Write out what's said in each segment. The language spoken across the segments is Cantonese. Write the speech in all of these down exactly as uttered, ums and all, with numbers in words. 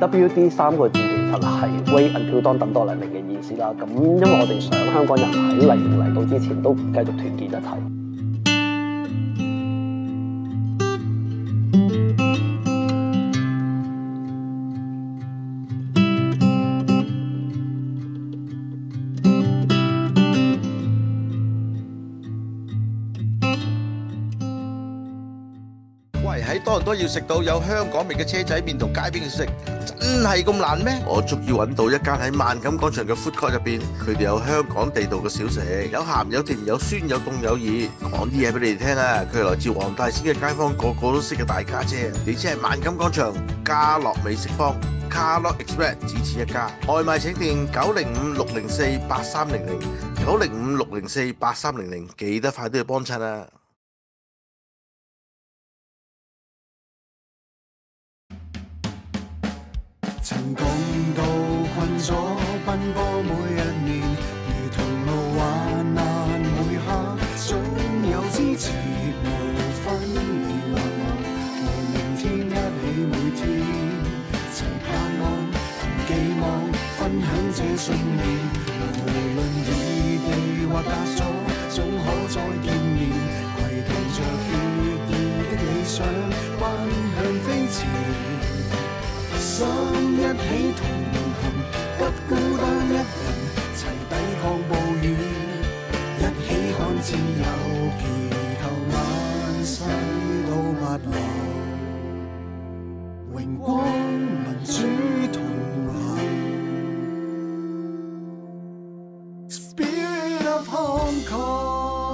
W D 三個字其實係 Wait Until Dawn 等待黎明嘅意思啦。咁因為我哋想香港人喺黎明嚟到之前都繼續團結一體。 喺多倫多要食到有香港味嘅車仔麵同街邊嘅食，真係咁難咩？我終於揾到一間喺萬錦廣場嘅 food court 入邊，佢哋有香港地道嘅小食，有鹹有甜有酸有凍有熱。講啲嘢俾你哋聽啊！佢係來自黃大仙嘅街坊，個個都識嘅大家姐。地址係萬錦廣場家樂美食坊 Carlot Express， 只此一家。外賣請電九零五六零四八三零零九零五六零四八三零零，記得快啲去幫襯啊！ 曾共度困阻奔波每一年，如同路患難每刻，總有支持無分離或望，和明天一起每天，齊盼望同寄望，分享這信念。無論異地或隔阻，總可再見面，攜同着決意的理想，奔向飛前。心一起同行，不孤單一人，齊抵抗暴雨，一起看自由，祈求萬世都不老，榮光民主同行。Spirit of Hong Kong。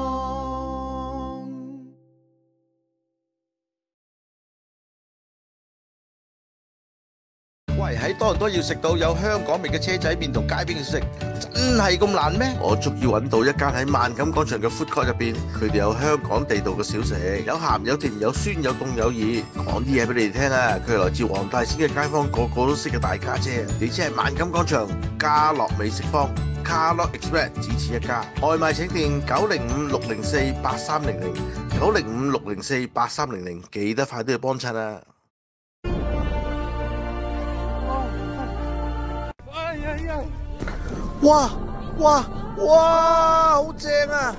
喂，喺多倫多要食到有香港味嘅車仔麵同街邊嘅食，真係咁難咩？我終於揾到一間喺萬錦廣場嘅 food court 入邊，佢哋有香港地道嘅小食，有鹹有甜有酸有凍有熱。講啲嘢俾你哋聽啊！佢係來自黃大仙嘅街坊，個個都識嘅大家姐。地址係萬錦廣場家樂美食坊 Carlot Express， 只此一家。外賣請電九零五六零四八三零零九零五六零四八三零零，記得快啲去幫襯啊！哇哇哇，好正啊！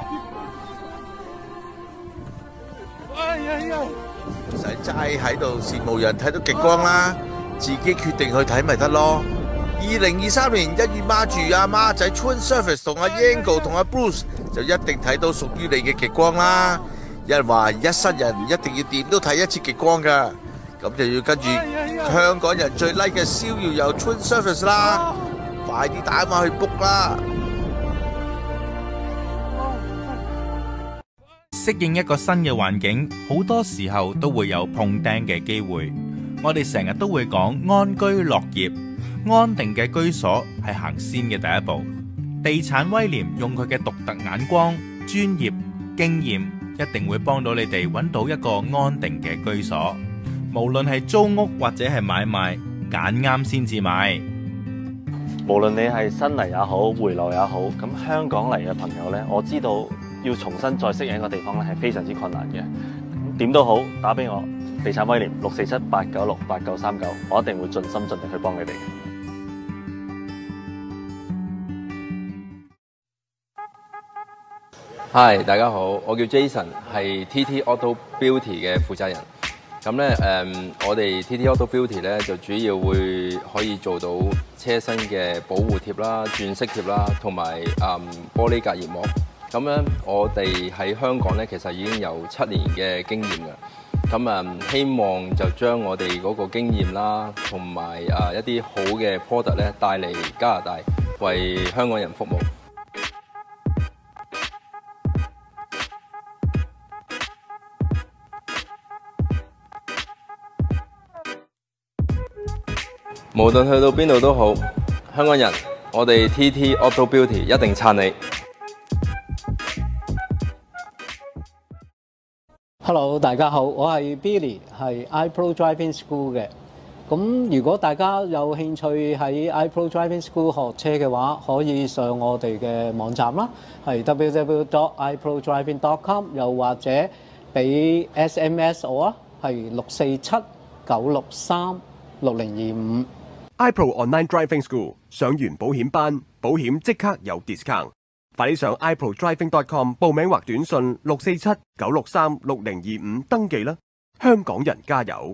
哎呀呀！唔使齋喺度羨慕人睇到極光啦，自己決定去睇咪得咯。二零二三年一月孖住阿孖仔 Twin Surface 同阿 Yango 同阿 Bruce 就一定睇到屬於你嘅極光啦。有人話一生人一定要點都睇一次極光噶，咁就要跟住香港人最 like 嘅逍遙遊 Twin Surface 啦。快啲打電話去 book 啦！ 適應一個新嘅環境，好多時候都會有碰釘嘅機會。我哋成日都會講安居樂業，安定嘅居所係行先嘅第一步。地產威廉用佢嘅獨特眼光、專業、經驗，一定會幫到你哋揾到一個安定嘅居所。無論係租屋或者係買賣，揀啱先至買。 無論你係新嚟也好，回流也好，咁香港嚟嘅朋友呢，我知道要重新再適應一個地方呢係非常之困難嘅。點都好，打俾我，地產威廉六四七八九六八九三九，我一定會盡心盡力去幫你哋。 Hi， 大家好，我叫 Jason， 係 T T Auto Beauty 嘅負責人。咁咧，誒、嗯，我哋 T T Auto Beauty 咧就主要會可以做到車身嘅保護貼啦、鑽飾貼啦，同埋誒玻璃隔熱膜。咁咧，我哋喺香港咧其實已經有七年嘅經驗嘅。咁啊、嗯，希望就將我哋嗰個經驗啦，同埋啊一啲好嘅 product 咧帶嚟加拿大，為香港人服務。無論去到邊度都好，香港人，我哋 T T Auto Beauty 一定撐你。 Hello， 大家好，我係 Billy， 係 iPro Driving School 嘅。咁如果大家有興趣喺 iPro Driving School 學車嘅話，可以上我哋嘅網站啦，係 w w w dot i pro driving dot com， 又或者俾 S M S 我啊，係六四七九六三六零二五。 iPro Online Driving School 上完保險班，保險即刻有 discount。快啲上 i pro driving dot com 報名或短信六四七九六三六零二五登記啦！香港人加油！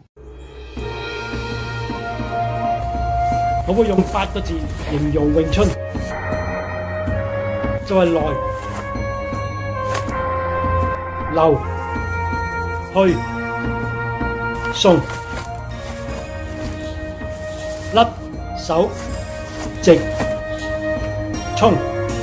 我會用八個字形容詠春，就係來、留、去、送、甩、手、直、衝。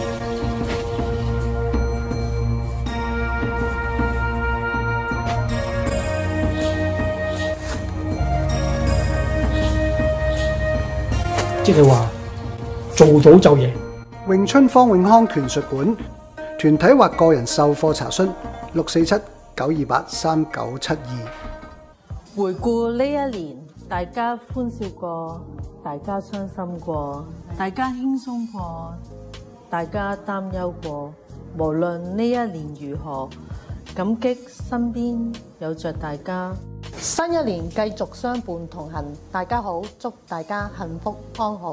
即係話做到就贏。 詠春方永康拳術館，團體或個人授課查詢六四七九二八三九七二。 回顧呢一年，大家歡笑過，大家傷心過，大家輕鬆過，大家擔憂過。無論呢一年如何，感激身邊有着大家。新一年繼續相伴同行，大家好，祝大家幸福安好。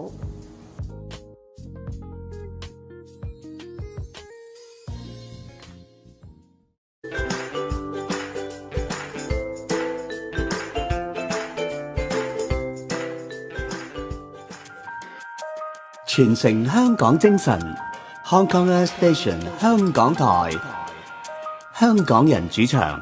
傳承香港精神 ，Hong Kong Station 香港台，香港人主場。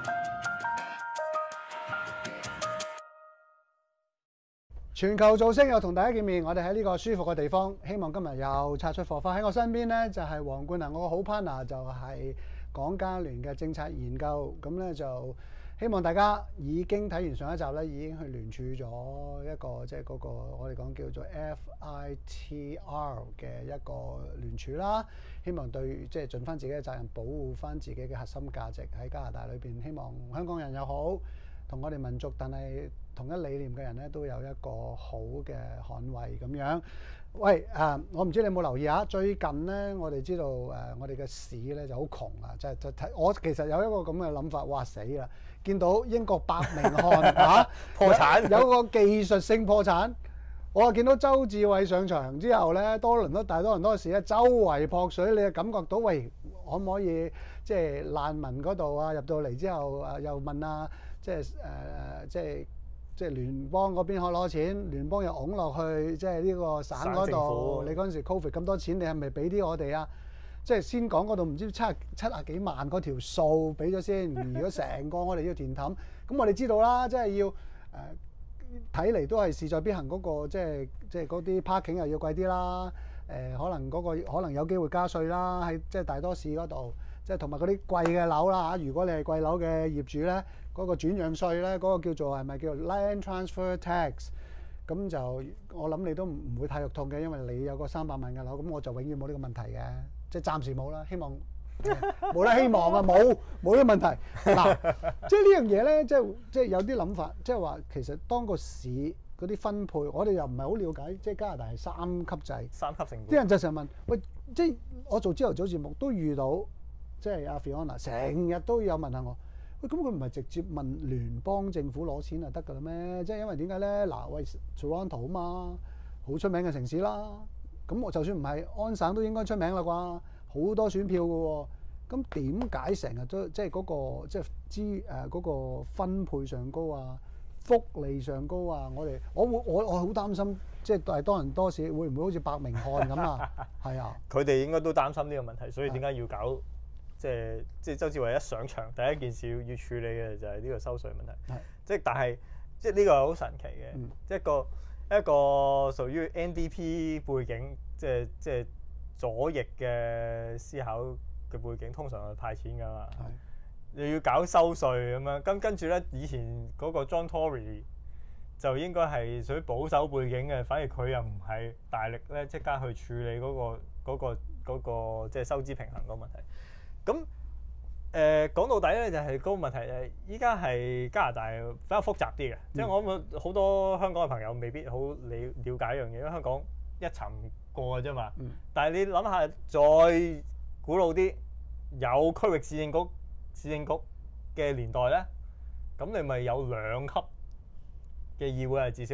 全球造星又同大家見面，我哋喺呢個舒服嘅地方，希望今日又擦出火花。喺我身邊呢，就係黃冠能，我個好 partner 就係港加聯嘅政策研究，咁呢，就希望大家已經睇完上一集呢，已經去聯署咗一個即係嗰個我哋講叫做 F I T R 嘅一個聯署啦。希望對即係盡翻自己嘅責任，保護翻自己嘅核心價值喺加拿大裏邊。希望香港人又好，同我哋民族，但係同一理念嘅人咧，都有一個好嘅捍衛咁樣。喂，誒、呃，我唔知你有冇留意啊？最近咧，我哋知道誒、呃，我哋嘅市咧就好窮啊，即係就睇我其實有一個咁嘅諗法，哇死啦！見到英國伯明翰嚇破產，有個技術性破產。我又見到周志偉上場之後咧，多倫多大多倫多市咧，周圍撲水，你就感覺到喂，可唔可以即係難民嗰度啊？入到嚟之後誒，又問啊，即係誒誒，即係。即係聯邦嗰邊可攞錢，聯邦又拱落去，即係呢個省嗰度。你嗰陣時 Covid 咁多錢，你係咪俾啲我哋啊？即係先講嗰度唔知七七啊幾萬嗰條數俾咗先。如果成個我哋要填氹，咁我哋知道啦，即係要誒睇嚟都係勢在必行嗰個，即係即係嗰啲 parking 又要貴啲啦。誒可能嗰個可能有機會加稅啦，喺即係大多市嗰度，即係同埋嗰啲貴嘅樓啦嚇。如果你係貴樓嘅業主咧，嗰個轉讓稅咧，嗰個叫做係咪叫做 land transfer tax？ 咁就我諗你都唔會太肉痛嘅，因為你有個三百萬嘅樓，咁我就永遠冇呢個問題嘅，即係暫時冇啦。希望冇得希望啊，冇冇呢個問題。嗱，即係呢樣嘢咧，即係即係有啲諗法，即係話其實當個市嗰啲分配，我哋又唔係好了解，即係加拿大係三級制， 三級成本。啲人就成日問喂，即係我做朝頭早節目都遇到，即係阿 Fiona 成日都有問下我。喂，咁佢唔係直接問聯邦政府攞錢就得㗎啦咩？即係因為點解咧？嗱，喂 Toronto 啊嘛，好出名嘅城市啦。咁我就算唔係安省都應該出名啦啩，好多選票㗎喎。咁點解成日都即係嗰個即係資誒嗰個分配上高啊，福利上高啊？我哋我會我我好擔心，即係大多人多事會唔會好似伯明翰咁啊？係啊， 佢哋應該都擔心呢個問題，所以點解要搞？即係即係周志偉一上場，第一件事要要處理嘅就係呢個收稅問題。即係但係即係呢個係好神奇嘅，嗯、一個一個屬於 N D P 背景，即係即係左翼嘅思考嘅背景，通常係派錢㗎嘛。又要搞收稅咁樣，咁跟住咧，以前嗰個 John Tory 就應該係屬於保守背景嘅，反而佢又唔係大力咧即刻去處理嗰個嗰個嗰個即係收支平衡嗰個問題。咁誒講到底咧，就係嗰個問題係依家係加拿大比較複雜啲嘅，即係、嗯、我諗好多香港嘅朋友未必好理了解一樣嘢，因為香港一層過嘅啫嘛。嗯、但係你諗下，再古老啲，有區域市政局市政局嘅年代咧，咁你咪有兩級嘅議會係至少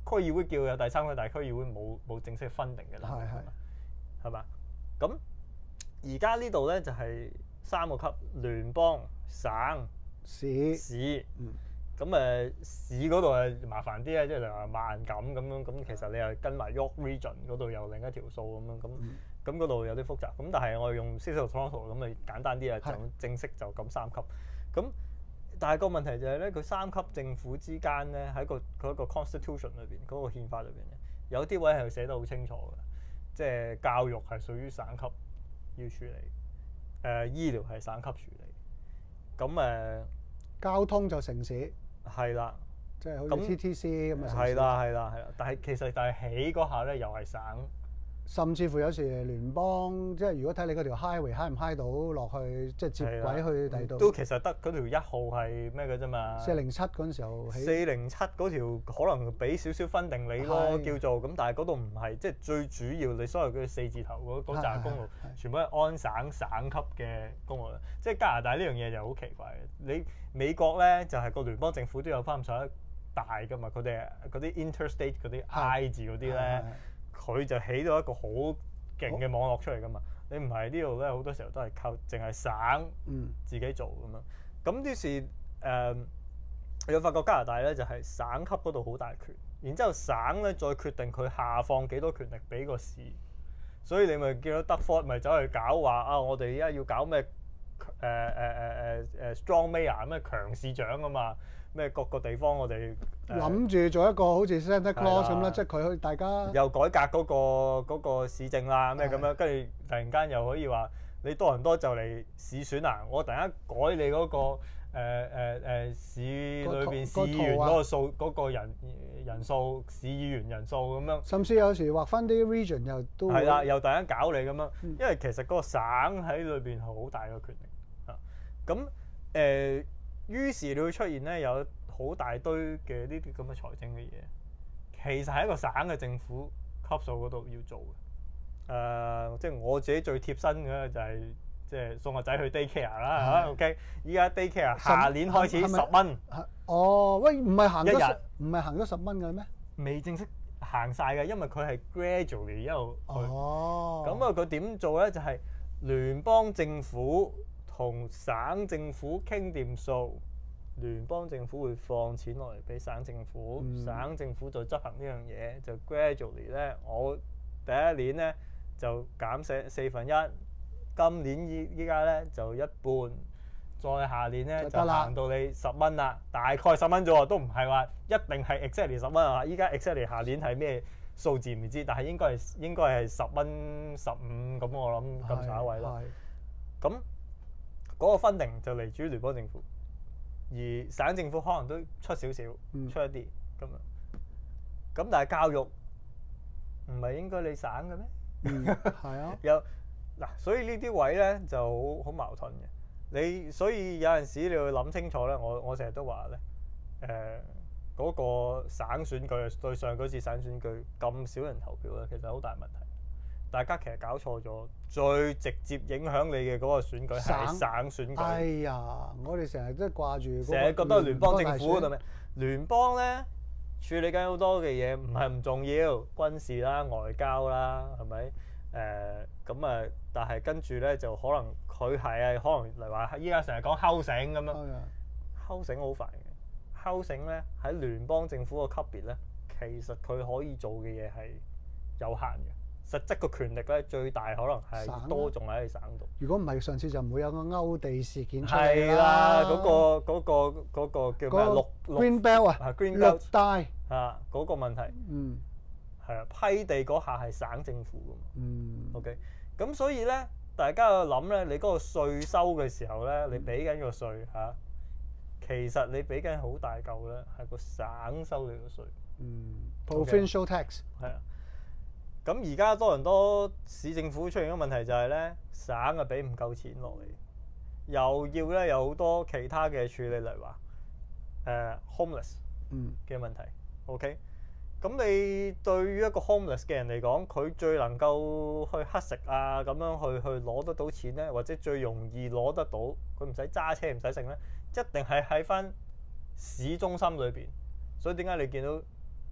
區議會叫有第三級，但係區議會冇冇正式分定嘅啦， 係係係嘛？咁而家呢度咧就係三個級：聯邦、省、 市。 市。 嗯。 咁誒市嗰度係麻煩啲啊，即係例如話萬錦咁樣，咁其實你又跟埋 York Region 嗰度又另一條數咁樣，咁咁嗰度有啲複雜。咁但係我哋用 City of Toronto 咁咪簡單啲啊，就正式就咁三級。咁但係個問題就係咧，佢三級政府之間咧喺個佢一個 constitution 裏邊嗰個憲法裏邊咧，有啲位係寫得好清楚嘅，即係教育係屬於省級要處理，誒、呃、醫療係省級處理。咁誒、呃、 交通就城市。 係啦， 即係好似 T T C 咁嘅。 係啦，係啦，係啦。但係其實但係起嗰下咧，又係省， 甚至乎有時聯邦，即係如果睇你嗰條 highway high 唔 high 到落去，即係接軌去第度。 都其實得嗰條一號係咩嘅啫嘛。 四零七嗰陣時候起。 四零七嗰條可能俾少少分定你咯，叫做咁，但係嗰度唔係，即係最主要你所有嘅四字頭嗰嗰紮公路，全部係安省省級嘅公路啦。即係加拿大呢樣嘢就好奇怪嘅，你。美國咧就係、是、個聯邦政府都有翻咁上下大噶嘛，佢哋嗰啲 interstate 嗰啲 I 字嗰啲咧，佢就起到一個好勁嘅網絡出嚟噶嘛。你唔係呢度咧，好多時候都係靠淨係省自己做咁樣。咁於是誒，你會發覺加拿大咧就係、是、省級嗰度好大權，然之後省咧再決定佢下放幾多權力俾個市。所以你咪見到德福咪走去搞話啊，我哋而家要搞咩？誒誒誒誒誒 strong mayor 咩強市長啊嘛，咩各個地方我哋諗住做一個好似 Santa Claus 咁啦，即係佢去大家又改革嗰個嗰個市政啦，咩咁樣，跟住突然間又可以話你多倫多就嚟市選啊，我突然間改你嗰個誒誒誒市裏邊市議員嗰個數嗰個人人數，市議員人數咁樣， 甚至有時劃翻啲 region 又都係啦，又突然間搞你咁樣，因為其實嗰個省喺裏邊係好大嘅權力。咁誒、呃，於是你會出現咧有好大堆嘅呢啲咁嘅財政嘅嘢，其實係一個省嘅政府級數嗰度要做嘅。誒、呃，即係我自己最貼身嘅就係、是、即係送個仔去 daycare 啦嚇。OK，依家 daycare 下年開始十蚊。 哦，喂，唔係行咗唔係行咗十蚊嘅咩？ 未正式行晒嘅，因為佢係 gradually 一路去。 哦。 咁啊，佢點做咧？就係、是、聯邦政府同省政府傾掂數，聯邦政府會放錢落嚟俾省政府，嗯、省政府就執行呢樣嘢，就 gradually 咧，我第一年咧就減四四分一，今年依依家咧就一半，再下年咧就，就行到你十蚊啦，大概十蚊啫喎，都唔係話一定係 exactly 十蚊啊！依家 exactly 下年係咩數字唔知，但係應該係應該係十蚊十五咁，我諗咁上下位啦。咁嗰個分定就嚟自於聯邦政府，而省政府可能都出少少，嗯、出一啲咁樣。咁但係教育唔係應該你省嘅咩？ 嗯，係啊。 有嗱，所以呢啲位咧就好好矛盾嘅。你所以有陣時你要諗清楚咧。我我成日都話咧，誒、呃、嗰、那個省選舉對上嗰次省選舉咁少人投票咧，其實好大問題。大家其實搞錯咗，最直接影響你嘅嗰個選舉係省選舉。 哎呀，我哋成日都掛住， 成日覺得聯邦政府嗰度咩？聯邦咧處理緊好多嘅嘢，唔係唔重要，軍事啦、外交啦，係咪？誒咁啊，但係跟住咧就可能佢係啊，可能例如話依家成日講 housing 咁樣 housing 好煩嘅 housing 咧喺聯邦政府個級別咧，其實佢可以做嘅嘢係有限嘅。實質個權力咧，最大可能係多仲喺省度。 如果唔係，上次就唔會有個勾地事件出嚟係啦，嗰、嗰個嗰、嗰個嗰個叫咩綠 Green Belt 啊，綠帶啊嗰個問題。嗯，係啊，批地嗰下係省政府㗎嘛。嗯。OK，咁所以咧，大家要諗咧，你嗰個稅收嘅時候咧，你俾緊個稅嚇、啊，其實你俾緊好大嚿咧，係個省收你個稅。嗯 ，Provincial tax 係啊。咁而家多倫多市政府出現嘅問題就係咧，省啊俾唔夠錢落嚟，又要咧有好多其他嘅處理，例如話誒 homeless 嘅問題。嗯、OK，咁你對於一個 homeless 嘅人嚟講，佢最能夠去乞食啊，咁樣去去攞得到錢咧，或者最容易攞得到，佢唔使揸車唔使剩咧，一定係喺翻市中心裏邊。所以點解你見到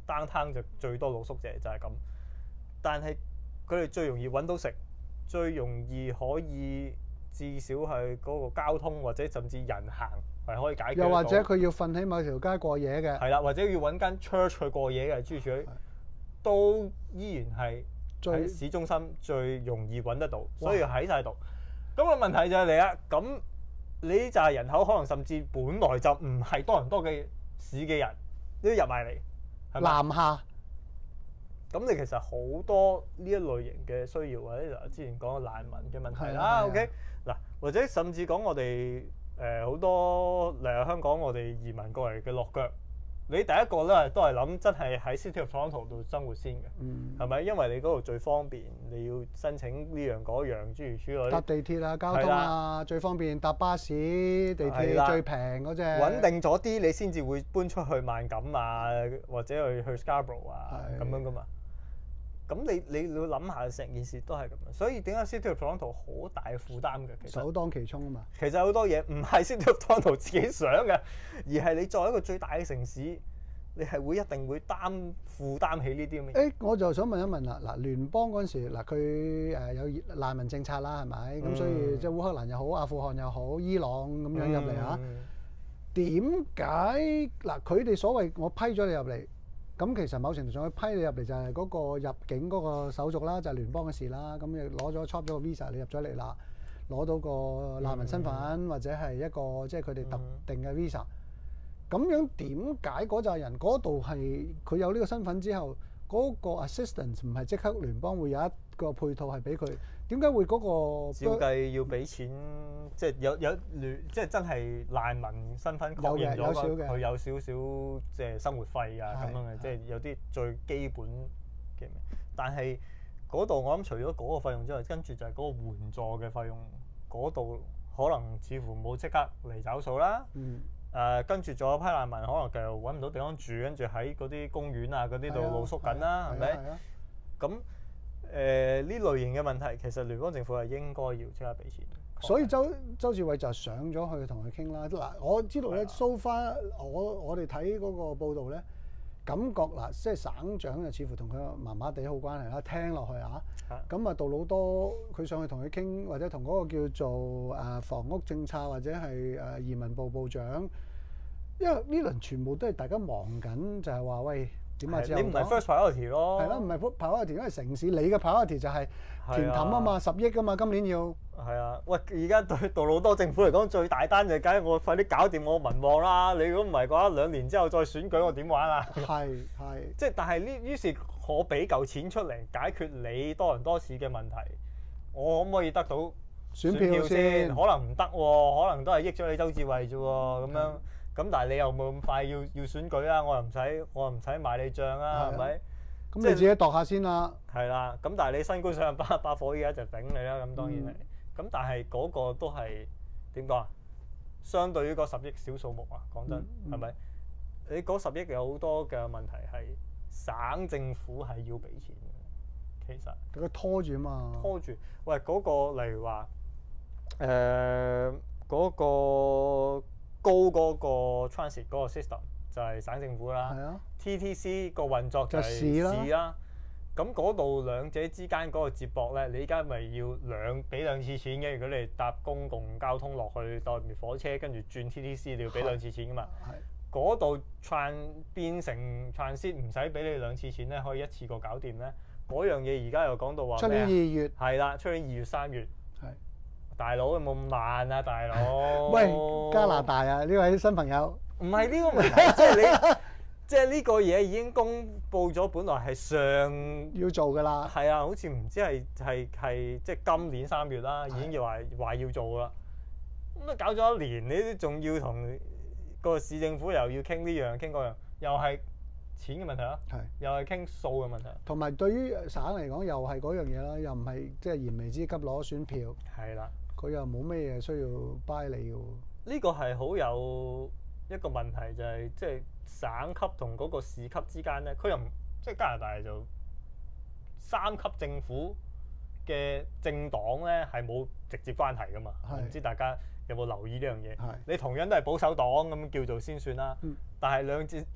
downtown 就最多露宿者就係咁。但係佢哋最容易揾到食，最容易可以至少係嗰個交通或者甚至人行係可以解決。 又或者佢要瞓喺某條街過夜嘅， 係啦，或者要揾間 church 去過夜嘅，諸如此類，都依然係喺市中心最容易揾得到，所以喺晒度。咁個問題就係嚟啦，咁你呢紮人口可能甚至本來就唔係多倫多嘅市嘅人，都入埋嚟，係咪？ 南下。 咁你其實好多呢一類型嘅需要，或者之前講嘅難民嘅問題啦。OK，嗱，或者甚至講我哋誒好多嚟香港，我哋移民過嚟嘅落腳，你第一個咧都係諗真係喺 City of Toronto 度生活先嘅，係咪、嗯？因為你嗰度最方便，你要申請呢樣嗰樣諸如此類。搭地鐵啊，交通啊，最方便；搭巴士、地鐵最平嗰隻。 穩定咗啲，你先至會搬出去萬錦啊，或者去去 Scarborough 啊咁樣噶嘛。咁你你你要諗下成件事都係咁樣，所以點解 City of Toronto 好大負擔嘅？其實首當其衝啊嘛。 其實好多嘢唔係 City of Toronto 自己想嘅，而係你作為一個最大嘅城市，你係會一定會擔負擔起呢啲咁嘅嘢。 誒，我就想問一問啦，嗱，聯邦嗰陣時嗱，佢誒有難民政策啦，係咪？咁、嗯、所以即係烏克蘭又好、阿富汗又好、伊朗咁樣入嚟嚇，點解嗱佢哋所謂我批咗你入嚟？咁其實某程度上，佢批你入嚟就係嗰個入境嗰個手續啦，就係、是、聯邦嘅事啦。咁你攞咗 chop 咗個 visa，你入咗嚟啦，攞到個難民身份、嗯、或者係一個即係佢哋特定嘅 visa。咁、嗯、樣點解嗰扎人嗰度係佢有呢個身份之後，嗰、那個 assistance 唔係即刻聯邦會有一個配套係俾佢？點解會嗰、那個？ 照計要俾錢，即係有有聯，即係真係難民身份確認咗嘅，佢有少少即係生活費啊咁樣嘅，即係有啲最基本嘅。但係嗰度我諗除咗嗰個費用之外，跟住就係嗰個援助嘅費用，嗰度可能似乎冇即刻嚟找數啦。嗯。誒，跟住仲有批難民，可能就揾唔到地方住，跟住喺嗰啲公園啊嗰啲度露宿緊啦，係咪？咁誒呢類型嘅問題，其實聯邦政府係應該要即刻俾錢。 所以周周志偉就上咗去同佢傾啦。嗱，我知道咧 so far 我我哋睇嗰個報道咧，感覺嗱，即係省長就似乎同佢麻麻地好關係啦。聽落去啊，咁啊杜魯多佢上去同佢傾，或者同嗰個叫做誒房屋政策或者係誒移民部部長，因為呢輪全部都係大家忙緊，就係話喂。點啊？ 你唔係 first priority 咯， 係咯，唔係 priority，因為城市你嘅 priority 就係填氹啊嘛，十億啊嘛，今年要。 係啊，喂！而家對杜魯多政府嚟講，最大單就梗係我快啲搞掂我民望啦。你如果唔係嘅話，兩年之後再選舉，我點玩啊？ 係係。 即係，但係呢，於是我俾嚿錢出嚟解決你多倫多市嘅問題，我可唔可以得到選票先？可能唔得喎，可能都係益咗你周志偉啫喎，咁樣。咁但係你又冇咁快要要選舉啊！我又唔使我又唔使買你帳啊，係咪？ 咁你自己度下先啦。 係啦，咁但係你新官上任把把火依家就頂你啦，咁當然係。咁、嗯、但係嗰個都係點講啊？相對於嗰十億小數目啊，講真係咪、嗯？你嗰十億有好多嘅問題係省政府係要俾錢嘅，其實。 佢拖住啊嘛。 拖住，喂嗰、嗰個例如話誒嗰個。高嗰個 transit 嗰個 system 就係省政府啦，啊、T T C 個運作就係市啦。咁嗰度兩者之間嗰個接駁咧，你依家咪要兩俾兩次錢嘅。如果你搭公共交通落去搭火車，跟住轉 T T C， 你要俾兩次錢噶嘛。嗰度 trans 變成 transit 唔使俾你兩次錢咧，可以一次過搞掂咧。嗰樣嘢而家又講到話出年二月係啦，出年二月三月。大佬有冇咁慢啊，大佬？ 喂，加拿大啊，呢位新朋友， 唔係呢個問題，即係你，即係呢個嘢已經公佈咗，本來係上要做噶啦。 係啊，好似唔知係係係即係今年三月啦，已經要話話要做啦。咁都搞咗一年，你都仲要同個市政府又要傾呢樣傾嗰樣，又係錢嘅問題啦，又係傾數嘅問題。 同埋對於省嚟講，又係嗰樣嘢啦，又唔係即係燃眉之急攞選票。 係啦。 佢又冇咩嘢需要 buy 你嘅喎。 呢個係好有一個問題，就係即係省級同嗰個市級之間咧，佢又唔即係加拿大就三級政府嘅政黨咧係冇直接關係噶嘛。唔知大家有冇留意呢樣嘢？你同樣都係保守黨咁叫做先算啦。嗯、但係兩支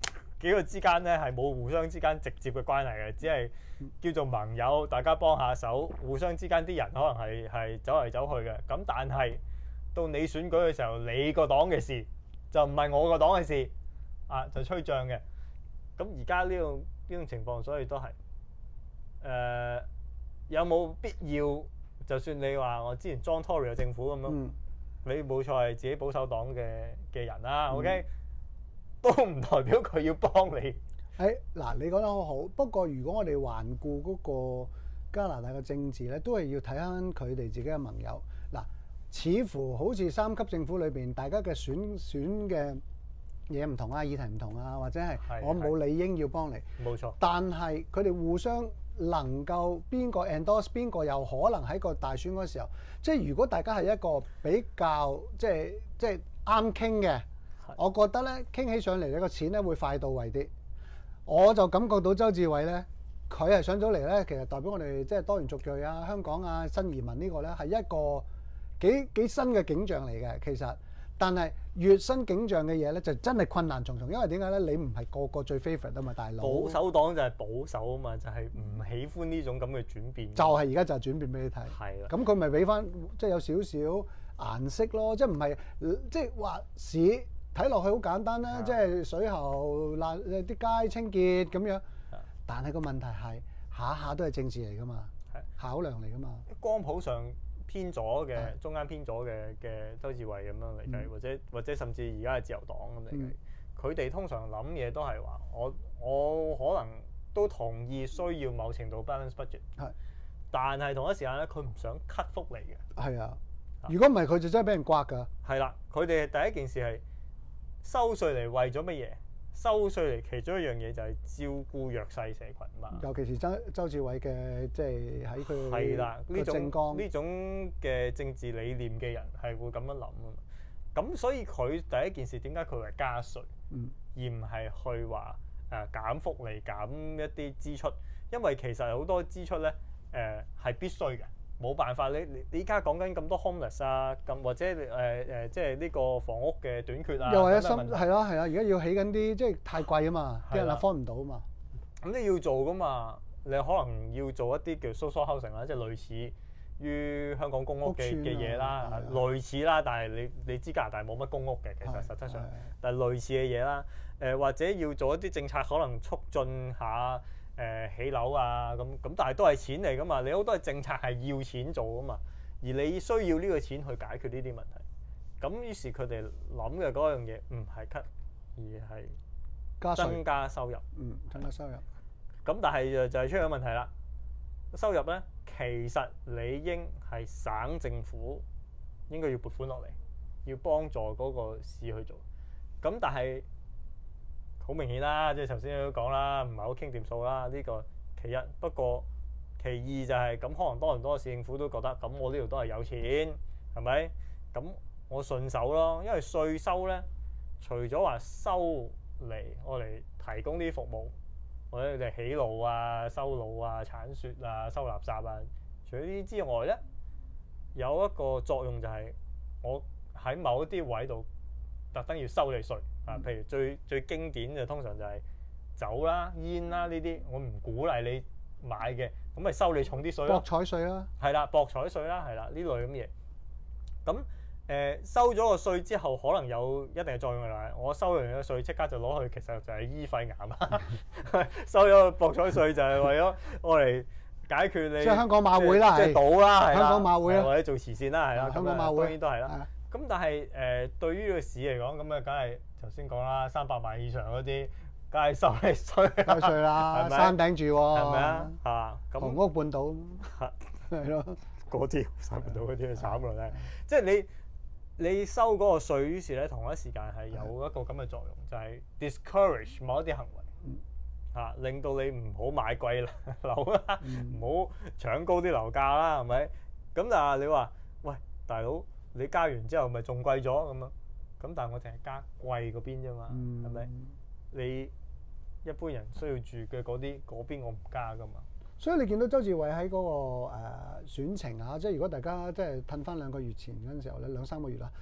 幾個之間咧係冇互相之間直接嘅關係嘅，只係叫做盟友，大家幫下手，互相之間啲人可能係係走嚟走去嘅。咁但係到你選舉嘅時候，你個黨嘅事就唔係我個黨嘅事，啊就吹脹嘅。咁而家呢種呢種情況，所以都係誒、呃、有冇必要？就算你話我之前 John Tory 嘅政府咁樣，嗯、你冇錯係自己保守黨嘅嘅人啦、嗯、，OK， 都唔代表佢要幫你。 誒嗱，你講得好好。不過如果我哋環顧嗰個加拿大嘅政治咧，都係要睇翻佢哋自己嘅盟友。嗱，似乎好似三級政府裏邊，大家嘅選選嘅嘢唔同啊，議題唔同啊，或者係我冇理應要幫你。冇錯。但係佢哋互相能夠邊個 endorse 邊個，又可能喺個大選嗰時候，即係如果大家係一個比較即係即係啱傾嘅，我覺得咧傾起上嚟呢個錢咧會快到位啲。我就感覺到周志偉咧，佢係上咗嚟咧，其實代表我哋即係多元族裔啊、香港啊、新移民呢個咧係一個幾幾新嘅景象嚟嘅，其實。但係越新景象嘅嘢咧，就真係困難重重，因為點解咧？你唔係個個最 favourite 啊嘛，大佬。保守黨就係保守啊嘛，就係、是、唔喜歡呢種咁嘅轉變。就係而家就係轉變俾你睇。係啦。咁佢咪俾翻即係有少少顏色咯，即係唔係即係話市睇落去好簡單啦，即係水喉爛啲街清潔咁樣。但係個問題係下下都係政治嚟噶嘛，考量嚟噶嘛。光譜上偏左嘅，中間偏左嘅嘅周志偉咁樣嚟計，或者或者甚至而家係自由黨咁嚟計，佢哋、嗯、通常諗嘢都係話，我我可能都同意需要某程度 balance budget， 係，但係同一時間咧，佢唔想 cut 福利嘅。係啊，如果唔係佢就真係俾人刮㗎。係啦，佢哋第一件事係收稅嚟為咗乜嘢？收稅嚟其中一樣嘢就係照顧弱勢社群嘛，尤其是周周志偉嘅即係喺佢係啦呢種呢種嘅政治理念嘅人係會咁樣諗啊嘛，咁所以佢第一件事點解佢會加稅，嗯、而唔係去話誒減福利減一啲支出，因為其實好多支出咧誒係必須嘅。冇辦法，你你你依家講緊咁多 homeless 啊，咁或者誒誒、呃，即係呢個房屋嘅短缺啊，又或者心係啦係啦，而家要起緊啲即係太貴啊嘛，啲人 afford 唔到啊嘛。咁你要做噶嘛，你可能要做一啲叫 social housing 啦，即係類似於香港公屋嘅嘅嘢啦，類似啦，但係你你知加拿大冇乜公屋嘅，其實實質上，但係類似嘅嘢啦，誒、呃、或者要做一啲政策，可能促進下。誒、呃、起樓啊咁咁，但係都係錢嚟噶嘛，你好多政策係要錢做噶嘛，而你需要呢個錢去解決呢啲問題。咁於是佢哋諗嘅嗰樣嘢唔係 cut， 而係增加收入。嗯，增加收入。咁但係就就係出咗問題啦。收入咧，其實理應係省政府應該要撥款落嚟，要幫助嗰個市去做。咁但係好明顯啦，即係頭先都講啦，唔係好傾掂數啦。呢個其一，不過其二就係咁，可能多倫多市政府都覺得咁，我呢度都係有錢，係咪？咁我順手咯，因為稅收咧，除咗話收嚟我嚟提供啲服務，或者你哋起路啊、修路啊、鏟雪啊、收垃圾啊，除咗呢啲之外咧，有一個作用就係我喺某一啲位度特登要收你稅。啊，譬如最最經典就通常就係酒啦、煙啦呢啲，我唔鼓勵你買嘅，咁咪收你重啲稅咯。博彩稅啦，係啦，博彩稅啦，係啦，呢類咁嘢。咁誒、呃、收咗個稅之後，可能有一定嘅作用㗎。我收完個稅，即刻就攞去，其實就係醫肺癌啊。收咗個博彩稅就係為咗我嚟解決你。即係香港馬會啦，即係賭啦，係啦，香港馬會啦，或者做慈善啦，係啦，香港馬會當然都係啦。咁但係誒、呃，對於個市嚟講，咁啊，梗係頭先講啦，三百萬以上嗰啲，梗係收你稅，收稅啦，山頂住喎，係咪啊？嚇，紅屋半島，係咯，嗰啲收唔到嗰啲慘咯，真係。即係你你收嗰個稅，於是咧同一時間係有一個咁嘅作用，就係 discourage 某一啲行為，嚇、啊，令到你唔好買貴樓啦，唔好搶高啲樓價啦，係咪？咁但係你話，喂，大佬。你加完之後咪仲貴咗咁啊？咁但係我淨係加貴嗰邊啫嘛，係咪、嗯？你一般人需要住嘅嗰啲嗰邊我唔加噶嘛。所以你見到周志偉喺嗰個誒、呃、選情啊，即係如果大家即係褪翻兩個月前嗰陣時候咧，兩三個月啦，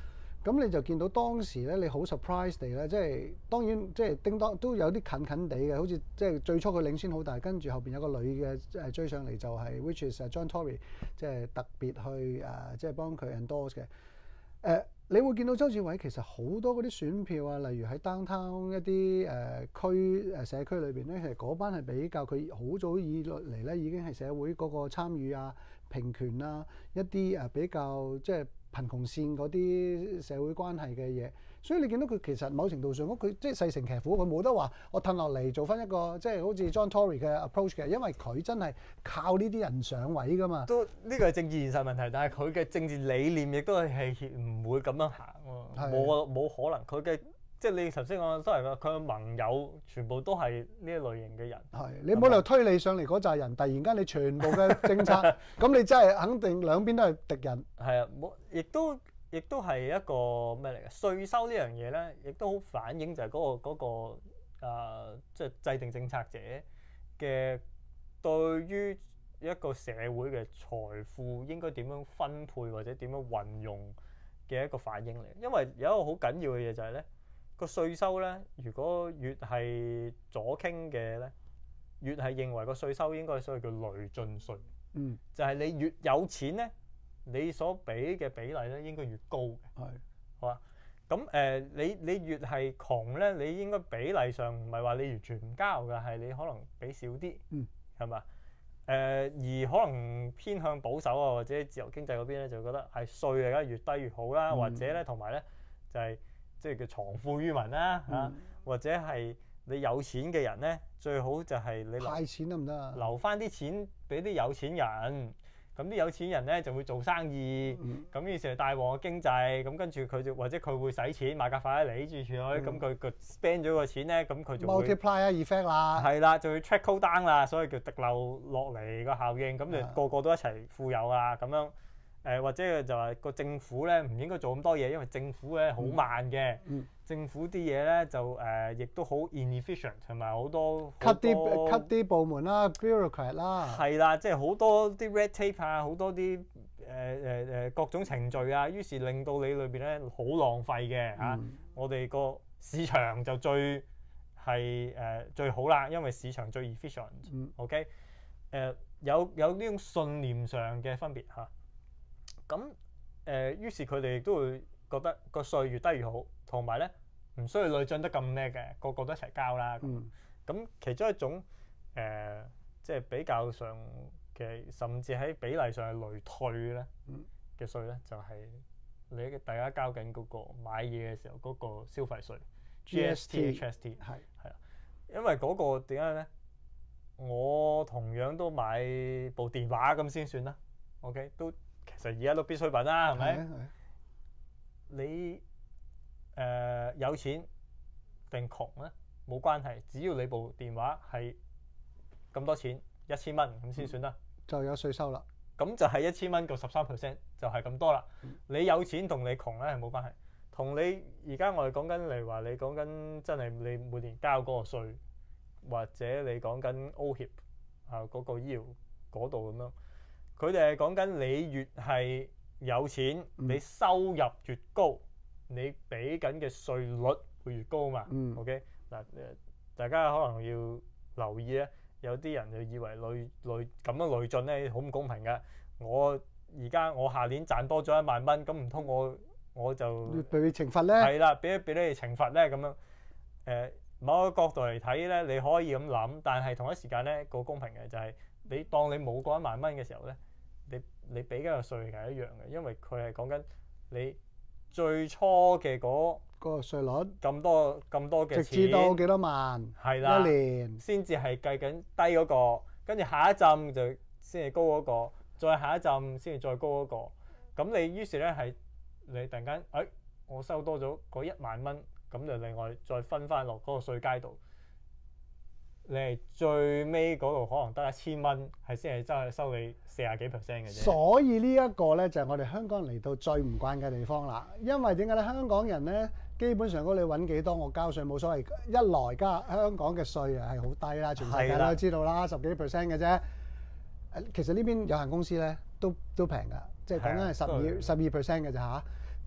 咁你就見到當時咧，你好 surprise 地咧，即係當然即係叮當都有啲近近地嘅，好似即係最初佢領先好大，跟住後邊有個女嘅誒追上嚟，就係 which is John Tory， 即係特別去誒即係幫佢 endorse 嘅。誒、呃，你會見到周志偉其實好多嗰啲選票啊，例如喺 downtown 一啲誒、呃、區誒社區裏邊咧，其實嗰班係比較佢好早以嚟咧，已經係社會嗰個參與啊、平權啊一啲誒比較即係貧窮線嗰啲社會關係嘅嘢，所以你見到佢其實某程度上，佢即係勢成騎虎，佢冇得話我褪落嚟做翻一個即係好似 John Tory 嘅 approach 嘅，因為佢真係靠呢啲人上位噶嘛。 都呢個係政治現實問題，但係佢嘅政治理念亦都係係唔會咁樣行喎，冇冇可能。佢嘅即係你頭先講都係佢嘅盟友全部都係呢一類型嘅人。 係你冇理由推你上嚟嗰扎人，突然間你全部嘅政策，咁你真係肯定兩邊都係敵人。 係啊，冇亦都亦都係一個咩嚟嘅？稅收呢樣嘢咧，亦都好反映就係嗰、嗰個嗰、嗰個即係、呃即係、制定政策者嘅對於一個社會嘅財富應該點樣分配或者點樣運用嘅一個反應嚟。因為有一個好緊要嘅嘢就係咧。個稅收咧，如果越係左傾嘅咧，越係認為個稅收應該係所謂叫累進稅。 嗯， 就係你越有錢咧，你所俾嘅比例咧應該越高嘅。 係， 好啊。咁誒、呃，你你越係窮咧，你應該比例上唔係話你完全唔交嘅，係你可能俾少啲。 嗯， 係嘛？誒、呃，而可能偏向保守啊，或者自由經濟嗰邊咧，就覺得係稅嚟㗎，越低越好啦，嗯、或者咧同埋咧就係、是。即係叫藏富於民啦嚇，嗯、或者係你有錢嘅人咧，最好就係你派錢得唔得啊？ 留翻啲錢俾啲有錢人，咁啲有錢人咧就會做生意，咁、嗯、於是係帶旺個經濟，咁跟住佢就或者佢會使錢買架法拉利住住佢，咁佢個 spend 咗個錢咧，咁佢就會 multiply effect 啦， 係啦，就會 trickle down 啦，所以叫滴漏落嚟個效應，咁就個個都一齊富有啊咁樣。誒、呃、或者就話個政府咧唔應該做咁多嘢，因為政府咧好慢嘅， 嗯、 政府啲嘢咧就誒亦、呃、都好 inefficient，同埋好多 cut 啲 cut 啲部門啦 ，bureaucrat 啦， 係啦，即係好多啲 red tape 啊，好多啲誒誒誒各種程序啊，於是令到你裏邊咧好浪費嘅嚇。嗯、我哋個市場就最係誒、呃、最好啦，因為市場最 efficient、嗯。OK，誒、呃、有有呢種信念上嘅分別嚇。咁誒、呃，於是佢哋亦都會覺得個稅越低越好，同埋咧唔需要累進得咁咩嘅，個個都一齊交啦。咁、嗯、其中一種誒、呃，即係比較上嘅，甚至喺比例上係累退咧嘅稅咧，就係、是、你大家交緊嗰個買嘢嘅時候嗰個消費稅 G S T H S T 係係啦，因為嗰個點解咧？我同樣都買部電話咁先算啦。OK 都。其實而家都必需品啦，係咪？你誒、呃、有錢定窮咧冇關係，只要你部電話係咁多錢一千蚊咁先算啦、嗯， 就有稅收啦。 咁就係一千蚊個十三 percent 就係咁多啦。嗯、你有錢同你窮咧係冇關係，同你而家我哋講緊嚟話，你講緊真係你每年交嗰個稅，或者你講緊 O H I P 啊嗰個醫療嗰度咁樣。佢哋係講緊你越係有錢，嗯、你收入越高，你俾緊嘅稅率會越高嘛。嗯、OK 嗱，大家可能要留意咧，有啲人就以為累累咁樣累進咧好唔公平嘅。我而家我下年賺多咗一萬蚊，咁唔通我我就被你懲罰咧？ 係啦，俾俾你哋懲罰咧咁樣。誒、呃，某個角度嚟睇咧，你可以咁諗，但係同一時間咧個公平嘅就係、是、你當你冇嗰一萬蚊嘅時候咧。你你俾緊個稅係一樣嘅，因為佢係講緊你最初嘅嗰個稅率咁多咁多嘅錢， 直至到幾多萬係啦，一年先至係計緊低嗰個，跟住下一浸就先係高嗰個，再下一浸先係再高嗰個。咁你於是咧係你突然間，誒我收多咗嗰一萬蚊，咁就另外再分翻落嗰個稅階度。你係最尾嗰度可能得一千蚊，係先係真係收你四十幾 percent 嘅啫。 所以呢一個咧就係我哋香港人嚟到最唔慣嘅地方啦。因為點解咧？香港人咧基本上，如果你揾幾多，我交稅冇所謂。一來加香港嘅稅啊係好低啦，全世界都知道啦，十幾 percent 嘅啫。其實呢邊有限公司咧都都平㗎，即係講緊係十二十二 percent 嘅咋嚇。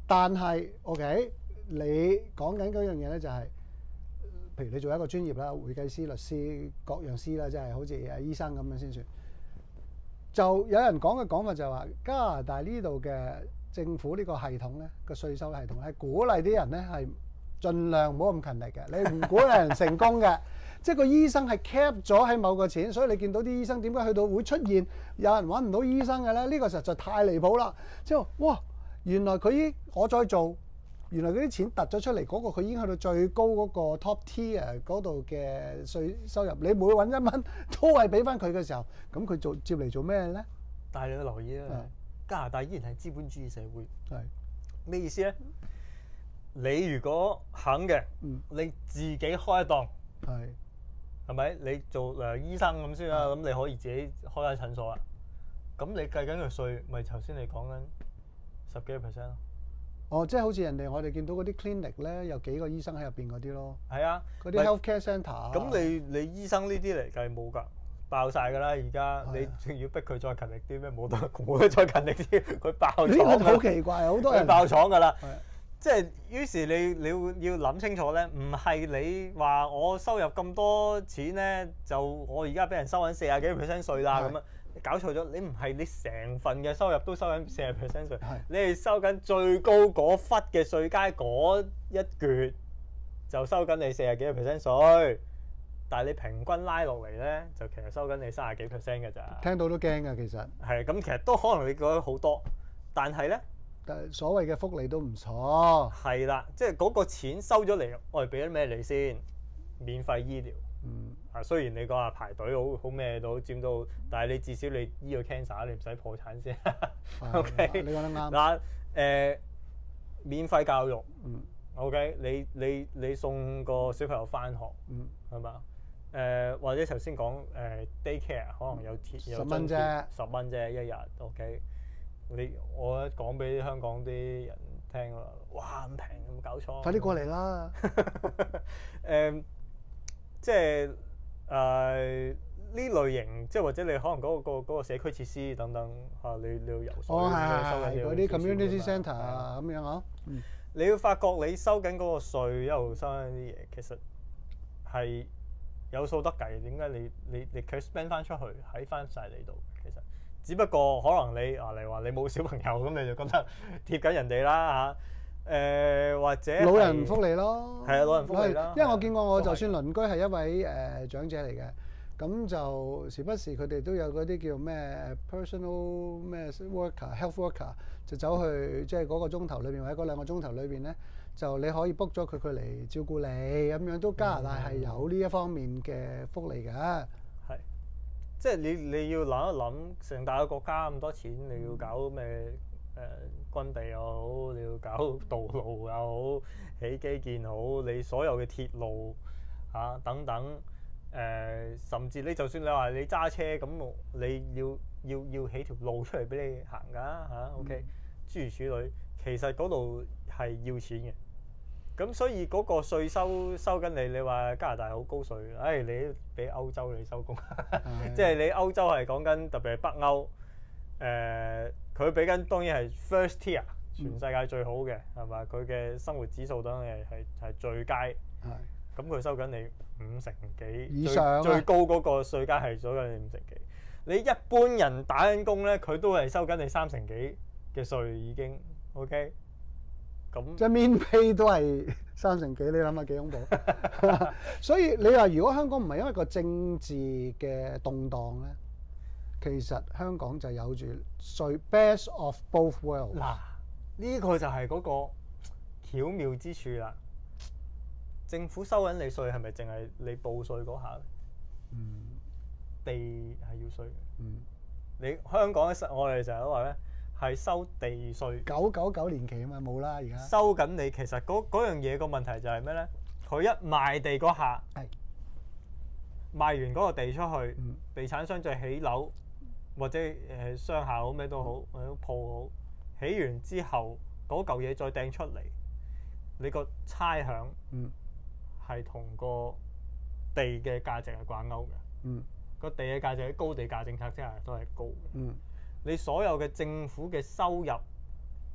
但係 OK，你講緊嗰樣嘢咧就係、是，譬如你做一個專業啦，會計師、律師各樣師啦，即係好似誒醫生咁樣先算。就有人講嘅講法就係話，加拿大呢度嘅政府呢個系統咧，個稅收系統係鼓勵啲人咧係盡量唔好咁勤力嘅，你唔鼓勵人成功嘅。即係個醫生係 cap 咗喺某個錢，所以你見到啲醫生點解去到會出現有人揾唔到醫生嘅咧？呢、呢個實在太離譜啦！即係哇，原來佢已我再做，原來嗰啲錢突咗出嚟，嗰、嗰個佢已經去到最高嗰個 top tier 嗰度嘅稅收入，你每揾一蚊都係俾翻佢嘅時候，咁佢做接嚟做咩咧？ 但係你要留意啊，加拿大依然係資本主義社會。 係咩意思咧？你如果肯嘅， 嗯、 你自己開一檔。 係。 係咪？你做誒醫生咁先啦，咁你可以自己開間診所啊。咁你計緊嘅稅，咪頭先你講緊十幾個 percent 咯。 哦，即係好似人哋我哋見到嗰啲 clinic 咧，有幾個醫生喺入邊嗰啲咯。 係啊， 嗰啲 healthcare centre。 咁你你醫生呢啲嚟計冇㗎，爆晒㗎啦！而家你仲要逼佢再勤力啲咩？冇得冇得再勤力啲，佢爆廠。 呢個好奇怪，好多人爆廠㗎啦。即係於是你你要諗清楚咧，唔係你話我收入咁多錢咧，就我而家俾人收緊四十幾 percent 稅啦咁啊，搞錯咗！你唔係你成份嘅收入都收緊四十 percent 稅，你係收緊最高嗰忽嘅稅階嗰一橛，就收緊你四十幾 percent 稅。但係你平均拉落嚟咧，就其實收緊你三十幾 percent 嘅咋。 聽到都驚㗎，其實。 係咁，其實都可能你覺得好多，但係咧。 但係所謂嘅福利都唔錯。 係啦，即係嗰個錢收咗嚟，我哋俾咗咩你先？免費醫療。 嗯。 啊，雖然你講話排隊好好咩都佔到，但係你至少你醫個 cancer，你唔使破產先。O K。你講得啱。嗱，誒，免費教育。 嗯。 O K，你你你送個小朋友返學。 嗯。 係嘛？誒，或者頭先講誒 daycare 可能有貼有十蚊啫， 十蚊啫一日。O K。你我講俾香港啲人聽啦，哇咁平，有冇搞錯？ 快啲過嚟啦！ 誒，即係誒呢類型，即係或者你可能嗰、嗰個嗰、嗰個社區設施等等嚇、啊，你你要游水， 哦收係嗰啲 community centre 啊咁樣嗬。 嗯，你要發覺你收緊嗰個稅一路收緊啲嘢，其實係有數得計。點解你你你佢 spend 翻出去喺翻晒你度？其實。只不過可能你啊，例如話你冇小朋友咁，你就覺得貼緊人哋啦嚇。誒、呃、或者老人福利咯， 係啊，老人福利啦。 因為我見過我就算鄰居係一位誒、呃、長者嚟嘅，咁就時不時佢哋都有嗰啲叫咩 personal 咩 worker health worker，就走去即係嗰個鐘頭裏邊或者嗰兩個鐘頭裏邊咧，就你可以 book 咗佢佢嚟照顧你咁樣，都加拿大係有呢一方面嘅福利嘅。 即係你你要諗一諗，成大個國家咁多錢，你要搞咩誒、呃、軍備又好，你要搞道路又好，起基建好，你所有嘅鐵路嚇、啊、等等誒、呃，甚至你就算你話你揸車咁，你要要要起條路出嚟俾你行㗎嚇。OK，諸如此類，其實嗰度係要錢嘅。咁所以嗰個稅收收緊你，你話加拿大好高稅，唉、哎，你俾歐洲你收工，即係你歐洲係講緊特別係北歐，誒佢俾緊當然係 first tier，全世界最好嘅係嘛？佢嘅生活指數當然係係係最佳，咁佢收緊你五成幾以上、啊最，最高嗰個稅階係收緊你五成幾。你一般人打緊工咧，佢都係收緊你三成幾嘅稅已經 OK。 即係面批都係三成幾，你諗下幾恐怖？所以你話如果香港唔係因為個政治嘅動盪咧，其實香港就有住稅 best of both worlds。 嗱，呢個就係嗰個巧妙之處啦。政府收緊你稅係咪淨係你報稅嗰下？ 嗯， 地係要稅嘅。 嗯， 你香港嘅我哋成日都話咧。係收地稅， 九九九年期啊嘛，冇啦而家。 收緊你，其實嗰嗰樣嘢個問題就係咩咧？佢一賣地嗰下， 係賣完嗰個地出去，嗯、地產商再起樓或者誒商廈好咩都好，或者鋪好，起完之後嗰嚿嘢再掟出嚟，你個差餉係同個地嘅價值係掛鈎嘅。 嗯， 個地嘅價值喺高地價政策之下都係高嘅。 嗯。 你所有嘅政府嘅收入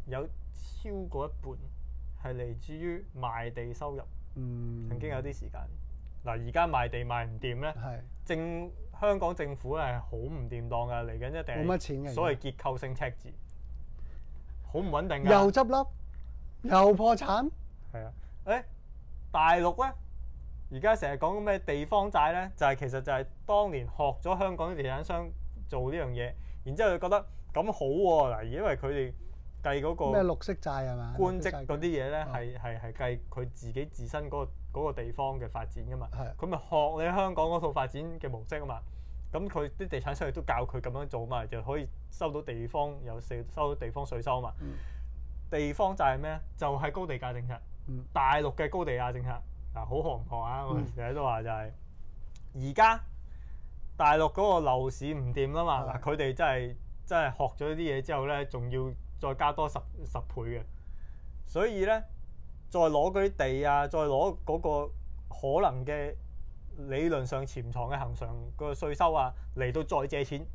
有超過一半係嚟自於賣地收入。 嗯， 曾經有啲時間，嗱而家賣地賣唔掂咧，政香港政府係好唔掂當㗎，嚟緊一定冇乜錢嘅， 所謂結構性赤字，好唔穩定㗎。 又執笠，又破產。 係啊，誒大陸咧，而家成日講咩地方債咧，就係、是、其實就係當年學咗香港啲地產商做呢樣嘢，然之後佢覺得咁好喎、啊，嗱，因為佢哋計嗰個咩綠色債係嘛？ 官職嗰啲嘢咧，係係係計佢自己自身嗰、嗰個嗰個地方嘅發展噶嘛。佢咪學你香港嗰套發展嘅模式啊嘛。咁佢啲地產商亦都教佢咁樣做嘛，就可以收到地方有收收到地方稅收啊嘛。嗯、地方債係咩？就係、係、高地價政策。嗯、大陸嘅高地價政策嗱，好學唔學啊？我成日都話就係而家大陸嗰個樓市唔掂啦嘛。嗱，佢哋真係真係學咗啲嘢之後咧，仲要再加多十十倍嘅，所以咧再攞嗰啲地啊，再攞嗰個可能嘅理論上潛藏嘅恆常個稅收啊，嚟到再借錢。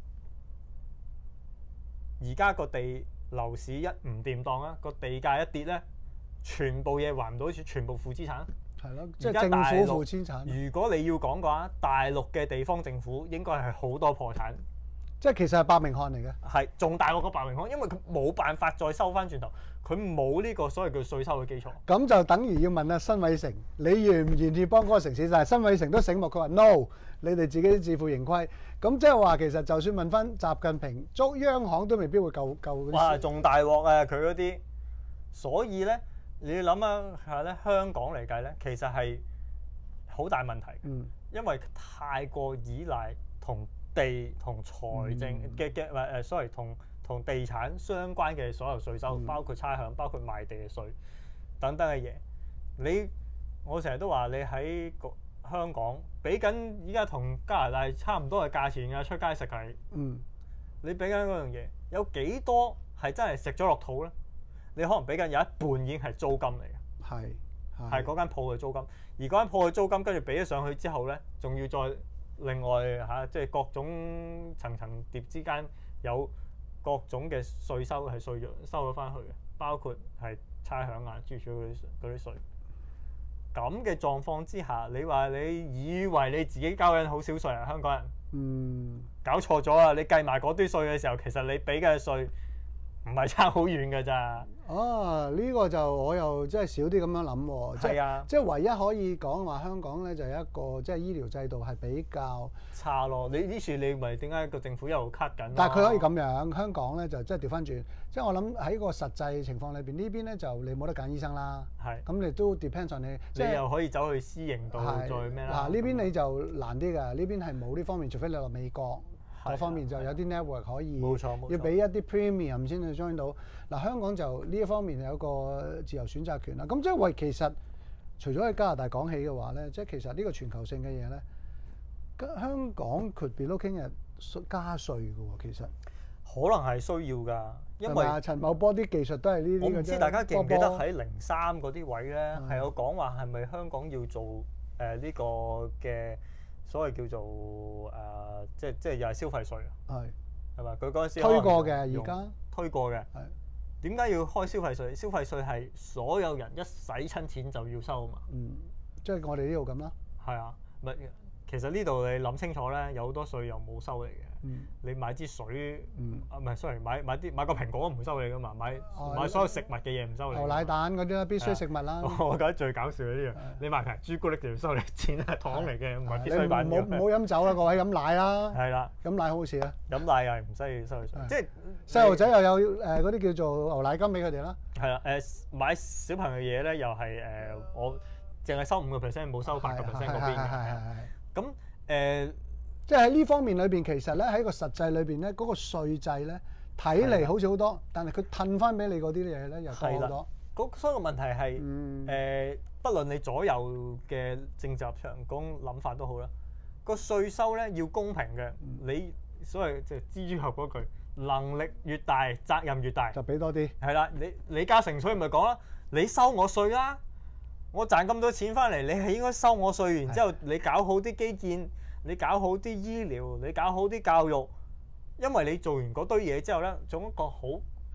而家個地樓市一唔掂當啊，個地價一跌咧，全部嘢還唔到，全部負資產。 係咯，即係政府負資產。 如果你要講嘅話，大陸嘅地方政府應該係好多破產。 即係其實係伯明翰嚟嘅， 係仲大過個伯明翰，因為佢冇辦法再收翻轉頭，佢冇呢個所謂叫稅收嘅基礎。 咁就等於要問阿辛偉誠，你願唔願意幫嗰個城市？但係辛偉誠都醒目，佢話 no， 你哋自己自負盈虧。咁即係話其實就算問翻習近平，捉央行都未必會夠夠。 哇！仲大鑊啊！佢嗰啲，所以咧你要諗下咧，香港嚟計咧，其實係好大問題。嗯，因為太過依賴同地同財政嘅嘅唔係誒，sorry，同同地產相關嘅所有稅收，嗯、包括差餉、包括賣地嘅稅等等嘅嘢。你我成日都話你喺香港俾緊依家同加拿大差唔多嘅價錢㗎，出街食係。嗯。你俾緊嗰樣嘢，有幾多係真係食咗落肚咧？你可能俾緊有一半已經係租金嚟嘅。係。係嗰間鋪嘅租金，而嗰間鋪嘅租金跟住俾咗上去之後咧，仲要再另外嚇、啊，即係各種層層疊之間有各種嘅稅收係稅咗收咗翻去嘅，包括係差餉啊、諸如此類嗰啲稅。咁嘅狀況之下，你話你以為你自己交緊好少稅啊？香港人，嗯，搞錯咗啊！你計埋嗰啲稅嘅時候，其實你俾嘅稅唔係差好遠㗎咋。 啊！呢、這個就我又真係少啲咁樣諗喎。係啊，即係唯一可以講話香港咧，就有一個即係醫療制度係比較差咯。你呢處你咪點解個政府一路 cut 緊？ 但係佢可以咁樣，香港咧就即係調翻轉。即係我諗喺個實際情況裏邊，呢邊咧就你冇得揀醫生啦。係。咁你都 depends on 你。即係你又可以走去私營度再咩啦？ 嗱，呢邊你就難啲㗎。呢邊係冇呢方面，除非你落美國。嗰方面就有啲 network 可以，冇錯冇錯，要俾一啲 premium 先至 join 到。嗱，香港就呢一方面有個自由選擇權啦。咁即係為其實除咗喺加拿大講起嘅話咧，即係其實呢個全球性嘅嘢咧，香港 could be looking at 加稅嘅喎。其實可能係需要㗎，因為陳茂波啲技術都係呢啲。 我唔知大家記唔記得喺零三嗰啲位咧，係有講話係咪香港要做誒呢、呃呢個嘅。所謂叫做誒、呃，即係即係又係消費稅啊，係係咪？佢嗰陣時推過嘅，而家推過嘅。係點解要開消費稅？消費稅係所有人一使親錢就要收啊嘛。 嗯，即係我哋呢度咁啦。 係啊，咪其實呢度你諗清楚咧，有好多稅又冇收你嘅。嗯、你買支水，嗯、啊唔係 sorry，買買啲買個蘋果都唔收你噶嘛，買、哦、買所有食物嘅嘢唔收你。 牛奶蛋嗰啲啦，必須食物啦。 我覺得最搞笑嘅呢樣，你買瓶朱古力就要收你錢係糖嚟嘅，唔係必需品。 唔好唔好飲酒啦，各位飲奶啦。 係啦， 飲奶好事啊。 飲奶又係唔使要收你稅，即係細路仔又有誒嗰啲叫做牛奶金俾佢哋啦。 係啦，誒買小朋友嘢咧又係誒我淨係收五個 percent， 冇收八個 percent 嗰邊嘅。係係係。咁誒。 即係喺呢方面裏邊，其實咧喺個實際裏邊咧，嗰個稅制咧睇嚟好似好多，但係佢褪翻俾你嗰啲嘢咧又多好多。 嗰所以個問題係誒、嗯呃，不論你左右嘅政治立場講諗法都好啦，個稅收咧要公平嘅。嗯、你所謂即係蜘蛛俠嗰句，能力越大，責任越大， 就俾多啲。 係啦，你李嘉誠所以咪講啦，你收我稅啦，我賺咁多錢翻嚟，你係應該收我稅，然之後你搞好啲基建。你搞好啲醫療，你搞好啲教育，因為你做完嗰堆嘢之後咧，做一個好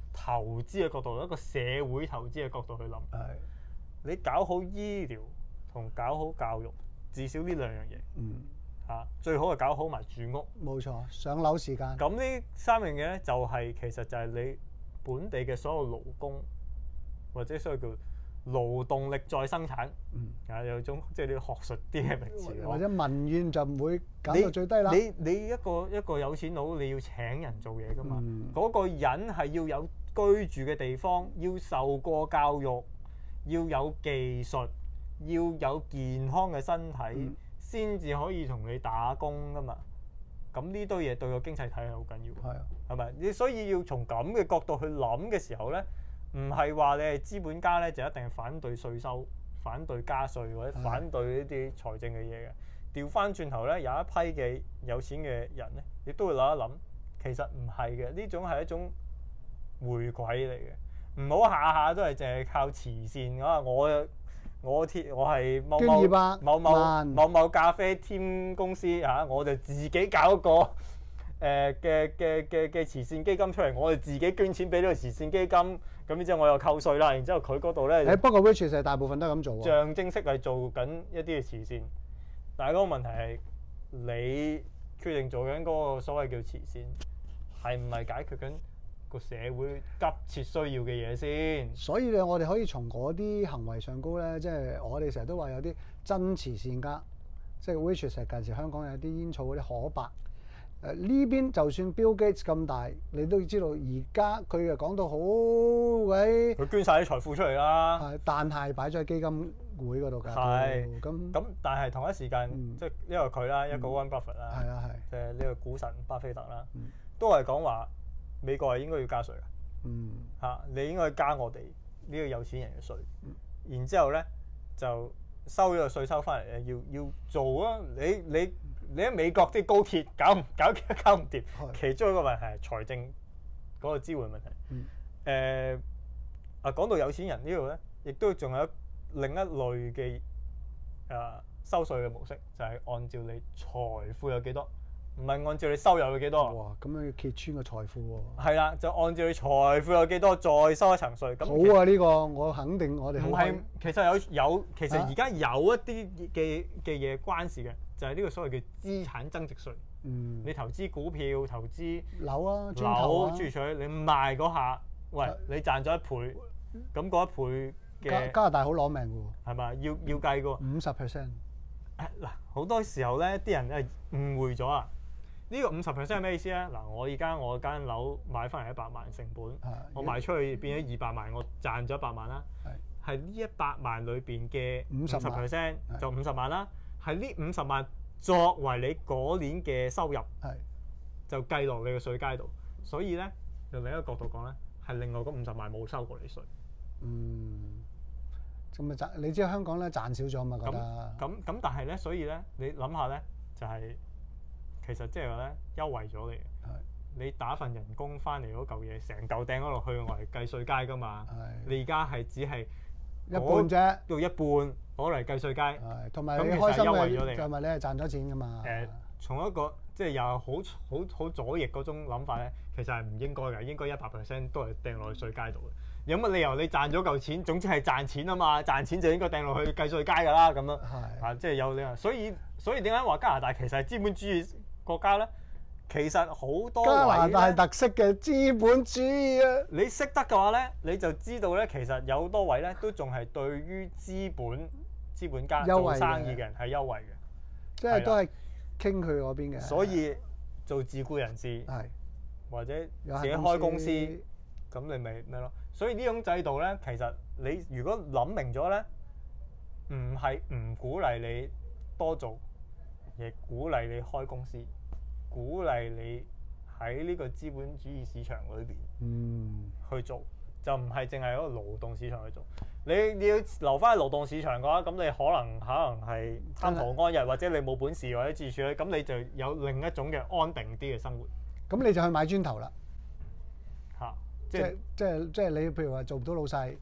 投資嘅角度，一個社會投資嘅角度去諗。 係你搞好醫療同搞好教育，至少呢兩樣嘢。 嗯。 嚇，最好係搞好埋住屋。 冇錯，上樓時間。 咁呢三樣嘢咧，就係、其實就係你本地嘅所有勞工，或者所謂叫勞動力再生產。 嗯。 啊，有種即係啲學術啲嘅名詞。 或者民怨就唔會減到最低啦。 你你一個一個有錢佬，你要請人做嘢噶嘛？嗰、 嗯、 個人係要有居住嘅地方，要受過教育，要有技術，要有健康嘅身體，先至、嗯、可以同你打工噶嘛。咁呢堆嘢對個經濟體係好緊要。 係啊， 係咪？你所以要從咁嘅角度去諗嘅時候咧，唔係話你係資本家咧就一定係反對稅收、反對加稅或者反對呢啲財政嘅嘢嘅。調翻轉頭咧，有一批嘅有錢嘅人咧，亦都會諗一諗，其實唔係嘅，呢種係一種回饋嚟嘅，唔好下下都係淨係靠慈善啊！我我貼我係某某某某某某咖啡添公司嚇，我就自己搞一個誒嘅嘅嘅嘅慈善基金出嚟，我哋自己捐錢俾呢個慈善基金，咁然之後我又扣稅啦，然之後佢嗰度咧， 誒不過 which 係大部分都係咁做喎， 象徵式係做緊一啲嘅慈善。但係嗰個問題係，你決定做緊嗰個所謂叫慈善，係唔係解決緊個社會急切需要嘅嘢先？ 所以咧，我哋可以從嗰啲行為上高咧，即係我哋成日都話有啲真慈善家，即係 which 係近時香港有啲煙草嗰啲可白。誒呢邊就算 Bill Gates 咁大，你都要知道而家佢又講到好鬼， 佢捐晒啲財富出嚟啦。 係，但係擺咗喺基金會嗰度㗎。 係。 咁咁，但係同一時間， 嗯、 即係呢個佢啦，一個 Warren Buffett 啦， 係啊係， 即係呢個股神巴菲特啦， 嗯、 都係講話美國係應該要加稅嘅。 嗯。嚇， 你應該加我哋呢個有錢人嘅稅。 嗯、 然之後咧就收咗個稅收翻嚟咧，要要做啊！你你。你喺美國啲高鐵搞唔搞搞唔掂？其中一個問題係財政嗰個支援問題。誒、 嗯呃、啊，講到有錢人呢度咧，亦都仲有另一類嘅誒、呃、收稅嘅模式，就係、是、按照你財富有幾多，唔係按照你收入有幾多。 哇！咁樣要揭穿個財富喎。 係啦，就按照你財富有幾多，再收一層稅。咁好啊！呢、呢個我肯定我哋唔係，其實有有，其實而家有一啲嘅嘅嘢關事嘅。就係呢個所謂嘅資產增值稅。 嗯， 你投資股票、投資樓啊、 樓、 磚住取，你賣嗰下，喂，你賺咗一倍，咁嗰一倍嘅加拿大好攞命㗎喎， 係嘛？要要計㗎五十 percent。 嗱，好多時候咧，啲人係誤會咗啊！呢個五十 percent 係咩意思咧？嗱，我而家我間樓買翻嚟一百萬成本，我賣出去變咗二百萬，我賺咗一百萬啦。係呢一百萬裏邊嘅五十 percent 就五十萬啦。係呢五十萬作為你嗰年嘅收入，就計落你嘅稅階度。所以咧，由另一個角度講咧，係另外嗰五十萬冇收過你稅。 嗯，咁咪賺？你知香港咧賺少咗嘛？覺得咁咁，但係咧，所以咧，你諗下咧，就係、是、其實即係話咧，優惠咗你嘅。你打份人工翻嚟嗰嚿嘢，成嚿掟咗落去，我係計稅階噶嘛。你而家係只係一半啫， 到一半。攞嚟計稅階， 同埋你開心嘅，就咪你係賺咗錢噶嘛？ 誒，從一個即係又好好好左翼嗰種諗法咧，其實係唔應該嘅，應該一百 percent 都係掟落去稅階度嘅。有乜理由你賺咗嚿錢，總之係賺錢啊嘛？賺錢就應該掟落去計稅階㗎啦，咁樣啊，即係有呢個。所以所以點解話加拿大其實係資本主義國家咧？其實好多加拿大特色嘅資本主義啊！ 你識得嘅話咧，你就知道咧，其實有好多位咧都仲係對於資本資本家做生意嘅人係優惠嘅， 即係都係傾佢嗰邊嘅。 所以做自僱人士係或者自己開公司，咁你咪咩咯？所以呢種制度咧，其實你如果諗明咗咧，唔係唔鼓勵你多做，亦鼓勵你開公司，鼓勵你喺呢個資本主義市場裏邊嗯去做。就唔係淨係嗰個勞動市場去做，你你要留翻喺勞動市場嘅話，咁你可能可能係貪圖安逸，或者你冇本事或者自處咧，咁你就有另一種嘅安定啲嘅生活。 咁你就去買磚頭啦， 嚇、啊， 即係即係即係你譬如話做唔到老細，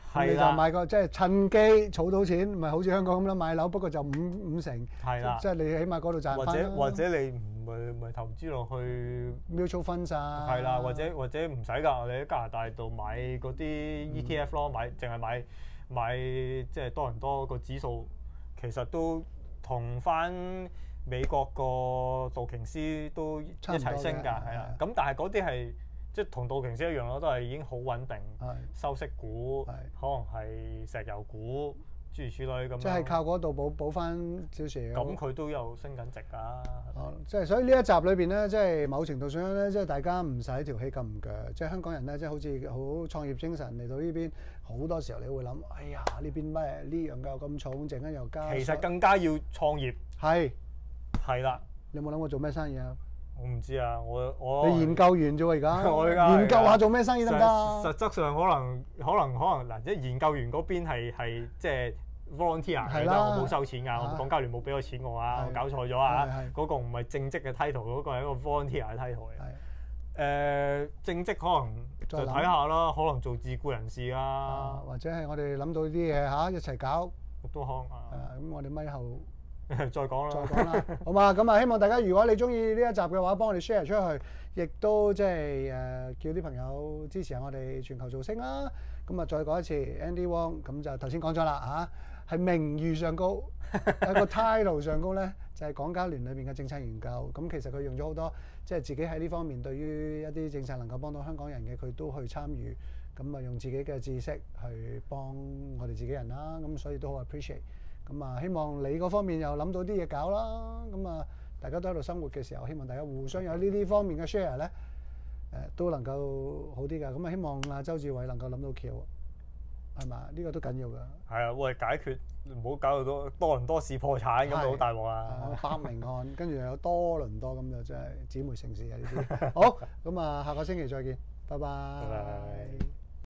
你就買個即係趁機儲到錢，唔係好似香港咁啦，買樓不過就五五成， 係啦， 即係你起碼嗰度賺或翻者或者你唔係唔係投資落去 mutual funds 啊， 係啦，或者或者唔使㗎，你喺加拿大度買嗰啲 E T F 咯，買淨係買買即係多倫多個指數，其實都同翻美國個道瓊斯都一齊升㗎，係啦。咁但係嗰啲係即係同道瓊斯一樣咯，都係已經好穩定，收息股，可能係石油股諸如此類咁。 即係靠嗰度補補翻少少。 咁佢都有升緊值㗎。 哦，即係所以呢一集裏邊咧，即係某程度上咧，即係大家唔使條氣咁唔腳，即係香港人咧，即係好似好創業精神嚟到呢邊，好多時候你會諗，哎呀呢邊咩呢樣又咁重，陣間又加。 其實更加要創業。 係。 係啦。 你有冇諗過做咩生意啊？ 我唔知啊，我我你研究完啫喎，而家我而家研究下做咩生意得唔得？ 實質上可能可能可能嗱，即係研究員嗰邊係係即係 volunteer 嘅啦，我冇收錢㗎，我港交聯冇俾我錢我啊，我搞錯咗啊，嗰個唔係正職嘅 title，嗰個係一個 volunteer 嘅 title 嚟。誒正職可能就睇下啦，可能做自僱人士啊， 或者係我哋諗到啲嘢嚇一齊搞都可能啊。 咁我哋咪後。 再講啦， 再講啦，好嘛？咁啊，希望大家如果你中意呢一集嘅話，幫我哋 share 出去，亦都即係誒叫啲朋友支持下我哋全球造星啦。咁啊，再講一次 Andy Wong，咁就頭先講咗啦嚇，係名譽上高，喺個 title 上高咧，就係港交聯裏邊嘅政策研究。咁其實佢用咗好多，即係自己喺呢方面對於一啲政策能夠幫到香港人嘅，佢都去參與。咁啊，用自己嘅知識去幫我哋自己人啦。咁所以都好 appreciate。咁啊，希望你嗰方面又諗到啲嘢搞啦。咁啊，大家都喺度生活嘅時候，希望大家互相有呢啲方面嘅 share 咧，誒、呃、都能夠好啲㗎。咁啊，希望阿周志偉能夠諗到橋，係嘛？呢、這個都緊要㗎。係啊，喂，解決唔好搞到多多倫多市破產咁就好大鑊啊！ 百名案，跟住又有多倫多咁就真係姊妹城市啊！呢啲好，咁啊，下個星期再見，拜拜。拜拜。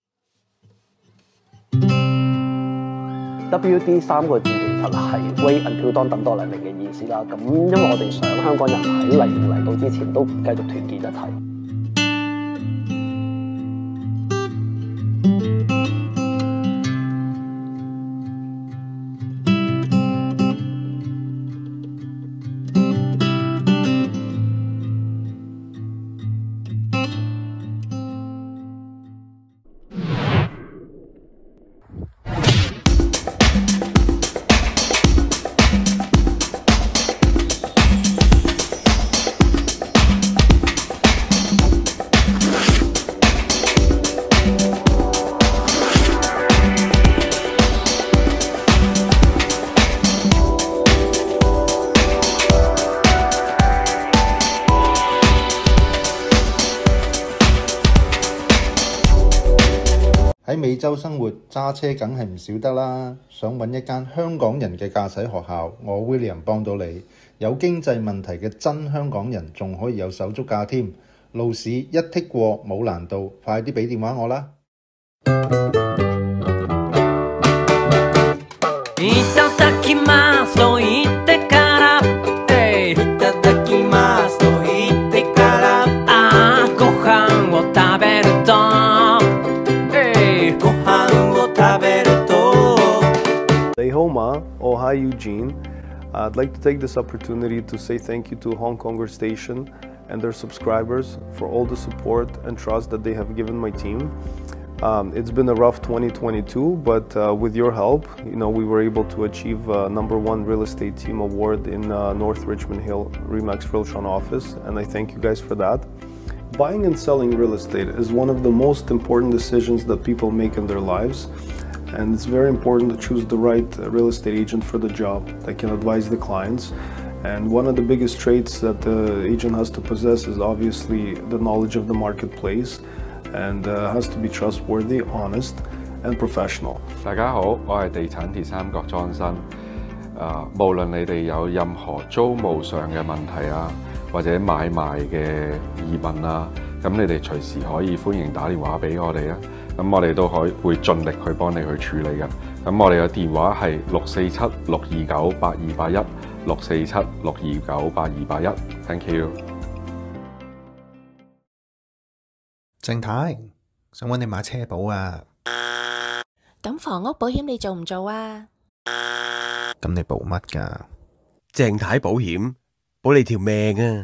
W D 三個字其實係 Wait Until Dawn 等多黎明嘅意思啦。咁因為我哋想香港人喺黎明嚟到之前都繼續團結一體。 喺美洲生活揸車梗係唔少得啦，想揾一間香港人嘅駕駛學校，我 William 幫到你。有經濟問題嘅真香港人仲可以有手足架添，路試一剔過冇難度，快啲俾電話我啦！いただきますと言ってから、いただきますと言ってから、あーご飯を食べると。 Homa, oh hi Eugene. I'd like to take this opportunity to say thank you to Hong Konger Station and their subscribers for all the support and trust that they have given my team. Um, it's been a rough twenty twenty-two, but uh, with your help, you know, we were able to achieve uh, number one real estate team award in uh, North Richmond Hill Remax Realtron office, and I thank you guys for that. Buying and selling real estate is one of the most important decisions that people make in their lives. And it's very important to choose the right real estate agent for the job that can advise the clients. And one of the biggest traits that the agent has to possess is obviously the knowledge of the marketplace and uh, has to be trustworthy, honest, and professional. 大家好，我係地產鐵三角莊生。啊，無論你哋有任何租務上嘅問題啊，或者買賣嘅疑問啊，咁你哋隨時可以歡迎打電話俾我哋啊。咁我哋都可以會盡力去幫你去處理嘅。咁我哋嘅電話係六四七六二九八二八一，六四七六二九八二八一。Thank you。 鄭太，想揾你買車保啊！ 咁房屋保險你做唔做啊？ 咁你保乜㗎？ 鄭太保險保你條命啊！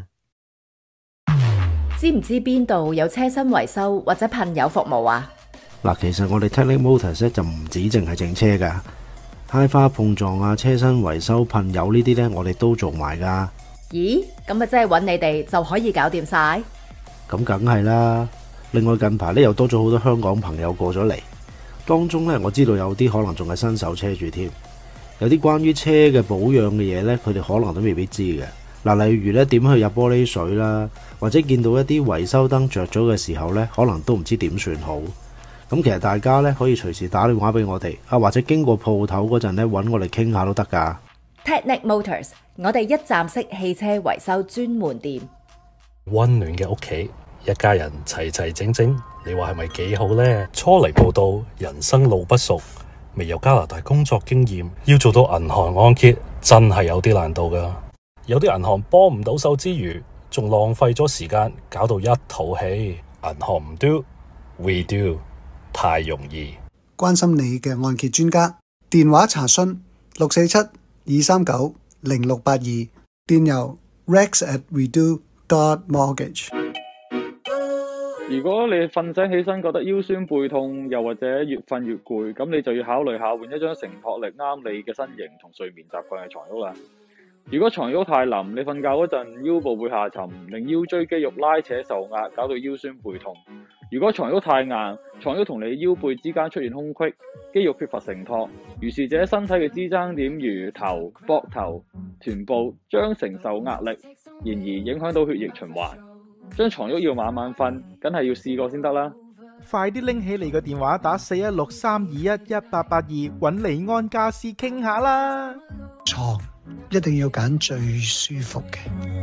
知唔知邊度有車身維修或者噴油服務啊？ 嗱，其實我哋 Technic Motors 咧就唔止淨係整車㗎，揩花碰撞啊、車身維修、噴油呢啲咧，我哋都做埋㗎。 咦，咁咪即係揾你哋就可以搞掂晒？ 咁梗係啦。另外近排咧又多咗好多香港朋友過咗嚟，當中咧我知道有啲可能仲係新手車主添，有啲關於車嘅保養嘅嘢咧，佢哋可能都未必知嘅。嗱，例如咧點去入玻璃水啦，或者見到一啲維修燈着咗嘅時候咧，可能都唔知點算好。咁其實大家咧可以隨時打電話俾我哋啊，或者經過鋪頭嗰陣咧揾我哋傾下都得㗎。 Technic Motors， 我哋一站式汽車維修專門店。 溫暖嘅屋企，一家人齊齊整整，你話係咪幾好呢？初嚟報到，人生路不熟，未有加拿大工作經驗，要做到銀行按揭真係有啲難度㗎。有啲銀行幫唔到手之餘，仲浪費咗時間，搞到一肚氣。銀行唔 do，we do， 太容易。 關心你嘅按揭專家，電話查詢六四七二三九零六八二，電郵 rex at redo dot mortgage。 如果你瞓醒起身覺得腰酸背痛，又或者越瞓越攰，咁你就要考慮下換一張承托力啱你嘅身形同睡眠習慣嘅床褥啦。如果床褥太腍，你瞓覺嗰陣腰部會下沉，令腰椎肌肉拉扯受壓，搞到腰酸背痛。如果床褥太硬，床褥同你腰背之間出現空隙，肌肉缺乏承托，如是者身體嘅支撐點如頭、膊頭、臀部將承受壓力，然而影響到血液循環。張床褥要晚晚瞓，梗係要試過先得啦。 快啲拎起你個電話，打四一六三二一一八八二，揾李安家私傾下啦。 床一定要揀最舒服嘅。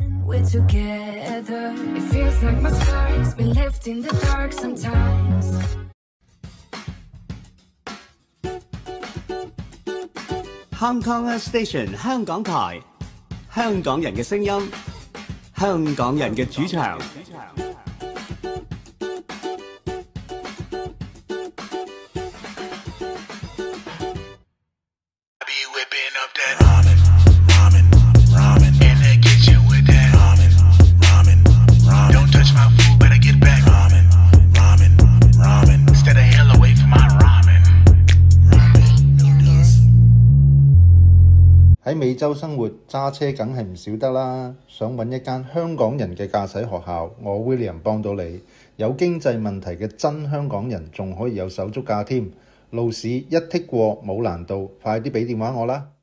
Hong Kong Station 香港台，香港人嘅聲音，香港人嘅主場。 喺美洲生活揸車梗係唔少得啦，想揾一間香港人嘅駕駛學校，我 William 幫到你。有經濟問題嘅真香港人仲可以有手足架添，路試一剔過冇難度，快啲俾電話我啦！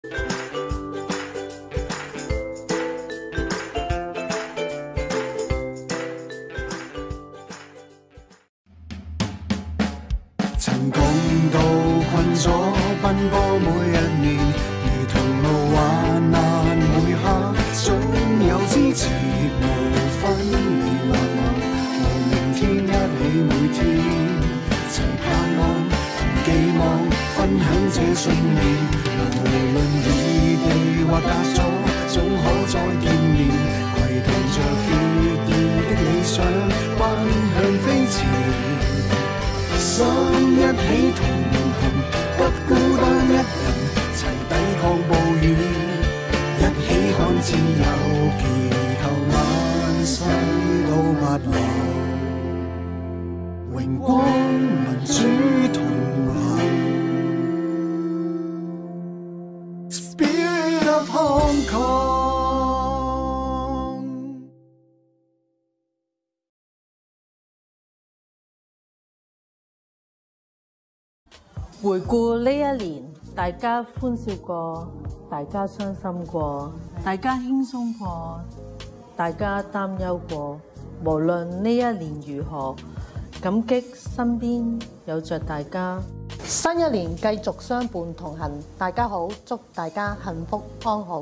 曾共度困咗奔波每一年，如同路患難每刻，總有支持無分離或惑，和明天一起每天，齊盼望同寄望，分享這信念。無論異地或隔咗，總可再見面，攜同着血意的理想，奔向飛馳。心一起同行，不孤單一人，齊抵抗暴雨，一起看自由，祈求萬世都不老，榮光民主同行。Spirit of Hong Kong。 回顧呢一年，大家歡笑過，大家傷心過，大家輕鬆過，大家擔憂過。無論呢一年如何，感激身邊有着大家。新一年繼續相伴同行，大家好，祝大家幸福安好。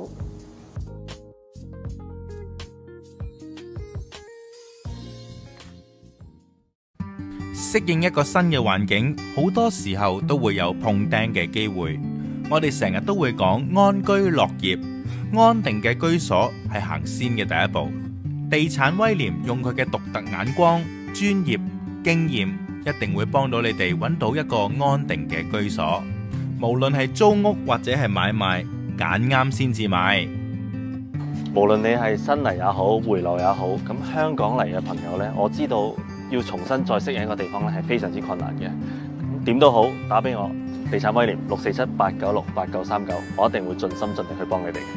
適應一個新嘅環境，好多時候都會有碰釘嘅機會。我哋成日都會講安居樂業，安定嘅居所係行先嘅第一步。地產威廉用佢嘅獨特眼光、專業、經驗， 一定會幫到你哋揾到一個安定嘅居所。無論係租屋或者係買賣，揀啱先至買。 無論你係新嚟也好，回流也好，咁香港嚟嘅朋友呢，我知道要重新再適應一個地方呢係非常之困難嘅。點都好，打俾我，地產威廉六四七八九六八九三九，我一定會盡心盡力去幫你哋。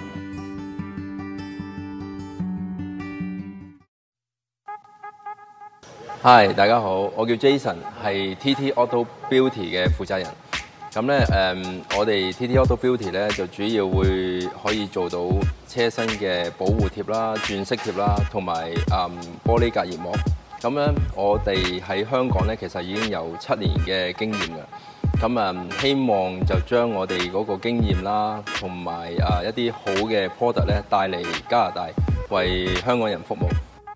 Hi， 大家好，我叫 Jason， 係 T T Auto Beauty 嘅負責人。咁咧誒，我哋 T T Auto Beauty 咧就主要會可以做到車身嘅保護貼啦、鑽飾貼啦，同埋誒玻璃隔熱膜。咁咧，我哋喺香港咧其實已經有七年嘅經驗㗎。咁啊，希望就將我哋嗰個經驗啦，同埋啊一啲好嘅 product 咧帶嚟加拿大，為香港人服務。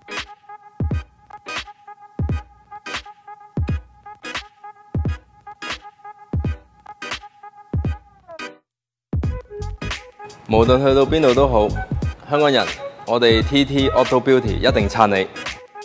無論去到邊度都好，香港人，我哋 T T Auto Beauty 一定撐你。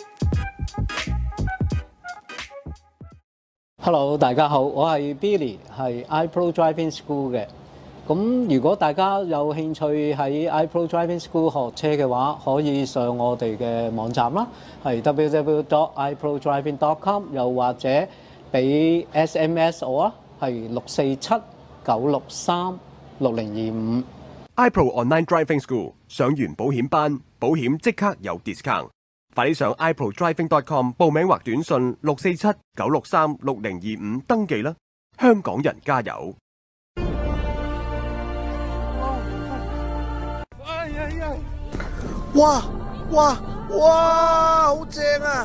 Hello， 大家好，我係 Billy， 係 iPro Driving School 嘅。咁如果大家有興趣喺 iPro Driving School 學車嘅話，可以上我哋嘅網站啦，係 w w w dot i pro driving dot com， 又或者俾 S M S 我啊，係六四七九六三六零二五。 iPro Online Driving School 上完保險班，保險即刻有 discount。快啲上 i pro driving dot com 報名或短信六四七九六三六零二五登記啦！香港人加油！ 哇哇哇！好正啊！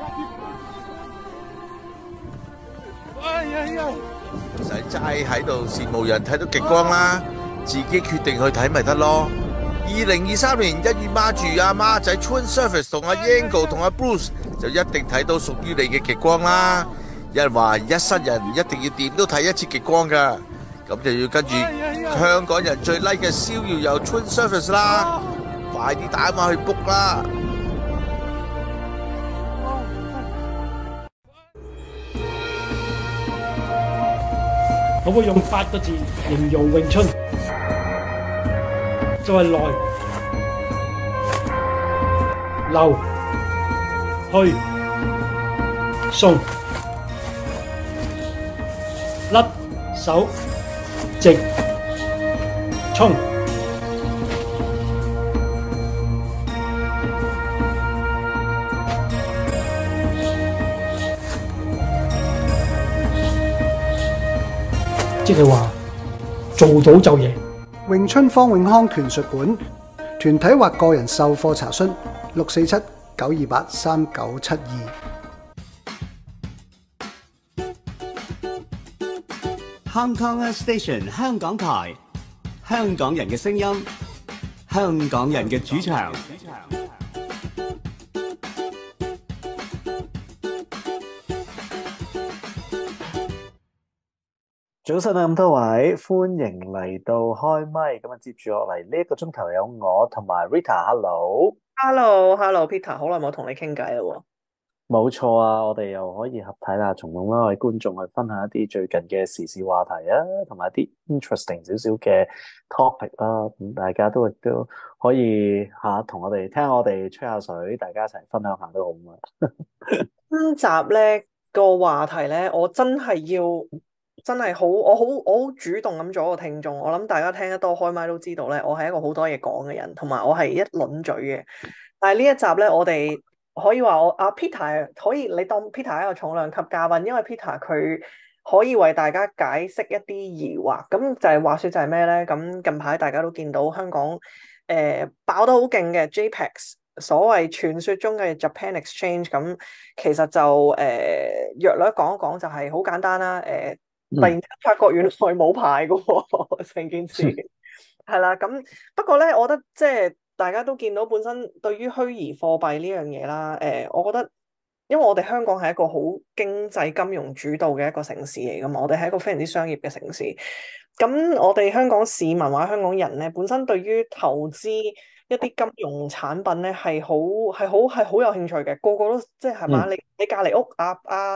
哎呀呀！唔使齋喺度羨慕人睇到極光啦，自己決定去睇咪得咯。二零二三年一月孖住阿孖仔 Twin Surface 同阿 Yango 同阿 Bruce 就一定睇到屬於你嘅極光啦。有人話一生人一定要掂都睇一次極光㗎，咁就要跟住香港人最 like 嘅逍遙遊 Twin Surface 啦，快啲打電話去 book 啦！ 可唔可以用八個字形容詠春？就係來、流、去、送、甩、手、直、衝。即係話做到就贏。 詠春方永康拳術館，團體或個人授課查詢六四七九二八三九七二。 Hong Kong Station 香港台，香港人嘅聲音，香港人嘅主場。 早晨啊，咁多位，歡迎嚟到開咪。咁啊，接住落嚟呢一個鐘頭有我同埋 Rita。Hello，Hello，Hello，Peter， 好耐冇同你傾偈啦喎。 冇錯啊，我哋又可以合體啦，從咁多位觀眾去分享一啲最近嘅時事話題啊，同埋啲 interesting 少少嘅 topic 啦。咁大家都亦都可以嚇同我哋聽我哋吹下水，大家一齊分享下都好嘛。 今集咧個話題咧，我真係要。真係好，我好我好主動咁做一個聽眾。我諗大家聽得多開麥都知道咧，我係一個好多嘢講嘅人，同埋我係一輪嘴嘅。但係呢一集咧，我哋可以話我阿 Peter 可以，你當 Peter 係一個重量級嘉賓，因為 Peter 佢可以為大家解釋一啲疑惑。咁就係話説就係咩咧？咁近排大家都見到香港誒、呃、爆得好勁嘅 J PEX， 所謂傳說中嘅 Japan Exchange。咁其實就誒、呃、約略講一講就係好簡單啦，誒、呃。突然間發覺原來冇牌嘅喎，成件事係啦。咁不過咧，我覺得即係大家都見到本身對於虛擬貨幣呢樣嘢啦。誒、呃，我覺得因為我哋香港係一個好經濟金融主導嘅一個城市嚟㗎嘛，我哋係一個非常之商業嘅城市。咁我哋香港市民或者香港人咧，本身對於投資一啲金融產品咧係好係好係好有興趣嘅，個個都即係係嘛？你你隔離屋啊啊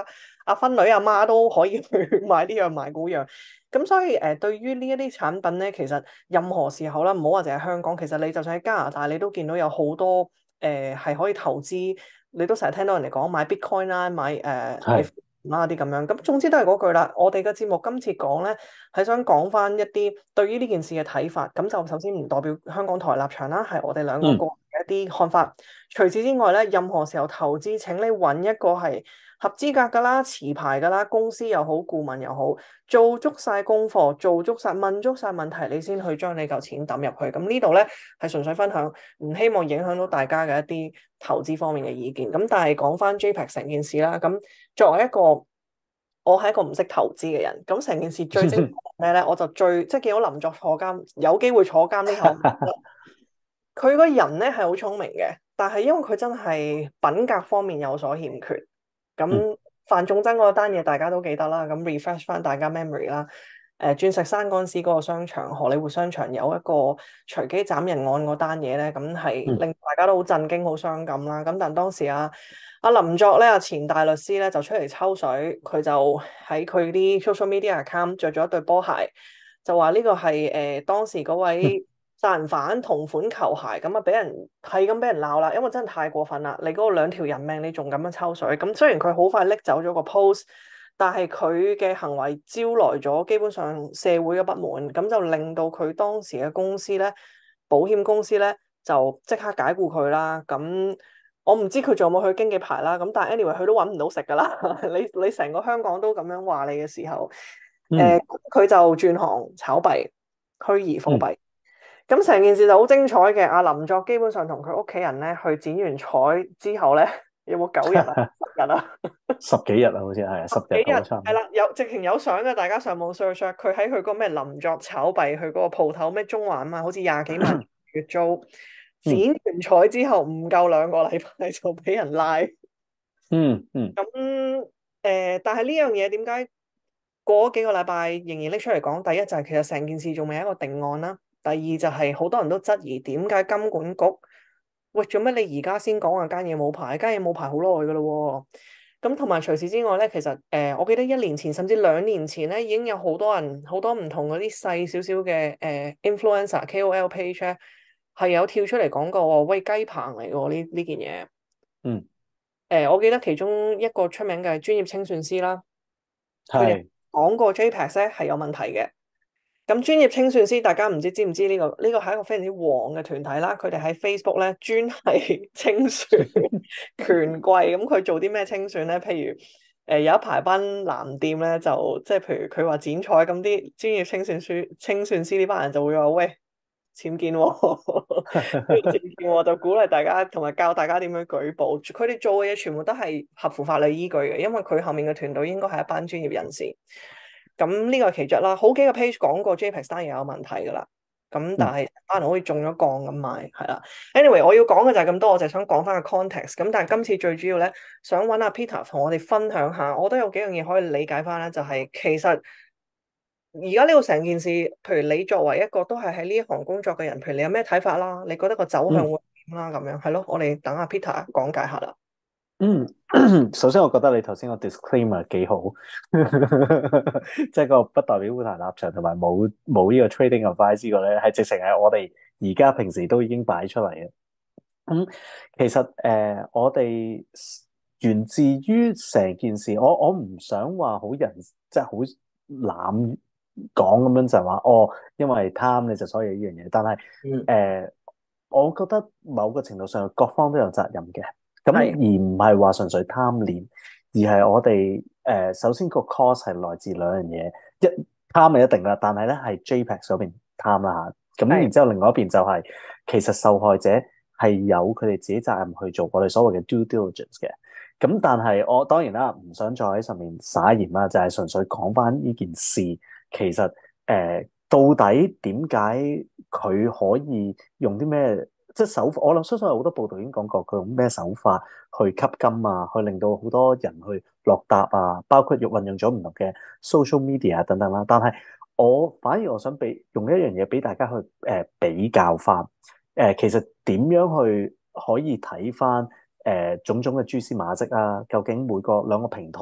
阿芬女阿媽都可以去買呢樣買嗰樣。咁所以誒、呃，對於呢一啲產品咧，其實任何時候啦，唔好話淨係香港，其實你就算喺加拿大，你都見到有好多誒係、呃、可以投資，你都成日聽到人哋講買 Bitcoin 啦，買誒、呃、買啦啲咁樣。咁總之都係嗰句啦，我哋嘅節目今次講咧係想講翻一啲對於呢件事嘅睇法。咁就首先唔代表香港台立場啦，係我哋兩個個人嘅一啲看法。嗯、除此之外咧，任何時候投資請你揾一個係合資格㗎啦、持牌㗎啦，公司又好、顧問又好，做足晒功課、做足晒問足晒問題，你先去將你嚿錢抌入去。咁呢度咧係純粹分享，唔希望影響到大家嘅一啲投資方面嘅意見。咁但係講翻 J P E X 成件事啦，咁作為一個我係一個唔識投資嘅人，咁成件事最精咩咧？我就最即係見到林作坐監，有機會坐監呢口，佢個人咧係好聰明嘅，但係因為佢真係品格方面有所欠缺。咁范仲增嗰單嘢大家都記得啦，咁 refresh 翻大家 memory 啦。誒、呃，鑽石山嗰陣時嗰個商場，荷里活商場有一個隨機斬人案嗰單嘢咧，咁係令大家都好震驚、好傷感啦。咁但當時啊，阿林作咧，阿前大律師咧就出嚟抽水，佢就喺佢啲 social media account 着咗一對波鞋，就話呢個係誒、呃、當時嗰位殺人犯同款球鞋，咁啊俾人係咁俾人鬧啦，因為真係太過分啦！你嗰個兩條人命，你仲咁樣抽水，咁雖然佢好快拎走咗個 post，但係佢嘅行為招來咗基本上社會嘅不滿，咁就令到佢當時嘅公司咧，保險公司咧就即刻解僱佢啦。咁我唔知佢仲有冇去經紀牌啦，咁但係 anyway 佢都揾唔到食噶啦。你你成個香港都咁樣話你嘅時候，誒佢、嗯呃、就轉行炒幣、虛擬貨幣。嗯咁成件事就好精彩嘅，阿林作基本上同佢屋企人咧去剪完彩之後咧，有冇九日啊？十日啊？ 十幾日啊，好似係十幾日係啦，有直情有相嘅，大家上網 search，佢喺佢嗰咩林作炒幣，佢嗰個鋪頭咩中環啊嘛，好似廿幾萬月租，剪完彩之後唔夠兩個禮拜就俾人拉。 嗯嗯。 咁誒、呃，但係呢樣嘢點解過咗幾個禮拜仍然拎出嚟講？第一就係其實成件事仲未有一個定案啦。第二就係好多人都質疑點解金管局喂做咩你而家先講話間嘢冇牌，間嘢冇牌好耐噶咯喎。咁同埋除此之外咧，其實誒、呃、我記得一年前甚至兩年前咧已經有好多人好多唔同嗰啲細少少嘅誒 influencer K O L page 咧係有跳出嚟講過喎，喂雞棚嚟喎呢呢件嘢。 嗯。 誒、呃，我記得其中一個出名嘅專業清算師啦，佢哋講過 J P E X 咧係有問題嘅。咁專業清算師，大家唔知知唔知呢、這個呢、這個係一個非常之黃嘅團體啦。佢哋喺 Facebook 咧專係清算權貴。咁佢做啲咩清算咧？譬如誒、呃、有一排班藍店咧，就即係譬如佢話剪彩咁，啲專業清算師清算師呢班人就會話：喂，僭建喎、哦，僭建喎，就鼓勵大家同埋教大家點樣舉報。佢哋做嘅嘢全部都係合乎法律依據嘅，因為佢後面嘅團隊應該係一班專業人士。咁呢個係其一啦，好幾個 page 講過 J P E X 單嘢有問題噶啦，咁但係可能好似中咗降咁賣，係啦。Anyway，我要講嘅就係咁多，我就係想講翻個 context。咁但係今次最主要咧，想揾阿 Peter 同我哋分享下，我都有幾樣嘢可以理解翻咧，就係、是、其實而家呢個成件事，譬如你作為一個都係喺呢一行工作嘅人，譬如你有咩睇法啦？你覺得個走向會點啦？咁、嗯、樣係咯，我哋等阿 Peter 講解下啦。 嗯，首先我覺得你頭先個 disclaimer 幾好，即係個不代表本台立場同埋冇冇呢個 trading advice 呢個咧，係直情係我哋而家平時都已經擺出嚟嘅。咁、嗯、其實誒、呃，我哋源自於成件事，我我唔想話好人即係好濫講咁樣就話哦，因為貪你就所以呢樣嘢，但係誒、嗯呃，我覺得某個程度上各方都有責任嘅。咁而唔係話純粹貪念，而係我哋誒、呃、首先個 cost 係來自兩樣嘢，一貪係一定啦，但係咧係 J P E X 嗰邊貪啦嚇，咁然之後另外一邊就係、是、其實受害者係有佢哋自己責任去做我哋所謂嘅 due diligence 嘅，咁但係我當然啦，唔想再喺上面撒鹽啦，就係、是、純粹講翻呢件事，其實誒、呃、到底點解佢可以用啲咩？即係手法，我諗相信有好多報道已經講過佢用咩手法去吸金啊，去令到好多人去落搭啊，包括用運用咗唔同嘅 social media 等等啦。但係我反而我想俾用一樣嘢俾大家去誒、呃、比較翻誒、呃，其實點樣去可以睇翻誒種種嘅蛛絲馬跡啊？究竟每個兩個平台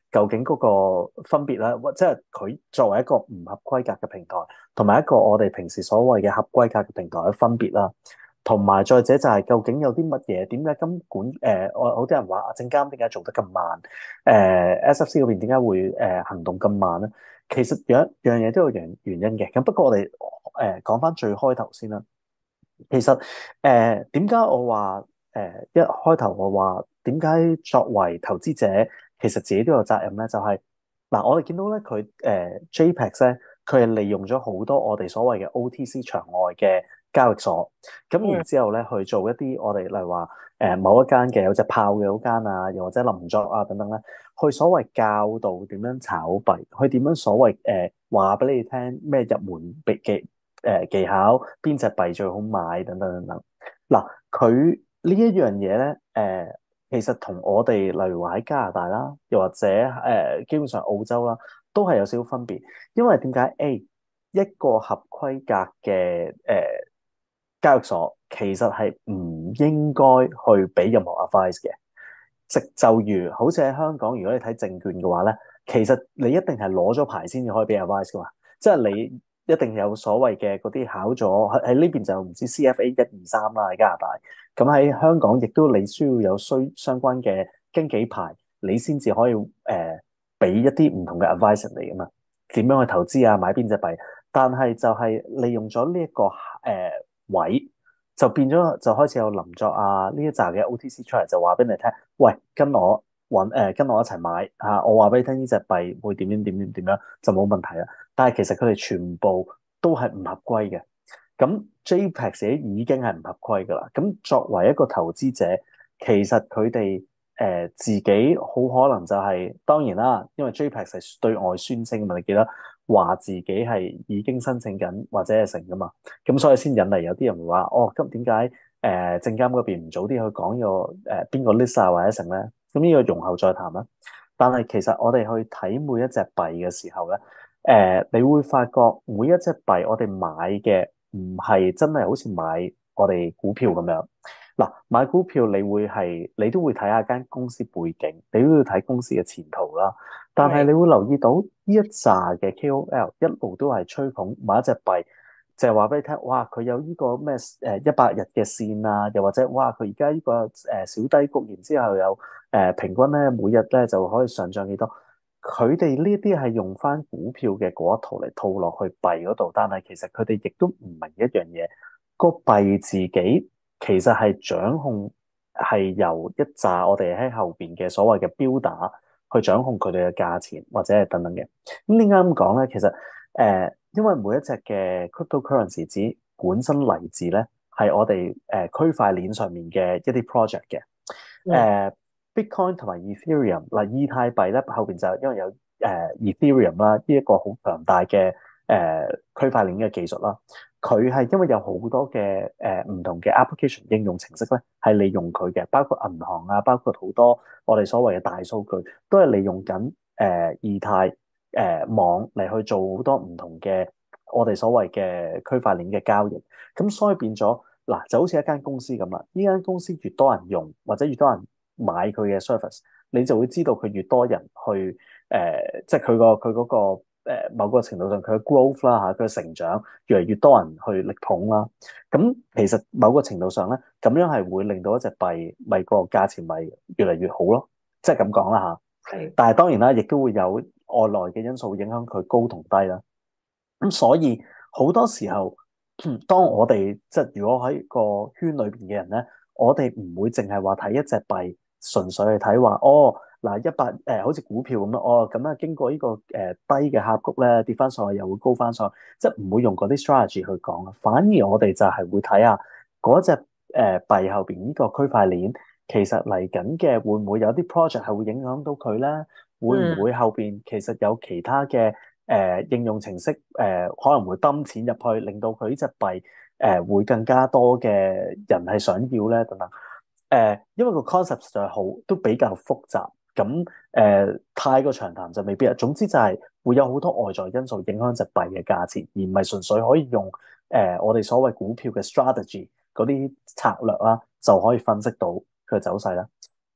究竟嗰個分別咧，或即係佢作為一個唔合規格嘅平台，同埋一個我哋平時所謂嘅合規格嘅平台嘅分別啦。同埋再者就係究竟有啲乜嘢？點解金管誒我好多人話啊證監點解做得咁慢？誒、呃、S F C 嗰邊點解會誒、呃、行動咁慢咧？其實有一樣嘢都有原原因嘅。咁不過我哋誒講翻最開頭先啦。其實誒點解我話誒、呃、一開頭我話點解作為投資者其實自己都有責任咧？就係、是、嗱，我哋見到咧佢誒 JPEX 咧，佢係利用咗好多我哋所謂嘅 O T C 場外嘅交易所，咁然之後咧去做一啲我哋例如話誒、呃、某一間嘅有隻炮嘅嗰間啊，又或者林作啊等等咧，去所謂教導點樣炒幣，去點樣所謂誒話俾你聽咩入門秘技誒技巧，邊隻幣最好買等等等等。嗱，佢呢一樣嘢咧誒，其實同我哋例如話喺加拿大啦，又或者誒、呃、基本上澳洲啦，都係有少少分別，因為點解 A 一個合規格嘅誒、呃交易所其實係唔應該去俾任何 advice 嘅，直就如好似喺香港，如果你睇證券嘅話咧，其實你一定係攞咗牌先至可以俾 advice 噶嘛，即係你一定有所謂嘅嗰啲考咗喺喺呢邊就唔知 C F A 一二三啦，喺加拿大，咁喺香港亦都你需要有需相關嘅經紀牌，你先至可以誒俾、呃、一啲唔同嘅 advice 嚟噶嘛，點樣去投資啊，買邊隻幣，但係就係利用咗呢一個誒。呃位就變咗就開始有林作啊呢一紮嘅 O T C 出嚟就話俾你聽，喂跟我揾誒、呃、跟我一齊買嚇、啊，我話俾你聽呢隻幣會點點點點點樣就冇問題啦。但係其實佢哋全部都係唔合規嘅。咁 JPEX 已經係唔合規噶啦。咁作為一個投資者，其實佢哋誒自己好可能就係、是、當然啦，因為 JPEX 係對外宣稱嘛，你記得。話自己係已經申請緊或者係成噶嘛，咁所以先引嚟有啲人會話哦，咁點解誒證監嗰邊唔早啲去講呢個誒邊個 list 啊或者成咧？咁呢個容後再談啦。但係其實我哋去睇每一隻幣嘅時候咧，誒、呃、你會發覺每一隻幣我哋買嘅唔係真係好似買我哋股票咁樣。嗱，買股票你會係你都會睇下間公司背景，你都要睇公司嘅前途啦。但係你會留意到呢一紮嘅 K O L 一路都係吹捧某一隻幣，就係話俾你聽，哇！佢有呢個咩誒一百日嘅線啊，又或者哇佢而家呢個誒小低谷，然之後有誒、呃、平均咧每日咧就可以上漲幾多。佢哋呢啲係用翻股票嘅嗰一套嚟套落去幣嗰度，但係其實佢哋亦都唔明一樣嘢，個幣自己其實係掌控係由一紮我哋喺後邊嘅所謂嘅標打。去掌控佢哋嘅價錢或者係等等嘅。咁點解咁講咧？其實誒、呃，因為每一隻嘅 cryptocurrency 指本身嚟自咧係我哋誒、呃、區塊鏈上面嘅一啲 project 嘅。誒、嗯呃、Bitcoin 同埋 Ethereum 嗱、呃，以太幣咧後邊就因為有誒、呃、Ethereum 啦，呢一個好強大嘅誒、呃、區塊鏈嘅技術啦。佢係因為有好多嘅誒唔同嘅 application 應用程式咧，係利用佢嘅，包括銀行啊，包括好多我哋所謂嘅大數據，都係利用緊誒、呃、以太誒、呃、網嚟去做好多唔同嘅我哋所謂嘅區塊鏈嘅交易。咁所以變咗嗱，就好似一間公司咁啦。呢間公司越多人用或者越多人買佢嘅 service，你就會知道佢越多人去誒、呃，即係佢個佢嗰個。誒某個程度上，佢嘅 growth 啦嚇，佢嘅成長越嚟越多人去力捧啦。咁其實某個程度上咧，咁樣係會令到一隻幣咪個價錢咪越嚟越好咯。即係咁講啦嚇。係。但係當然啦，亦都會有外來嘅因素影響佢高同低啦。咁所以好多時候，當我哋即係如果喺個圈裏邊嘅人咧，我哋唔會淨係話睇一隻幣，純粹去睇話哦。嗱，一百誒好似股票咁咯，哦咁啊經過呢個誒低嘅峽谷咧，跌翻上去又會高翻上去，即係唔會用嗰啲 strategy 去講啊。反而我哋就係會睇下嗰隻誒幣後邊呢個區塊鏈，其實嚟緊嘅會唔會有啲 project 係會影響到佢咧？會唔會後邊其實有其他嘅誒、呃、應用程式誒、呃、可能會抌錢入去，令到佢呢隻幣誒、呃、會更加多嘅人係想要咧等等。誒、呃，因為個 concept 就係好都比較複雜。咁誒、呃、太過長談就未必啊。總之就係會有好多外在因素影響隻幣嘅價錢，而唔係純粹可以用誒、呃、我哋所謂股票嘅 strategy 嗰啲策略啦，就可以分析到佢嘅走勢啦。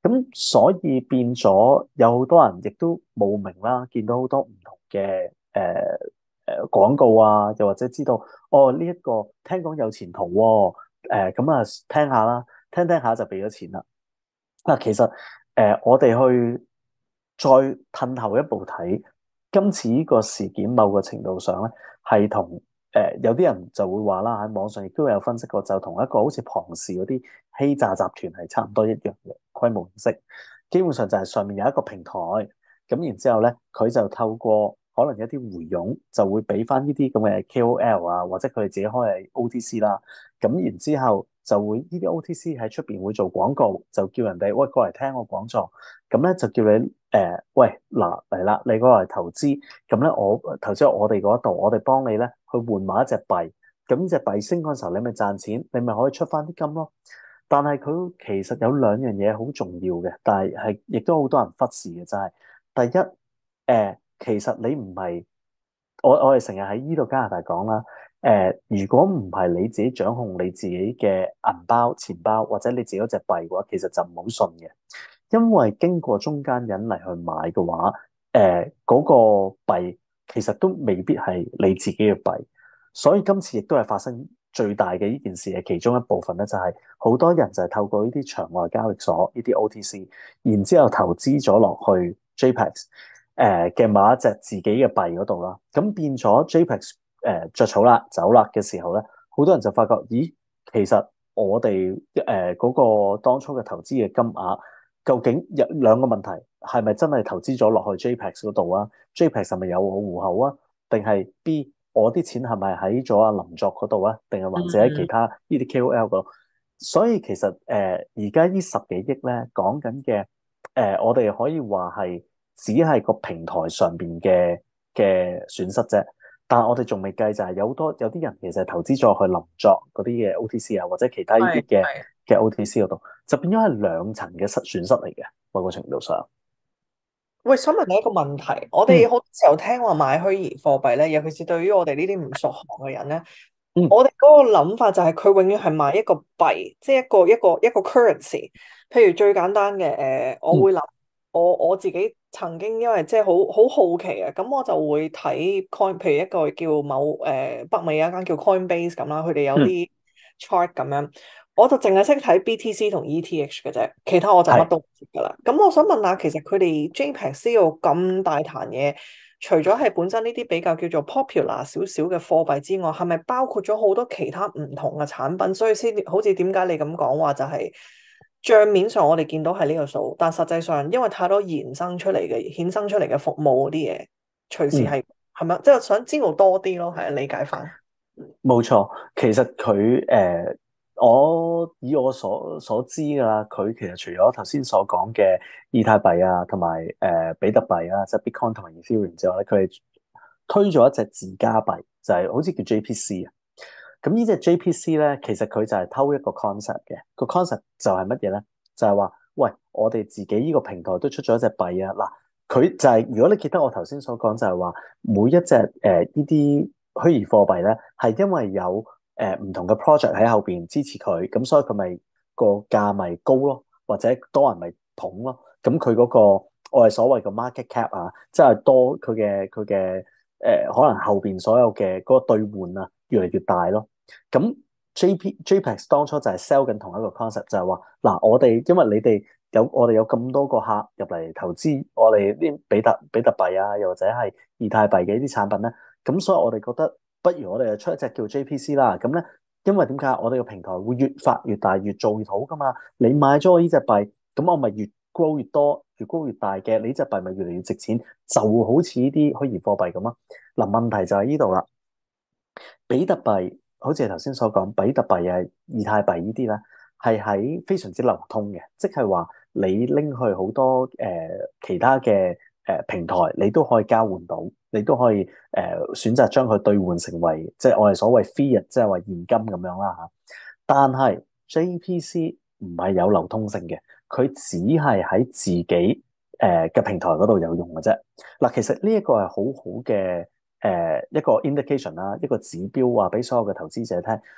咁所以變咗有好多人亦都慕名啦，見到好多唔同嘅誒誒廣告啊，又或者知道哦呢一個聽講有前途喎，誒咁啊聽下啦，聽聽下就俾咗錢啦。嗱，其實誒、呃、我哋去再褪後一步睇，今次呢個事件某個程度上咧係同誒有啲人就會話啦，喺網上亦都有分析過，就同一個好似龐氏嗰啲欺詐集團係差唔多一樣嘅規模形式。基本上就係上面有一個平台，咁然之後咧，佢就透過可能一啲回傭，就會俾翻呢啲咁嘅 K O L 啊，或者佢哋自己開嘅 O T C 啦。咁然之後就會呢啲 O T C 喺出邊會做廣告，就叫人哋喂過嚟聽我講座。咁咧就叫你誒、呃、喂嗱嚟啦，你過嚟投資。咁咧我投資喺我哋嗰度，我哋幫你咧去換買一隻幣。咁呢隻幣升嗰陣時候，你咪賺錢，你咪可以出翻啲金咯。但係佢其實有兩樣嘢好重要嘅，但係係亦都好多人忽視嘅，就係、是、第一，誒、呃，其實你唔係我我哋成日喺呢度加拿大講啦，誒、呃，如果唔係你自己掌控你自己嘅銀包、錢包或者你自己嗰隻幣嘅話，其實就唔好信嘅，因為經過中間人嚟去買嘅話，誒、呃，嗰、那個幣其實都未必係你自己嘅幣，所以今次亦都係發生最大嘅呢件事嘅其中一部分咧，就係好多人就係透過呢啲場外交易所、呢啲 O T C， 然之後投資咗落去 J P E X 誒嘅某一隻自己嘅幣嗰度啦。咁變咗 J P E X 誒著草啦、走啦嘅時候咧，好多人就發覺，咦，其實我哋誒嗰個當初嘅投資嘅金額，究竟有兩個問題，係咪真係投資咗落去 J P E X 嗰度啊 ？J P E X 係咪有我戶口啊？定係 B？我啲錢係咪喺咗阿林作嗰度啊？定係或者喺其他呢啲 K O L 嗰度？所以其實誒而家呢十幾億咧講緊嘅誒，我哋可以話係只係個平台上邊嘅嘅損失啫。但係我哋仲未計就係有好多有啲人其實係投資咗去林作嗰啲嘅 O T C 啊，或者其他呢啲嘅嘅 O T C 嗰度，就變咗係兩層嘅失損失嚟嘅某個程度上。 喂，想問你一個問題，我哋好多時候聽話買虛擬貨幣咧，尤其是對於我哋呢啲唔熟行嘅人咧， 嗯、 我哋嗰個諗法就係佢永遠係買一個幣，即係一個一個一個 currency。譬如最簡單嘅誒、呃，我會諗、嗯、我我自己曾經因為即係好好好奇啊，咁我就會睇 coin，譬如一個叫某誒、呃、北美有一間叫 Coinbase 咁啦，佢哋有啲 chart 咁樣。我就淨係識睇 B T C 同 E T H 嘅啫，其他我就乜都唔識噶啦。咁我想問下，其實佢哋 J P E X 有咁大壇嘢，除咗係本身呢啲比較叫做 popular 少少嘅貨幣之外，係咪包括咗好多其他唔同嘅產品？所以先好似點解你咁講話就係帳面上我哋見到係呢個數，但實際上因為太多衍生出嚟嘅衍生出嚟嘅服務嗰啲嘢，隨時係係咪？即係想知道多啲咯，係理解翻。 冇錯，其實佢誒。呃我以我所所知噶啦，佢其實除咗頭先所講嘅以太幣啊，同埋誒比特幣啊，即係 Bitcoin 同埋 Ethereum 之外咧，佢係推咗一隻自家幣，就係、是、好似叫 J P C 啊。咁呢隻 J P C 咧，其實佢就係偷一個 concept 嘅，個 concept 就係乜嘢咧？就係、是、話，喂，我哋自己呢個平台都出咗一隻幣啊。嗱，佢就係、是、如果你記得我頭先所講，就係話每一隻誒呢啲虛擬貨幣咧，係因為有誒唔、呃、同嘅 project 喺後邊支持佢，咁所以佢咪個價咪高咯，或者多人咪捧咯。咁佢嗰個我哋所謂嘅 market cap 啊，即係多佢嘅佢嘅誒，可能後邊所有嘅嗰個兌換啊，越嚟越大咯。咁 J P J P E X 當初就係 sell 緊同一個 concept，就係話嗱，我哋因為你哋有我哋有咁多個客入嚟投資我哋啲比特比特幣啊，又或者係以太幣嘅呢啲產品咧，咁所以我哋覺得，不如我哋就出一隻叫 J P C 啦，咁咧，因為點解我哋個平台會越發越大，越做越好噶嘛？你買咗我呢隻幣，咁我咪越 grow 越多，越 grow 越大嘅，你呢隻幣咪越嚟越值錢，就好似呢啲虛擬貨幣咁咯。嗱，問題就喺呢度啦。比特幣好似係頭先所講，比特幣啊、以太幣呢啲咧，係喺非常之流通嘅，即係話你拎去好多誒、呃、其他嘅誒、呃、平台，你都可以交換到。你都可以誒、呃、選擇將佢兌換成為即係我哋所謂 fiat，即係話現金咁樣啦嚇。但係 J P C 唔係有流通性嘅，佢只係喺自己誒嘅、呃、平台嗰度有用嘅啫。嗱，其實呢一個係好好嘅誒一個 indication 啦，一個指標話俾所有嘅投資者聽。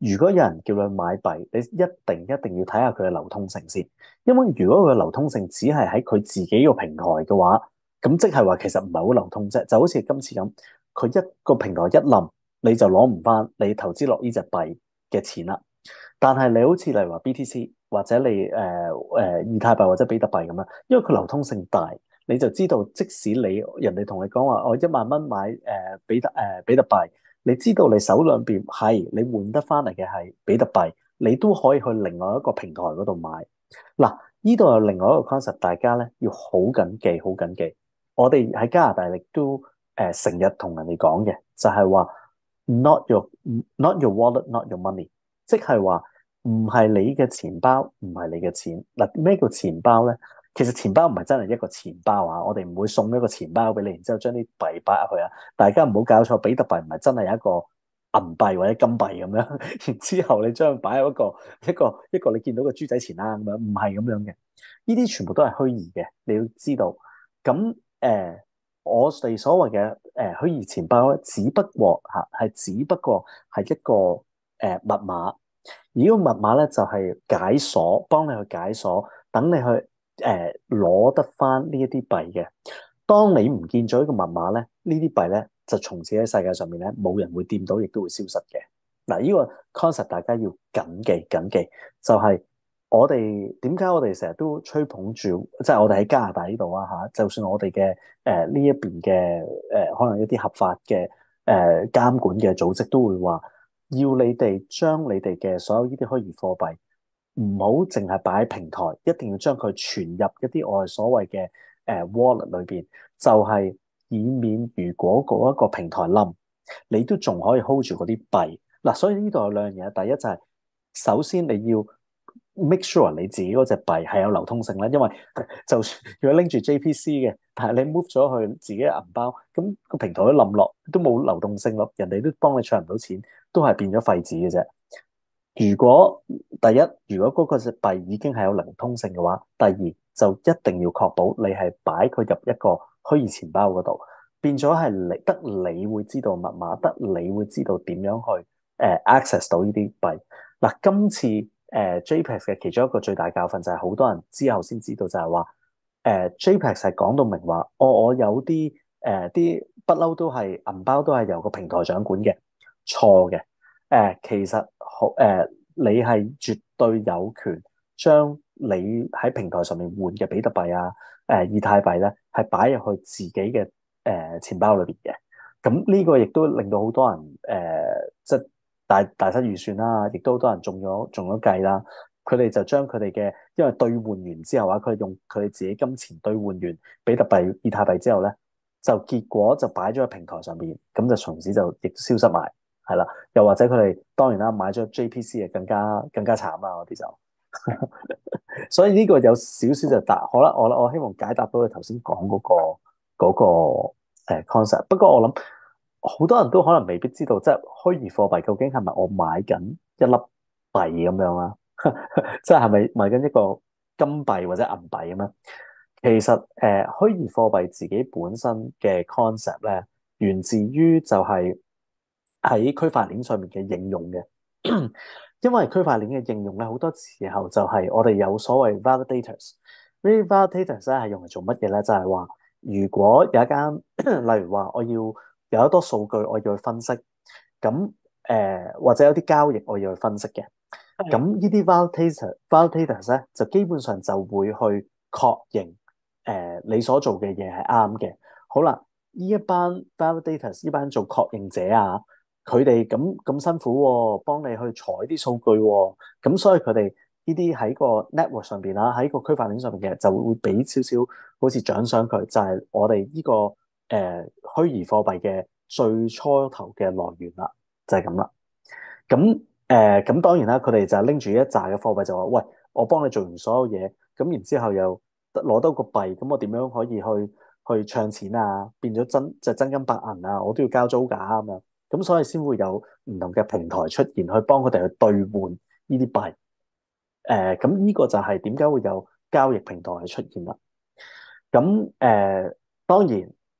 如果有人叫你買幣，你一定一定要睇下佢嘅流通性先，因為如果佢嘅流通性只係喺佢自己個平台嘅話，咁即係話其實唔係好流通啫。就好似今次咁，佢一個平台一冧，你就攞唔翻你投資落呢隻幣嘅錢啦。但係你好似例如話 B T C 或者你誒誒、呃呃、以太幣或者比特幣咁樣，因為佢流通性大，你就知道即使你人哋同你講話我一萬蚊買誒、呃、比特誒、呃、比特幣。你知道你手兩邊係你換得翻嚟嘅係比特幣，你都可以去另外一個平台嗰度買。嗱，呢度有另外一個 concept，大家咧要好緊記，好緊記。我哋喺加拿大亦都誒成日同人哋講嘅，就係話 not your not your wallet, not your money，即係話唔係你嘅錢包，唔係你嘅錢。嗱，咩叫錢包咧？其實錢包唔係真係一個錢包啊！我哋唔會送一個錢包俾你，然之後將啲幣擺入去啊！大家唔好搞錯，比特幣唔係真係有一個銀幣或者金幣咁樣，然之後你將佢擺喺一個一個一個你見到個豬仔錢罌咁樣，唔係咁樣嘅。呢啲全部都係虛擬嘅，你要知道。咁誒、呃，我哋所謂嘅誒虛擬錢包咧，只不過嚇係只不過係一個誒、呃、密碼，而呢個密碼咧就係、是、解鎖，幫你去解鎖，等你去。誒攞、呃、得翻呢一啲幣嘅，當你唔見咗呢個密碼咧，呢啲幣咧就從此喺世界上面咧冇人會掂到，亦都會消失嘅。嗱，呢個 concept 大家要緊記緊記，就係、是、我哋點解我哋成日都吹捧住，即係我哋喺加拿大呢度啊嚇，就算我哋嘅誒呢一邊嘅誒可能一啲合法嘅誒、呃、監管嘅組織都會話，要你哋將你哋嘅所有呢啲虛擬貨幣。唔好淨係擺喺平台，一定要將佢存入一啲我哋所謂嘅誒 wallet 裏邊，就係、是、以免如果嗰一個平台冧，你都仲可以 hold 住嗰啲幣。嗱、啊，所以呢度有兩樣嘢，第一就係、是、首先你要 make sure 你自己嗰隻幣係有流通性啦，因為就算如果拎住 J P C 嘅，但係你 move 咗去自己嘅銀包，咁個平台都冧落，都冇流動性咯，人哋都幫你搶唔到錢，都係變咗廢紙嘅啫。如果第一，如果嗰個隻幣已經係有流通性嘅話，第二就一定要確保你係擺佢入一個虛擬錢包嗰度，變咗係你得你會知道密碼，得你會知道點樣去誒、呃、access 到呢啲幣。嗱、呃，今次誒、呃、JPEX 嘅其中一個最大教訓就係好多人之後先知道就係話誒 JPEX 係講到明話，我我有啲誒啲不嬲都係銀包都係由個平台掌管嘅，錯嘅。誒、呃，其實好誒、呃，你係絕對有權將你喺平台上面換嘅比特幣啊、誒、呃、以太幣咧，係擺入去自己嘅誒、呃、錢包裏邊嘅。咁呢個亦都令到好多人誒、呃，即係大大失預算啦，亦都好多人中咗中咗計啦。佢哋就將佢哋嘅，因為兌換完之後啊，佢哋用佢哋自己金錢兌換完比特幣、以太幣之後咧，就結果就擺咗喺平台上邊，咁就從此就亦消失埋。係啦，又或者佢哋當然啦，買咗 J P C 啊，更加更加慘啦，嗰啲就，所以呢個有少少就答，好啦，我我希望解答到你頭先講嗰個嗰、嗰個誒 concept。不過我諗好多人都可能未必知道，即係虛擬貨幣究竟係咪我買緊一粒幣咁樣啦？即係係咪買緊一個金幣或者銀幣咁樣？其實誒、呃、虛擬貨幣自己本身嘅 concept 咧，源自於就係、是。喺區塊鏈上面嘅應用嘅，因為區塊鏈嘅應用咧，好多時候就係我哋有所謂 validators。呢啲 validators 咧係用嚟做乜嘢咧？就係話，如果有一間，例如話我要有一多數據，我要去分析，咁誒、呃、或者有啲交易我要去分析嘅，咁呢啲 validator validators 咧就基本上就會去確認誒、呃、你所做嘅嘢係啱嘅。好啦，呢一班 validators 呢班做確認者啊。佢哋咁咁辛苦喎、啊，幫你去採啲數據喎、啊，咁所以佢哋呢啲喺個 network 上邊啦，喺個區塊鏈上邊嘅就會俾少少好似獎賞佢，就係、是、我哋呢、這個誒、呃、虛擬貨幣嘅最初頭嘅來源啦，就係咁啦。咁誒咁當然啦，佢哋就拎住一紮嘅貨幣就話：喂，我幫你做完所有嘢，咁然之後又攞到個幣，咁我點樣可以去去唱錢啊？變咗真就真金白銀啊！我都要交租㗎咁樣。咁所以先會有唔同嘅平台出現，去幫佢哋去兌換呢啲幣。誒、呃，咁呢個就係點解會有交易平台去出現啦。咁誒、呃，當然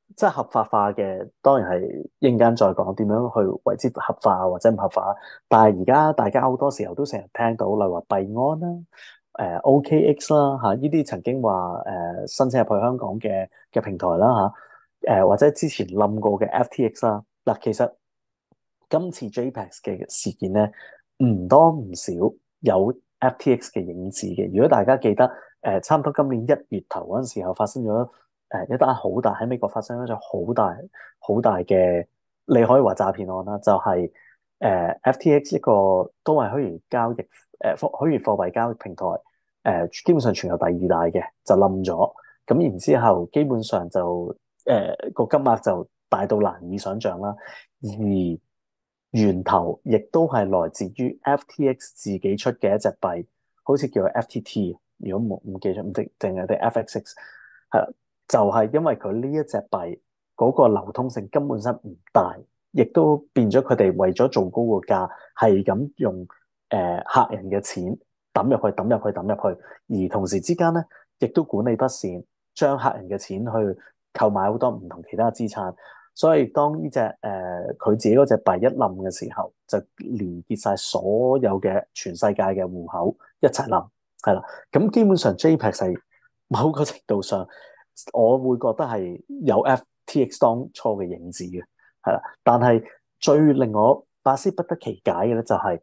即係合法化嘅，當然係一陣間再講點樣去為之合法或者唔合法。但係而家大家好多時候都成日聽到，例如話幣安啦、誒、呃、O K X 啦嚇，呢啲曾經話誒、呃、申請入去香港嘅嘅平台啦嚇，誒、呃、或者之前冧過嘅 F T X 啦。嗱，其實今次 J P E X 嘅事件咧，唔多唔少有 F T X 嘅影子嘅。如果大家記得，誒、呃、差唔多今年一月頭嗰陣時候發生咗誒一單好大喺美國發生咗好大好大嘅，你可以話詐騙案啦，就係、是、誒、呃、F T X 一個都係虛擬交易誒虛擬貨幣交易平台，誒、呃、基本上全球第二大嘅就冧咗，咁然之後基本上就誒個、呃、金額就大到難以想像啦，而源頭亦都係來自於 F T X 自己出嘅一隻幣，好似叫做 F T T， 如果冇唔記錯，唔定定係啲 F X X 係啦。就係因為佢呢一隻幣嗰個流通性根本上唔大，亦都變咗佢哋為咗做高個價，係咁用誒、呃、客人嘅錢抌入去、抌入去、抌入去，而同時之間咧，亦都管理不善，將客人嘅錢去購買好多唔同其他資產。所以當呢隻誒佢自己嗰隻幣一冧嘅時候，就連結晒所有嘅全世界嘅戶口一齊冧，係啦。咁基本上 J P E X 係某個程度上，我會覺得係有 F T X 當初嘅影子嘅，係啦。但係最令我百思不得其解嘅咧，就係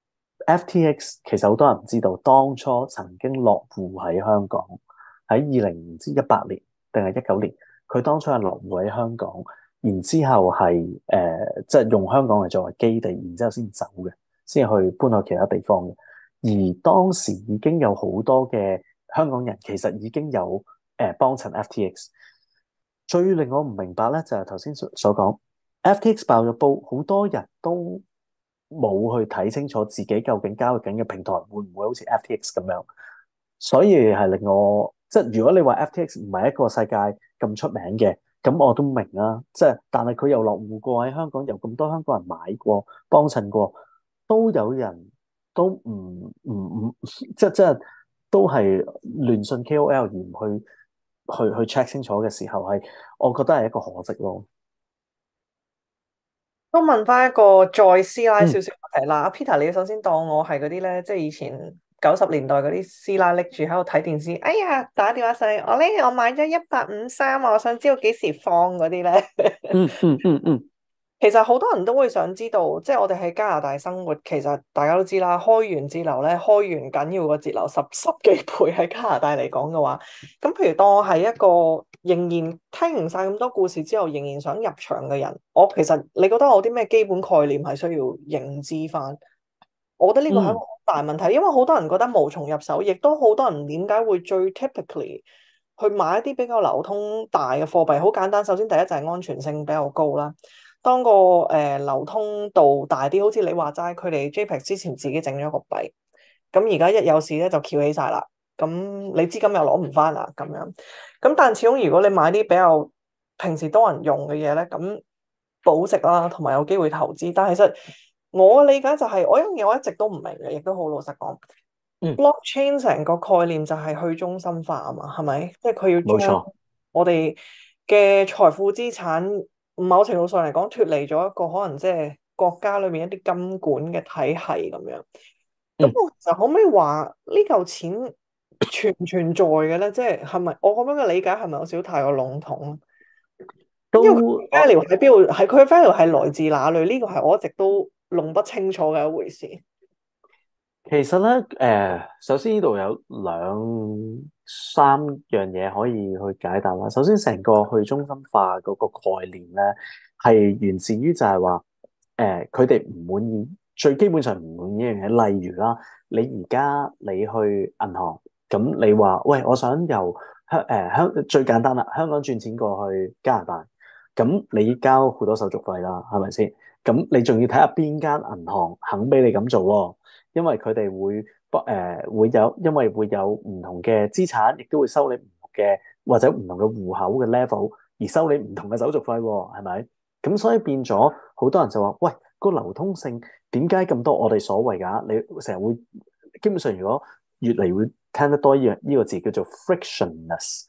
F T X 其實好多人唔知道，當初曾經落戶喺香港，喺二零唔知一八年定係一九年，佢當初係落戶喺香港，然之後係誒即係用香港嚟作為基地，然之後先走嘅，先去搬去其他地方嘅。而當時已經有好多嘅香港人其實已經有誒幫襯 F T X。最令我唔明白咧，就係頭先所所講 F T X 爆咗煲，好多人都冇去睇清楚自己究竟交易緊嘅平台會唔會好似 F T X 咁樣，所以係令我即係如果你話 F T X 唔係一個世界咁出名嘅，咁我都明啦。即係但係佢又落戶過喺香港，有咁多香港人買過、幫襯過，都有人都唔唔唔即係即係都係亂信 K O L 而唔去去去 check 清楚嘅時候，係我覺得係一個可惜咯。 都問翻一個再師奶少少問題啦，阿、嗯、Peter，你首先當我係嗰啲咧，即係以前九十年代嗰啲師奶拎住喺度睇電視，哎呀打電話上嚟，我咧我買咗一八五三啊，我想知道幾時放嗰啲咧。 嗯嗯嗯嗯。 其實好多人都會想知道，即係我哋喺加拿大生活，其實大家都知啦，開源節流咧，開源緊要過節流十十幾倍喺加拿大嚟講嘅話，咁譬如當我係一個仍然聽完晒咁多故事之後，仍然想入場嘅人，我其實你覺得我有啲咩基本概念係需要認知翻？我覺得呢個係一個好大問題，嗯、因為好多人覺得無從入手，亦都好多人點解會最 typically 去買一啲比較流通大嘅貨幣？好簡單，首先第一就係安全性比較高啦。當個誒、呃、流通度大啲，好似你話齋，佢哋 J P E X 之前自己整咗個幣，咁而家一有事咧就翹起晒啦，咁你資金又攞唔翻啦咁樣。咁但始終如果你買啲比較平時多人用嘅嘢咧，咁保值啦，同埋有機會投資。但係其實我理解就係、是，我一樣嘢我一直都唔明嘅，亦都好老實講。 嗯、 blockchain 成個概念就係去中心化啊嘛，係咪？即係佢要將我哋嘅財富資產，某程度上嚟講，脫離咗一個可能即係國家裏面一啲金管嘅體系咁樣。咁、嗯、我其實可唔可以話呢嚿錢存唔存在嘅咧？即係係咪我咁樣嘅理解係咪有少少太過籠統？ 都因為 value 喺邊度？係佢嘅 value 係來自哪裏？呢、這個係我一直都弄不清楚嘅一回事。 其實咧，誒、呃，首先呢度有兩三樣嘢可以去解答啦。首先，成個去中心化嗰個概念咧，係源自於就係話，誒、呃，佢哋唔滿意，最基本上唔滿意一樣嘢。例如啦，你而家你去銀行，咁你話，喂，我想由香誒香最簡單啦，香港轉錢過去加拿大，咁你交好多手續費啦，係咪先？咁你仲要睇下邊間銀行肯俾你咁做喎。因為佢哋會不誒、呃、會有，因為會有唔同嘅資產，亦都會收你唔同嘅或者唔同嘅戶口嘅 level，而收你唔同嘅手續費喎，係咪？咁所以變咗好多人就話：喂，個流通性點解咁多？我哋所謂㗎，你成日會基本上如果越嚟會聽得多呢樣呢個字叫做 frictionless，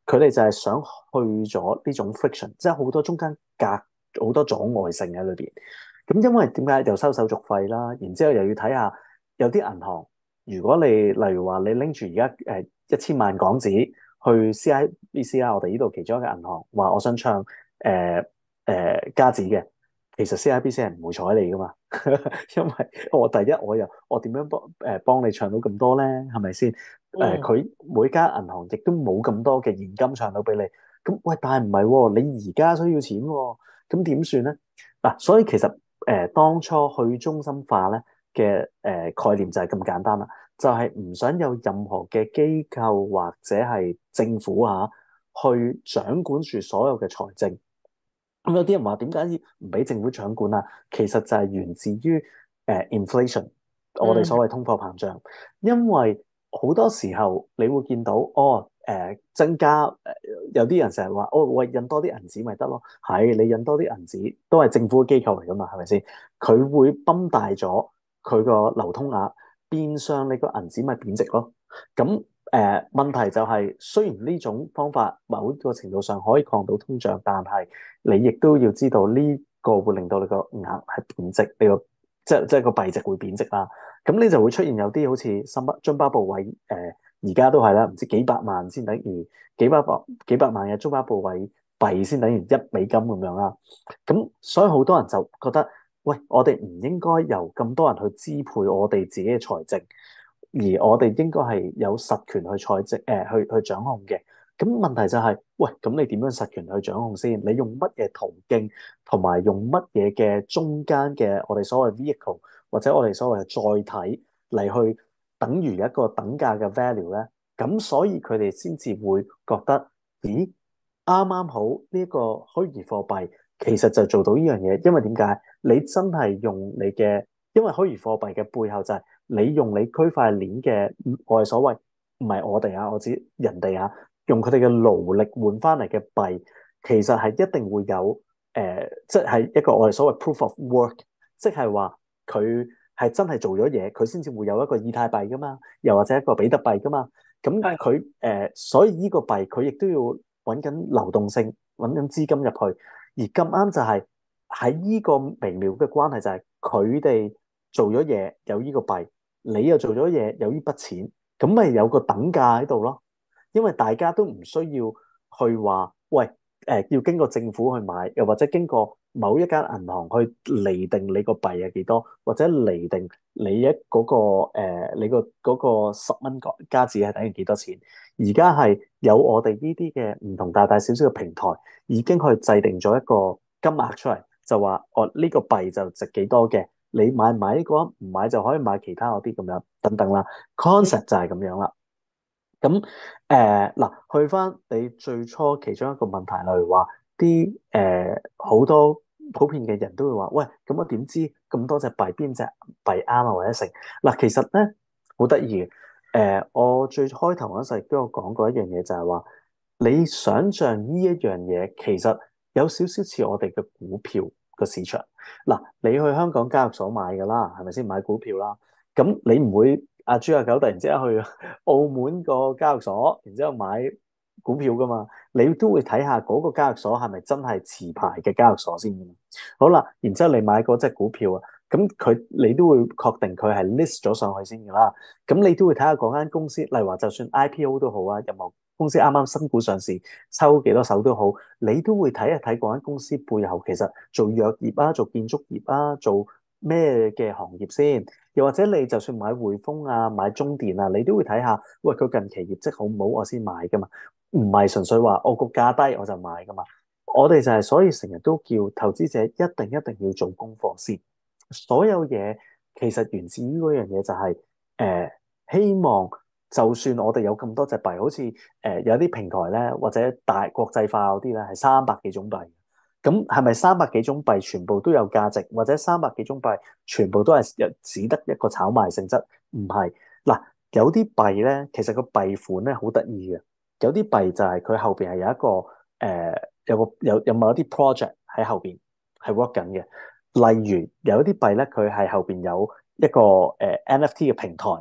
佢哋就係想去咗呢種 friction，即係好多中間隔好多阻礙性喺裏邊。咁因為點解又收手續費啦，然之後又要睇下有啲銀行，如果你例如話你拎住而家誒一千萬港紙去 C I B C 啦，我哋呢度其中一個銀行話我想唱誒誒加紙嘅，其實 C I B C 係唔會睬你噶嘛，因為我第一我又我點樣幫誒幫你唱到咁多咧？係咪先？誒佢、呃、每間銀行亦都冇咁多嘅現金唱到俾你。咁喂，但係唔係喎？你而家需要錢喎、哦，咁點算咧？嗱、啊，所以其實誒、呃、當初去中心化咧嘅誒概念就係咁簡單啦，就係、是、唔想有任何嘅機構或者係政府嚇、啊、去掌管住所有嘅財政。咁有啲人話點解唔俾政府掌管啊？其實就係源自於誒、呃、inflation，我哋所謂通貨膨脹，因為好多時候你會見到哦。誒、呃、增加誒、呃、有啲人成日話哦，喂，印多啲銀紙咪得咯，係你印多啲銀紙都係政府嘅機構嚟噶嘛，係咪先？佢會泵大咗佢個流通額，變相你個銀紙咪貶值咯。咁誒、呃、問題就係、是，雖然呢種方法某個程度上可以抗到通脹，但係你亦都要知道呢個會令到你個額係貶值，你個即係即係個幣值會貶值啦。咁你就會出現有啲好似津巴津巴布韋誒。呃而家都係啦，唔知幾百萬先等於幾百百幾百萬嘅津巴布韋幣先等於一美金咁樣啦。咁所以好多人就覺得，喂，我哋唔應該由咁多人去支配我哋自己嘅財政，而我哋應該係有實權去財政誒、呃、去去掌控嘅。咁問題就係、是，喂，咁你點樣實權去掌控先？你用乜嘢途徑同埋用乜嘢嘅中間嘅我哋所謂 vehicle 或者我哋所謂嘅載體嚟去等於一個等價嘅 value 咧，咁所以佢哋先至會覺得，咦，啱啱好呢個虛擬貨幣其實就做到呢樣嘢，因為點解？你真係用你嘅，因為虛擬貨幣嘅背後就係你用你區塊鏈嘅，我哋所謂唔係我哋啊，我指人哋啊，用佢哋嘅勞力換翻嚟嘅幣，其實係一定會有誒，即係一個我哋所謂 proof of work，即係話佢係真係做咗嘢，佢先至會有一個以太幣噶嘛，又或者一個比特幣噶嘛。咁佢誒，所以呢個幣佢亦都要揾緊流動性，揾緊資金入去。而咁啱就係喺呢個微妙嘅關係，就係佢哋做咗嘢有呢個幣，你又做咗嘢有呢筆錢，咁咪有個等價喺度咯。因為大家都唔需要去話，喂。誒、呃、要經過政府去買，又或者經過某一間銀行去釐定你個幣係幾多，或者釐定你一嗰、那個、呃、你個嗰個十蚊加紙係等於幾多錢。而家係有我哋呢啲嘅唔同大大小小嘅平台，已經去制定咗一個金額出嚟，就話哦呢、這個幣就值幾多嘅，你買唔買呢、這個？唔買就可以買其他嗰啲咁樣等等啦。Concept 就係咁樣啦。咁誒嗱，去翻你最初其中一個問題，例如話啲誒好多普遍嘅人都會話，喂，咁我點知咁多隻幣邊隻幣啱啊，或者成嗱？其實咧好得意嘅，誒、呃，我最開頭嗰陣時都有講過一樣嘢，就係話你想象呢一樣嘢，其實有少少似我哋嘅股票個市場。嗱，你去香港交易所買㗎啦，係咪先買股票啦？咁你唔會阿豬阿狗突然之間去澳門個交易所，然之後買股票噶嘛？你都會睇下嗰個交易所係咪真係持牌嘅交易所先。好啦，然之後你買嗰隻股票啊，咁佢你都會確定佢係 list 咗上去先噶啦。咁你都會睇下嗰間公司，例如話就算 I P O 都好啊，任何公司啱啱新股上市抽幾多手都好，你都會睇一睇嗰間公司背後其實做藥業啊，做建築業啊，做咩嘅行業先？又或者你就算買匯豐啊、買中電啊，你都會睇下，喂，佢近期業績好唔好，我先買噶嘛，唔係純粹話我個價低我就買噶嘛。我哋就係所以成日都叫投資者一定一定要做功課先。所有嘢其實源自於嗰樣嘢就係、是、誒、呃、希望，就算我哋有咁多隻幣，好似誒、呃、有啲平台咧，或者大國際化嗰啲咧，係三百幾種幣。咁係咪三百幾種幣全部都有價值，或者三百幾種幣全部都係只得一個炒賣性質？唔係嗱，有啲幣咧，其實個幣款咧好得意嘅，有啲幣就係佢後邊係有一個誒、呃、有個有有某一啲 project 喺後邊係 work 緊嘅。例如有一啲幣咧，佢係後邊有一個誒、呃、N F T 嘅平台，咁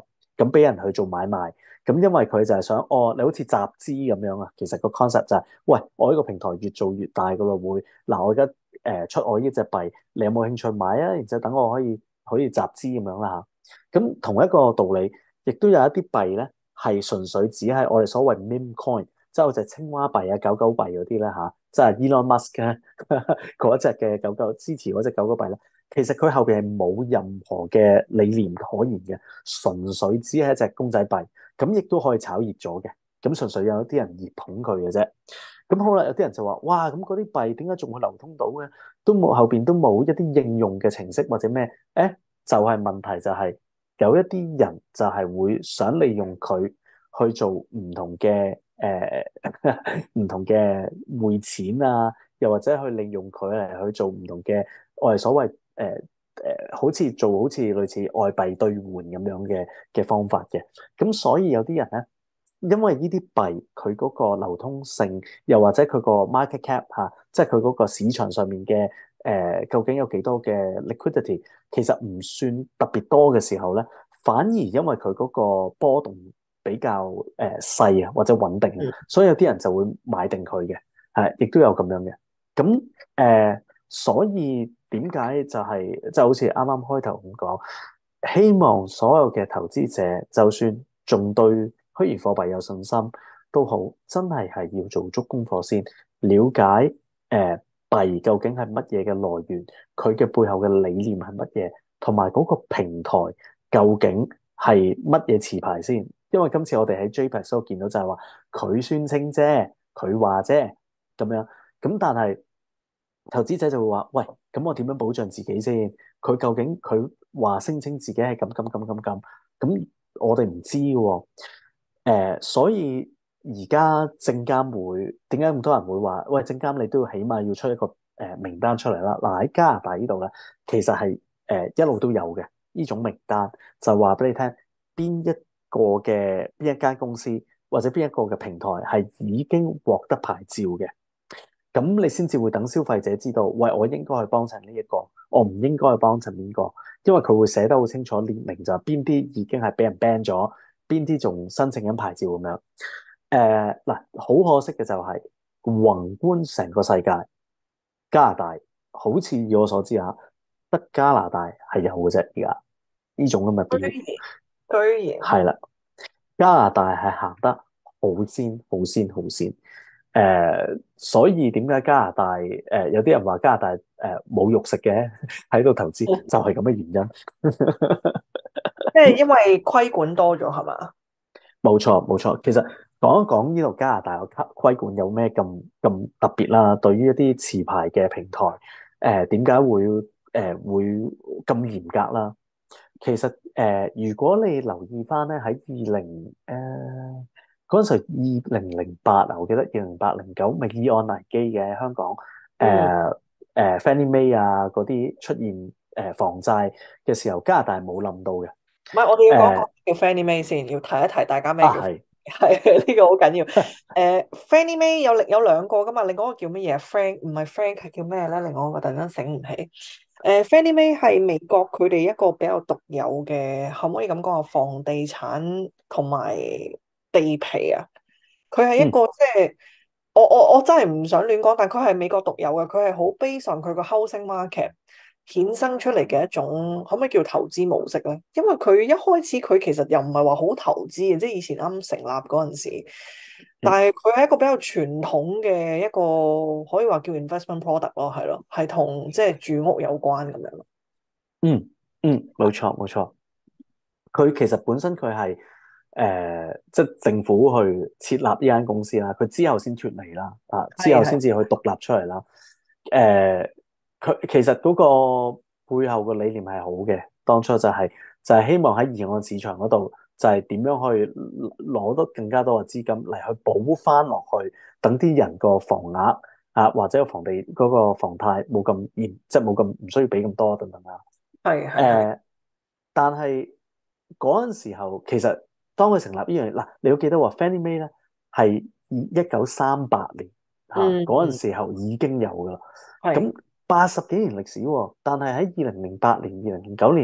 咁俾人去做買賣。咁因為佢就係想，哦，你好似集資咁樣啊。其實個 concept 就係、是，喂，我呢個平台越做越大噶咯，會嗱，我而家誒出我呢隻幣，你有冇興趣買啊？然之後等我可以可以集資咁樣啦嚇。咁同一個道理，亦都有一啲幣咧係純粹只係我哋所謂 meme coin，即係好似青蛙幣啊、狗狗幣嗰啲咧嚇，即係 Elon Musk 咧嗰一隻嘅狗狗支持嗰隻狗狗幣咧。其實佢後邊係冇任何嘅理念可言嘅，純粹只係一隻公仔幣，咁亦都可以炒熱咗嘅。咁純粹有啲人熱捧佢嘅啫。咁好啦，有啲人就話：哇，咁嗰啲幣點解仲會流通到嘅？都冇後邊都冇一啲應用嘅程式或者咩？誒，就係問題就係有一啲人就係會想利用佢去做唔同嘅誒唔同嘅匯錢啊，又或者去利用佢嚟去做唔同嘅我哋所謂。誒誒、呃，好似做好似類似外幣兌換咁樣嘅嘅方法嘅，咁所以有啲人咧，因為呢啲幣佢嗰個流通性，又或者佢個 market cap 嚇、啊，即係佢嗰個市場上面嘅誒、呃，究竟有幾多嘅 liquidity，其實唔算特別多嘅時候咧，反而因為佢嗰個波動比較誒細啊，或者穩定，嗯、所以有啲人就會買定佢嘅，係亦都有咁樣嘅，咁誒、呃，所以。點解就係即係好似啱啱開頭咁講，希望所有嘅投資者，就算仲對虛擬貨幣有信心都好，真係係要做足功課先，了解誒、呃、幣究竟係乜嘢嘅來源，佢嘅背後嘅理念係乜嘢，同埋嗰個平台究竟係乜嘢持牌先。因為今次我哋喺 J P E X 都見到就係話佢宣稱啫，佢話啫咁樣，咁但係。投資者就會話：喂，咁我點樣保障自己先？佢究竟佢話聲稱自己係咁咁咁咁咁，咁我哋唔知嘅喎。誒，所以而家證監會點解咁多人會話：喂，證監你都要起碼要出一個誒名單出嚟啦。嗱，喺加拿大呢度咧，其實係誒一路都有嘅呢種名單，就話俾你聽邊一個嘅邊一間公司或者邊一個嘅平台係已經獲得牌照嘅。咁你先至會等消費者知道，喂，我應該去幫襯呢一個，我唔應該去幫襯邊個，因為佢會寫得好清楚，列明就係邊啲已經係俾人 ban 咗，邊啲仲申請緊牌照咁樣。誒、呃、嗱，好可惜嘅就係、是、宏觀成個世界，加拿大好似以我所知啊，得加拿大係有嘅啫，而家呢種咁嘅表， 居然係啦，加拿大係行得好先，好先，好先。誒、呃，所以點解加拿大誒、呃、有啲人話加拿大誒冇、呃、肉食嘅喺度投資，就係咁嘅原因。 即係因為規管多咗係嘛？ 冇錯冇錯，其實講一講呢度加拿大個規管有咩咁咁特別啦？對於一啲持牌嘅平台，誒點解會誒、呃、會咁嚴格啦？其實誒、呃，如果你留意翻咧，喺二零誒。嗰陣時二零零八啊，我記得二零零八零九咪議案危機嘅香港，誒誒 Fannie Mae 啊嗰啲出現誒、呃、房債嘅時候，加拿大係冇諗到嘅。 唔係，我哋要講講叫 Fannie Mae 先，要提一提大家咩叫係係呢個好緊要。誒、uh, Fannie Mae 有有兩個噶嘛，另外一個叫乜嘢 Frank 唔係 Frank 係叫咩咧？另外一個突然間醒唔起。誒、uh, Fannie Mae 係美國佢哋一個比較獨有嘅，可唔可以咁講啊？房地產同埋地皮啊，佢係一個、嗯、即係我我我真係唔想亂講，但佢係美國獨有嘅，佢係好 based on 佢個 housing market 衍生出嚟嘅一種，可唔可以叫投資模式咧？因為佢一開始佢其實又唔係話好投資嘅，即係以前啱成立嗰陣時，但係佢係一個比較傳統嘅一個可以話叫 investment product 咯，係咯，係同即係住屋有關咁樣咯。 嗯嗯，冇錯冇錯，佢其實本身佢係。誒、呃，即係政府去設立呢間公司啦，佢之後先脫離啦，啊，之後先至去獨立出嚟啦。誒、呃，佢其實嗰個背後嘅理念係好嘅，當初就係、是、就係、是、希望喺離岸市場嗰度，就係點樣去攞得更加多嘅資金嚟去補翻落去，等啲人個房額啊或者個房地嗰、那個房貸冇咁嚴，即係冇咁唔需要俾咁多等等啦。 係係。誒、 呃，但係嗰陣時候其實。當佢成立呢樣嘢，嗱，你要記得話 Fannie Mae 咧係一九三八年嚇嗰陣時候已經有噶啦，咁八十幾年歷史喎，但係喺二零零八年、二零零九年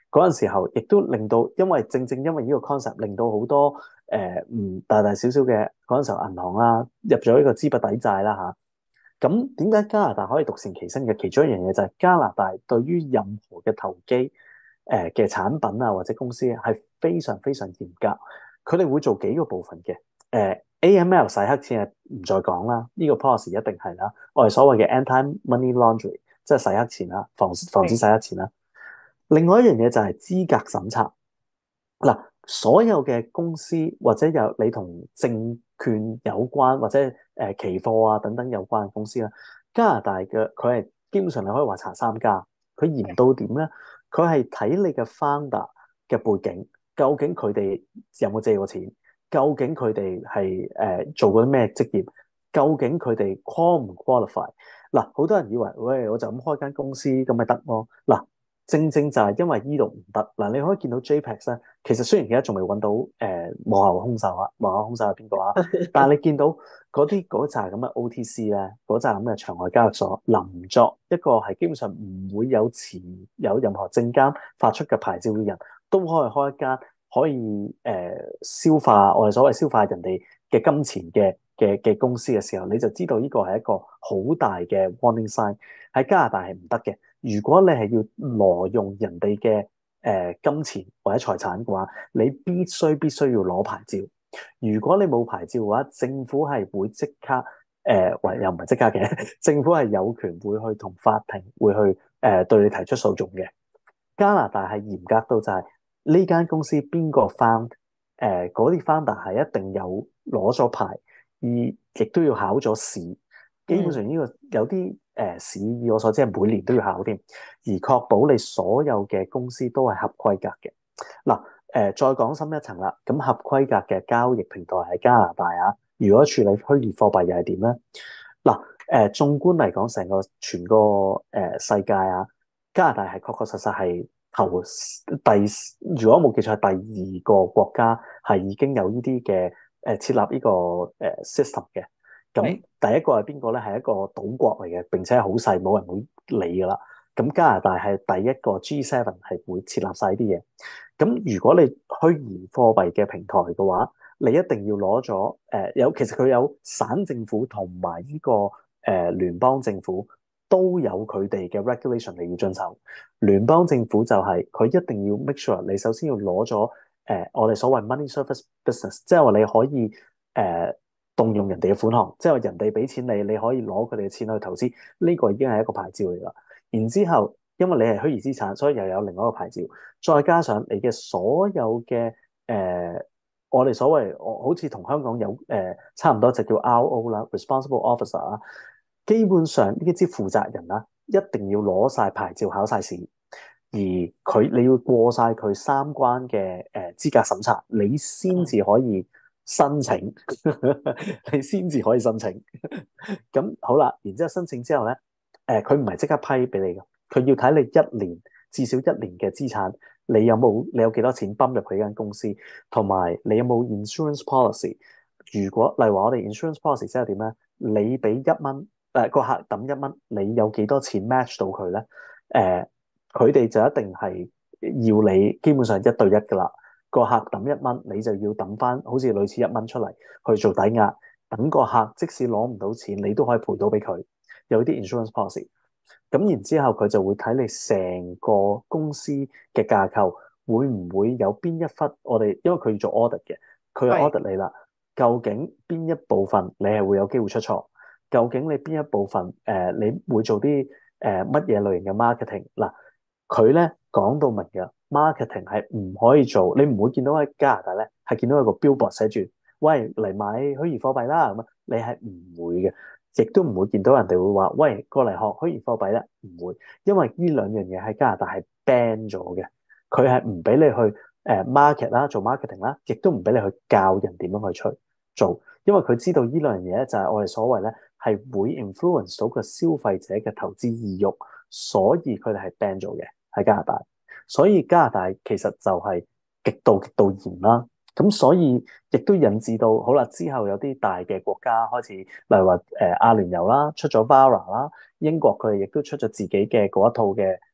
嗰陣時候，亦都令到，因為正正因為呢個 concept 令到好多誒唔大大小小嘅嗰陣時候銀行啦，入咗呢個資不抵債啦嚇。咁點解加拿大可以獨善其身嘅？其中一樣嘢就係加拿大對於任何嘅投機誒嘅產品啊或者公司係非常非常嚴格。佢哋會做幾個部分嘅誒、呃、A M L 洗黑錢係唔再講啦，呢、這個 policy 一定係啦。我哋所謂嘅 anti-money laundering 即係洗黑錢啦，防防止洗黑錢啦。另外一樣嘢就係資格審查。嗱，所有嘅公司或者有你同證券有關或者誒、呃、期貨啊等等有關嘅公司啦，加拿大嘅佢係基本上你可以話查三家，佢嚴到點咧？佢係睇你嘅 founder 嘅背景，究竟佢哋有冇借過錢？究竟佢哋係誒做過啲咩職業？究竟佢哋 qual 唔 qualify？嗱，好多人以為喂，我就咁開間公司咁咪得咯？嗱。正正就係因為呢度唔得嗱，你可以見到 JPEX 咧，其實雖然而家仲未揾到誒、呃、幕後兇手啊，幕後兇手係邊個啊？但係你見到嗰啲嗰紮咁嘅 O T C 咧，嗰紮咁嘅場外交易所，臨作一個係基本上唔會有前有任何證監發出嘅牌照嘅人，都可以開一間可以誒、呃、消化我哋所謂消化人哋嘅金錢嘅嘅嘅公司嘅時候，你就知道呢個係一個好大嘅 warning sign。喺加拿大係唔得嘅。如果你係要挪用人哋嘅誒金錢或者財產嘅話，你必須必須要攞牌照。如果你冇牌照嘅話，政府係會即刻誒，或、呃、又唔係即刻嘅，政府係有權會去同法庭會去誒、呃、對你提出訴訟嘅。加拿大係嚴格到就係呢間公司邊個 found 誒嗰啲 founder 係一定有攞咗牌，而亦都要考咗試。基本上呢個有啲誒試，以我所知係每年都要考添，而確保你所有嘅公司都係合規格嘅。嗱誒、呃，再講深一層啦，咁合規格嘅交易平台喺加拿大啊，如果處理虛擬貨幣又係點咧？嗱誒，縱觀嚟講，成個全個誒、呃、世界啊，加拿大係確確實實係頭第，如果冇記錯係第二個國家係已經有呢啲嘅誒設立呢個誒 system 嘅。咁第一個係邊個咧？係一個島國嚟嘅，並且係好細，冇人會理噶啦。咁加拿大係第一個 G 七 係會設立晒啲嘢。咁如果你虛擬貨幣嘅平台嘅話，你一定要攞咗誒有，其實佢有省政府同埋呢個誒、呃、聯邦政府都有佢哋嘅 regulation 你要遵守。聯邦政府就係、是、佢一定要 make sure 你首先要攞咗誒我哋所謂 money service business， 即係話你可以誒。呃動用人哋嘅款項，即係話人哋俾錢你，你可以攞佢哋嘅錢去投資，呢、這個已經係一個牌照嚟啦。然之後，因為你係虛擬資產，所以又有另外一個牌照，再加上你嘅所有嘅誒、呃，我哋所謂我好似同香港有誒、呃、差唔多，就叫 R O 啦 ，responsible officer 啦。基本上呢啲負責人啦，一定要攞晒牌照，考晒試，而佢你要過晒佢三關嘅誒資格審查，你先至可以。申請，你先至可以申請。咁好啦，然之後申請之後咧，誒佢唔係即刻批俾你嘅，佢要睇你一年至少一年嘅資產，你有冇你有幾多錢泵入佢間公司，同埋你有冇 insurance policy。如果例如話我哋 insurance policy 即係點咧？你俾一蚊，誒個客抌一蚊，你有幾多錢 match 到佢咧？誒佢哋就一定係要你基本上一對一噶啦。個客抌一蚊，你就要抌翻好似類似一蚊出嚟去做抵押，等個客即使攞唔到錢，你都可以賠到俾佢。有啲 insurance policy， 咁然之後佢就會睇你成個公司嘅架構會唔會有邊一忽我哋，因為佢要做 audit 嘅，佢有 audit 你啦。究竟邊一部分你係會有機會出錯？究竟你邊一部分誒、呃、你會做啲誒乜嘢類型嘅 marketing？ 嗱，佢咧講到明嘅。marketing 係唔可以做，你唔會見到喺加拿大咧，係見到一個 billboard 寫住，喂嚟買虛擬貨幣啦咁啊，你係唔會嘅，亦都唔會見到人哋會話，喂過嚟學虛擬貨幣咧，唔會，因為呢兩樣嘢喺加拿大係 ban 咗嘅，佢係唔俾你去誒 market 啦，做 marketing 啦，亦都唔俾你去教人點樣去出做，因為佢知道呢兩樣嘢咧就係我哋所謂咧係會 influence 到個消費者嘅投資意欲，所以佢哋係 ban 咗嘅喺加拿大。所以加拿大其實就係極度極度嚴啦，咁所以亦都引致到好啦，之後有啲大嘅國家開始，例如話誒阿聯酋啦，出咗 Vara 啦，英國佢哋亦都出咗自己嘅嗰一套嘅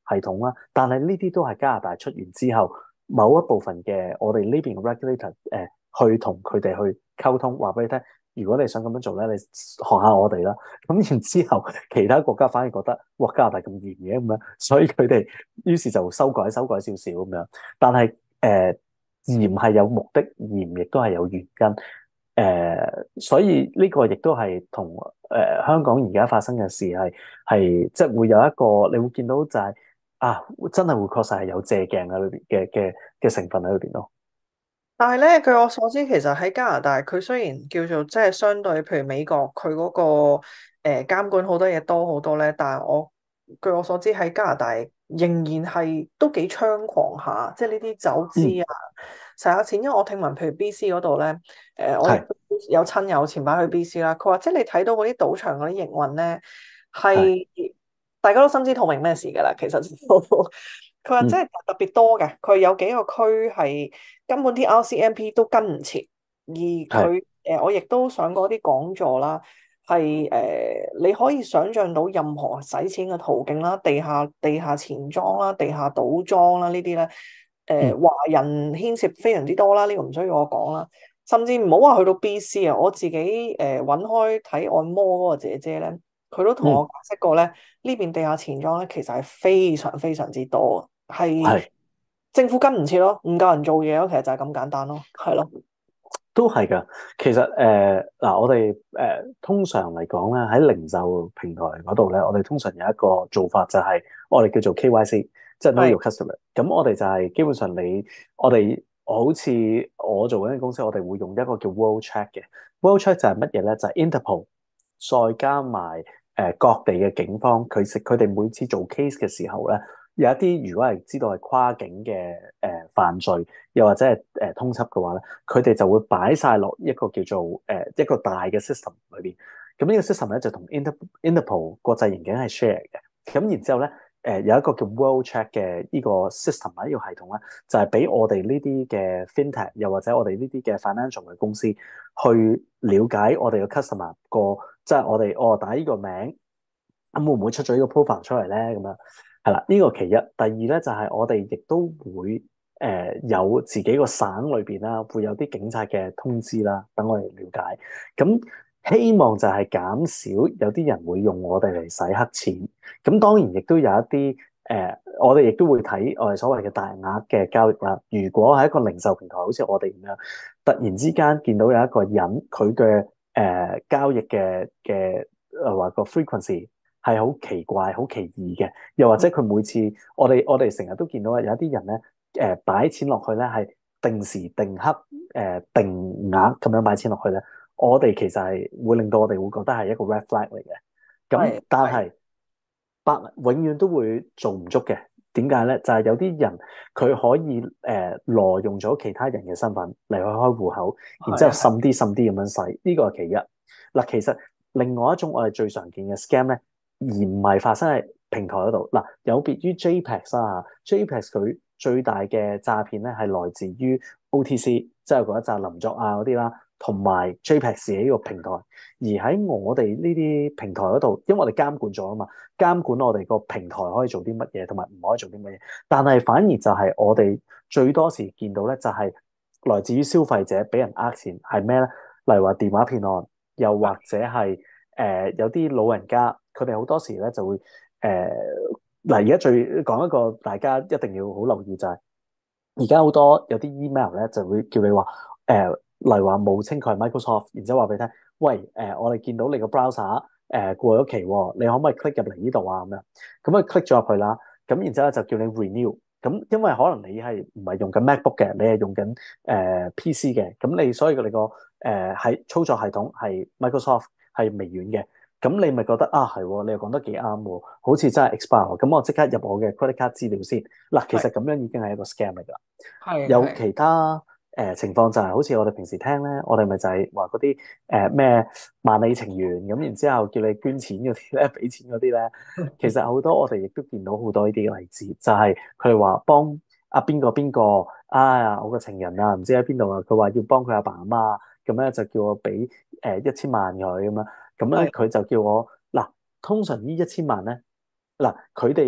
系統啦。但係呢啲都係加拿大出完之後，某一部分嘅我哋呢邊嘅 regulator 誒、呃、去同佢哋去溝通，話俾你聽。如果你想咁樣做咧，你學下我哋啦。咁然之後，其他國家反而覺得哇加拿大咁嚴嘅咁樣，所以佢哋於是就修改修改少少咁樣。但係誒、呃、嚴係有目的，嚴亦都係有原因。誒、呃，所以呢個亦都係同誒香港而家發生嘅事係係即係會有一個，你會見到就係、是、啊，真係會確實係有借鏡喺裏邊嘅嘅嘅成分喺裏邊咯。 但係咧，據我所知，其實喺加拿大，佢雖然叫做即係相對，譬如美國，佢嗰、個誒、呃、監管好多嘢多好多咧。但係我據我所知喺加拿大仍然係都幾猖狂下，即係呢啲走資啊、洗黑錢。因為我聽聞，譬如 B C 嗰度咧，誒、呃、我有親友前排去 B C 啦，佢話即係你睇到嗰啲賭場嗰啲營運咧，係大家都心知肚明咩事㗎啦。其實佢話真係特別多嘅，佢有幾個區係根本啲 R C M P 都跟唔切，而佢誒、呃、我亦都上過啲講座啦，係誒、呃、你可以想像到任何使錢嘅途徑啦，地下地下錢莊啦、地下賭莊啦呢啲咧，誒、呃、華人牽涉非常之多啦，呢、這個唔需要我講啦，甚至唔好話去到 B C 啊，我自己誒揾、呃、開睇按摩嗰個姐姐咧，佢都同我解釋過咧，呢、嗯、邊地下錢莊咧其實係非常非常之多。係政府跟唔切咯，唔夠人做嘢咯，其實就係咁簡單咯，係咯， 都係噶。其實誒嗱、呃，我哋誒、呃、通常嚟講咧，喺零售平台嗰度咧，我哋通常有一個做法就係我哋叫做 K Y C， 即係 Know Your Customer。咁我哋就係基本上你我哋好似我做嗰間公司，我哋會用一個叫 World Check 嘅 World Check 就係乜嘢咧？就係、是、Interpol 再加埋誒、呃、各地嘅警方，佢食佢哋每次做 case 嘅時候咧。有一啲如果係知道係跨境嘅誒、呃、犯罪，又或者係誒、呃、通緝嘅話咧，佢哋就會擺晒落一個叫做誒、呃、一個大嘅 system 裏邊。咁呢個 system 咧就同 Inter Interpol 國際刑警係 share 嘅。咁然之後咧，誒、呃、有一個叫 World Check 嘅呢個 system 啊，呢個系統咧，就係、是、俾我哋呢啲嘅 FinTech，又或者我哋呢啲嘅 financial 嘅公司去了解我哋嘅 customer 個，即係我哋哦打呢個名，咁會唔會出咗呢個 profile 出嚟咧？咁樣。係啦，呢個其一。第二咧就係、是、我哋亦都會誒、呃、有自己個省裏邊啦，會有啲警察嘅通知啦，等我哋了解。咁希望就係減少有啲人會用我哋嚟洗黑錢。咁當然亦都有一啲誒、呃，我哋亦都會睇我哋所謂嘅大額嘅交易啦。如果係一個零售平台，好似我哋咁樣，突然之間見到有一個人佢嘅誒交易嘅嘅誒話個 frequency。係好奇怪、好奇異嘅，又或者佢每次我哋我哋成日都見到啊，有一啲人咧誒擺錢落去咧係定時定刻誒、呃、定額咁樣擺錢落去咧，我哋其實係會令到我哋會覺得係一個 red flag 嚟嘅。咁但係百永遠都會做唔足嘅。點解咧？就係、是、有啲人佢可以誒、呃、挪用咗其他人嘅身份嚟去開戶口，然之後滲啲滲啲咁樣使，呢、這個係其一。嗱，其實另外一種我哋最常見嘅 scam 咧。而唔係發生喺平台嗰度嗱，有別於 JPEX 啊 ，JPEX 佢最大嘅詐騙咧係來自於 O T C，即係嗰一紮林作啊嗰啲啦，同埋 JPEX 嘅呢個平台。而喺我哋呢啲平台嗰度，因為我哋監管咗啊嘛，監管我哋個平台可以做啲乜嘢，同埋唔可以做啲乜嘢。但係反而就係我哋最多時見到咧，就係來自於消費者俾人呃錢係咩咧？例如話電話騙案，又或者係誒、呃、有啲老人家。佢哋好多時咧就會誒嗱，而家最講一個大家一定要好留意就係，而家好多有啲 email 咧就會叫你話誒、呃，例如話冒稱佢係 Microsoft，然之後話俾你聽，喂誒、呃，我哋見到你個 browser 誒、呃、過咗期喎，你可唔可以 click 入嚟呢度啊咁樣？咁啊 click 咗入去啦，咁然之後就叫你 renew，咁因為可能你係唔係用緊 MacBook 嘅，你係用緊誒、呃、P C 嘅，咁你所以你個誒喺操作系統係 Microsoft 係微軟嘅。咁你咪覺得啊係，你又講得幾啱喎，好似真係 expire，咁我即刻入我嘅 credit card 資料先。嗱，其實咁樣已經係一個 scam 嚟㗎。係。有其他誒、呃、情況就係、是，好似我哋平時聽咧，我哋咪就係話嗰啲誒咩萬里情緣咁，然之後叫你捐錢嗰啲咧，俾錢嗰啲咧，其實好多我哋亦都見到好多呢啲例子，就係佢哋話幫阿邊個邊個啊，我個情人啊，唔知喺邊度啊，佢話要幫佢阿爸阿媽，咁咧就叫我俾誒一千萬佢咁樣。咁咧佢就叫我嗱，通常呢一千萬咧，嗱佢哋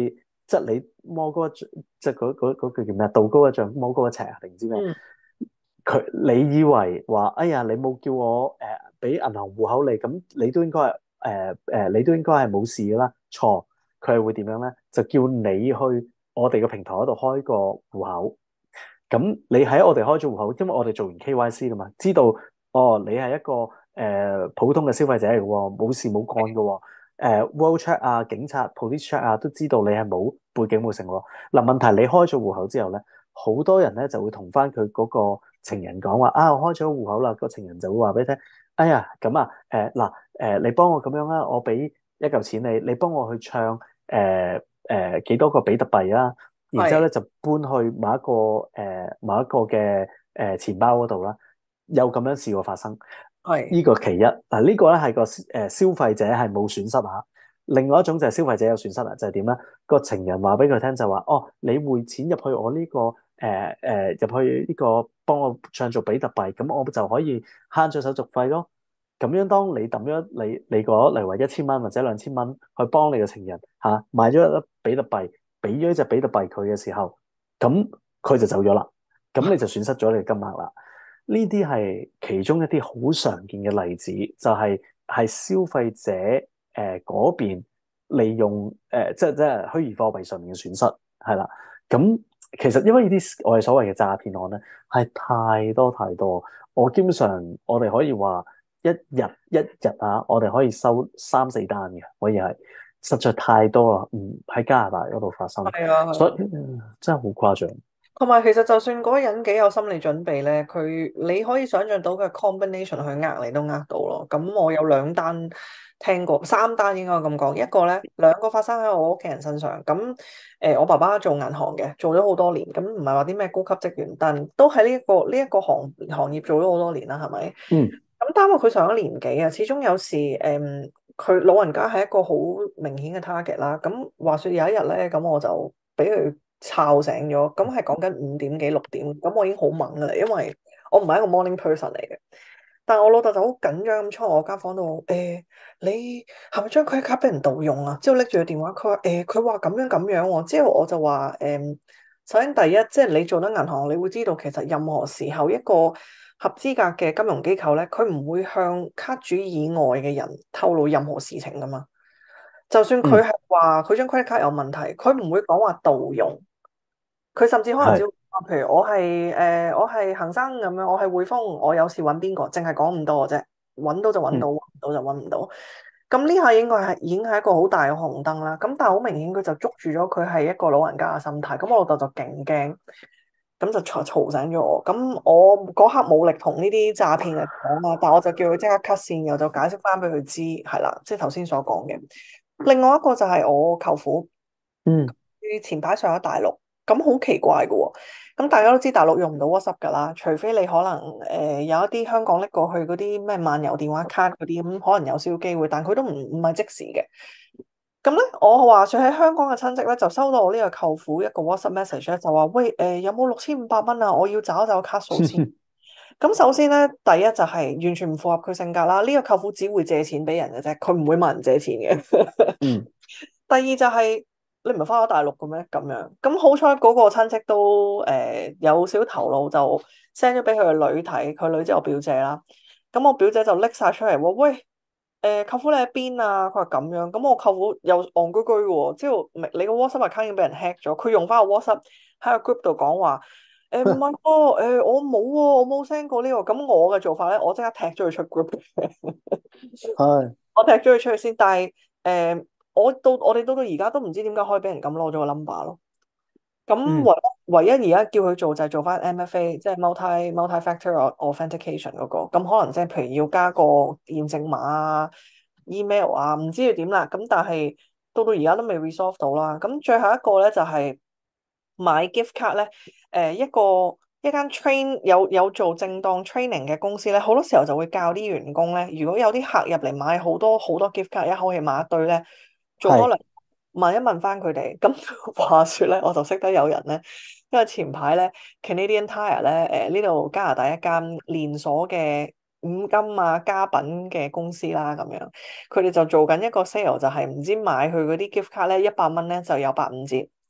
即係你魔高一丈，即係嗰嗰嗰句叫咩啊？道高一丈，魔高一尺啊，定唔知咩？佢、你以為話，哎呀，你冇叫我誒俾、銀行戶口你，咁你都應該係誒誒，你都應該係冇事噶啦。錯，佢係會點樣咧？就叫你去我哋嘅平台嗰度開個戶口。咁你喺我哋開咗戶口，因為我哋做完 K Y C 噶嘛，知道哦，你係一個誒、呃、普通嘅消費者嚟嘅喎，冇事冇幹嘅喎。誒 World Check 啊、警察 Police Check 啊，都知道你係冇背景冇成喎。嗱，問題你開咗戶口之後咧，好多人咧就會同翻佢嗰個情人講話啊，我開咗戶口啦，個情人就會話俾你聽，哎呀咁啊誒嗱誒，你幫我咁樣啦，我俾一嚿錢你，你幫我去唱誒誒幾多個比特幣啦。然之後咧就搬去某一個誒、呃、某一個嘅誒、呃、錢包嗰度啦，有咁樣試過發生。 係呢個其一。嗱、呢個咧係個誒消費者係冇損失嚇。另外一種就係消費者有損失啦，就係點咧？個情人話俾佢聽就話：哦，你匯錢入去我呢、個誒誒入去呢個幫我唱做比特幣，咁我就可以慳咗手續費咯。咁樣當你抌咗你你嗰例如話一千蚊或者兩千蚊去幫你嘅情人嚇、啊、買咗一粒比特幣。俾咗一隻比特幣佢嘅時候，咁佢就走咗啦，咁你就損失咗你嘅金額啦。呢啲係其中一啲好常見嘅例子，就係、係、係消費者誒嗰邊利用誒、呃、即係即係虛擬貨幣上面嘅損失係啦。咁其實因為呢啲我哋所謂嘅詐騙案咧係太多太多，我基本上我哋可以話一日一日啊，我哋可以收三四單嘅，可以係。實在太多啦，唔喺加拿大嗰度發生， 係啊， 所以、嗯、真係好誇張。 同埋其實就算嗰個人幾有心理準備咧，佢你可以想象到嘅 combination 去呃你都呃到咯。咁我有兩單聽過，三單應該咁講，一個咧兩個發生喺我屋企人身上。咁誒、呃，我爸爸做銀行嘅，做咗好多年，咁唔係話啲咩高級職員，但都喺呢一個呢一、個行行業做咗好多年啦，係咪？ 嗯。 咁擔保佢上咗年紀啊，始終有時誒。嗯佢老人家係一個好明顯嘅 target 啦。咁話說有一日咧，咁我就俾佢吵醒咗。咁係講緊五點幾六點，咁我已經好猛噶啦，因為我唔係一個 morning person 嚟嘅。但係我老豆就好緊張咁衝我間房度，誒、欸，你係咪將佢卡俾人盜用啊？之後拎住個電話，佢話誒，佢話咁樣咁樣喎。之後我就話誒、嗯，首先第一，即係你做得銀行，你會知道其實任何時候一個合資格嘅金融機構咧，佢唔會向卡主以外嘅人透露任何事情噶嘛。就算佢係話佢張 credit card 有問題，佢唔會講話盜用。佢甚至可能只會話，譬如我係誒、呃、我係恒生咁樣，我係匯豐，我有事揾邊個，淨係講咁多嘅啫。揾到就揾到，揾唔到就揾唔到。咁呢下應該係已經係一個好大嘅紅燈啦。咁但係好明顯佢就捉住咗佢係一個老人家嘅心態。咁我老豆就勁驚。咁就嘈嘈醒咗我，咁我嗰刻冇力同呢啲詐騙嚟講啊，但我就叫佢即刻 cut 線，然後就解釋翻俾佢知，係啦，即係頭先所講嘅。另外一個就係我舅父， 嗯， 前排上咗大陸，咁好奇怪嘅喎。咁大家都知大陸用唔到 WhatsApp 㗎啦，除非你可能誒、呃、有一啲香港拎過去嗰啲咩漫遊電話卡嗰啲，咁可能有少少機會，但佢都唔唔係即時嘅。咁咧，我話說喺香港嘅親戚咧，就收到我呢個舅父一個 WhatsApp message 咧，就話喂，誒、呃、有冇六千五百蚊啊？我要找一找卡數先。咁首先咧，第一就係完全唔符合佢性格啦。呢、這個舅父只會借錢俾人嘅啫，佢唔會問人借錢嘅。 嗯。 第二就係、是、你唔係翻咗大陸嘅咩？咁樣咁好彩嗰個親戚都誒、呃、有少頭腦，就 send 咗俾佢個女睇，佢女即係我表姐啦。咁我表姐就拎晒出嚟喎，喂！誒，舅父你喺邊啊？佢話咁樣，咁我舅父又戇居居喎，之後你個 WhatsApp account 已經俾人 hack 咗，佢用翻個 WhatsApp 喺個 group 度講話，誒唔係喎，誒我冇喎，我冇 send 過呢個，咁我嘅做法咧，我即刻踢咗佢出 group， 係， 我踢咗佢出去先，但係誒我到我哋到到而家都唔知點解可以俾人咁攞咗個 number 咯。咁唯唯一而家叫佢做就係做翻 M F A，即係 multi multi factor authentication 嗰個，咁可能即係譬如要加個驗證碼啊、email 啊，唔知要點啦。咁但係到到而家都未 resolve 到啦。咁最後一個咧就係買 gift card 咧，誒一個一間 train 有有做正當 training 嘅公司咧，好多時候就會教啲員工咧，如果有啲客入嚟買好多好多 gift card，一口氣買一堆咧，做多兩。問一問翻佢哋，咁話說咧，我就識得有人咧，因為前排咧 Canadian Tire 咧，誒呢度加拿大一間連鎖嘅五金啊家品嘅公司啦，咁樣佢哋就做緊一個 sale，就係唔知買佢嗰啲 gift card 咧一百蚊咧就有八五折，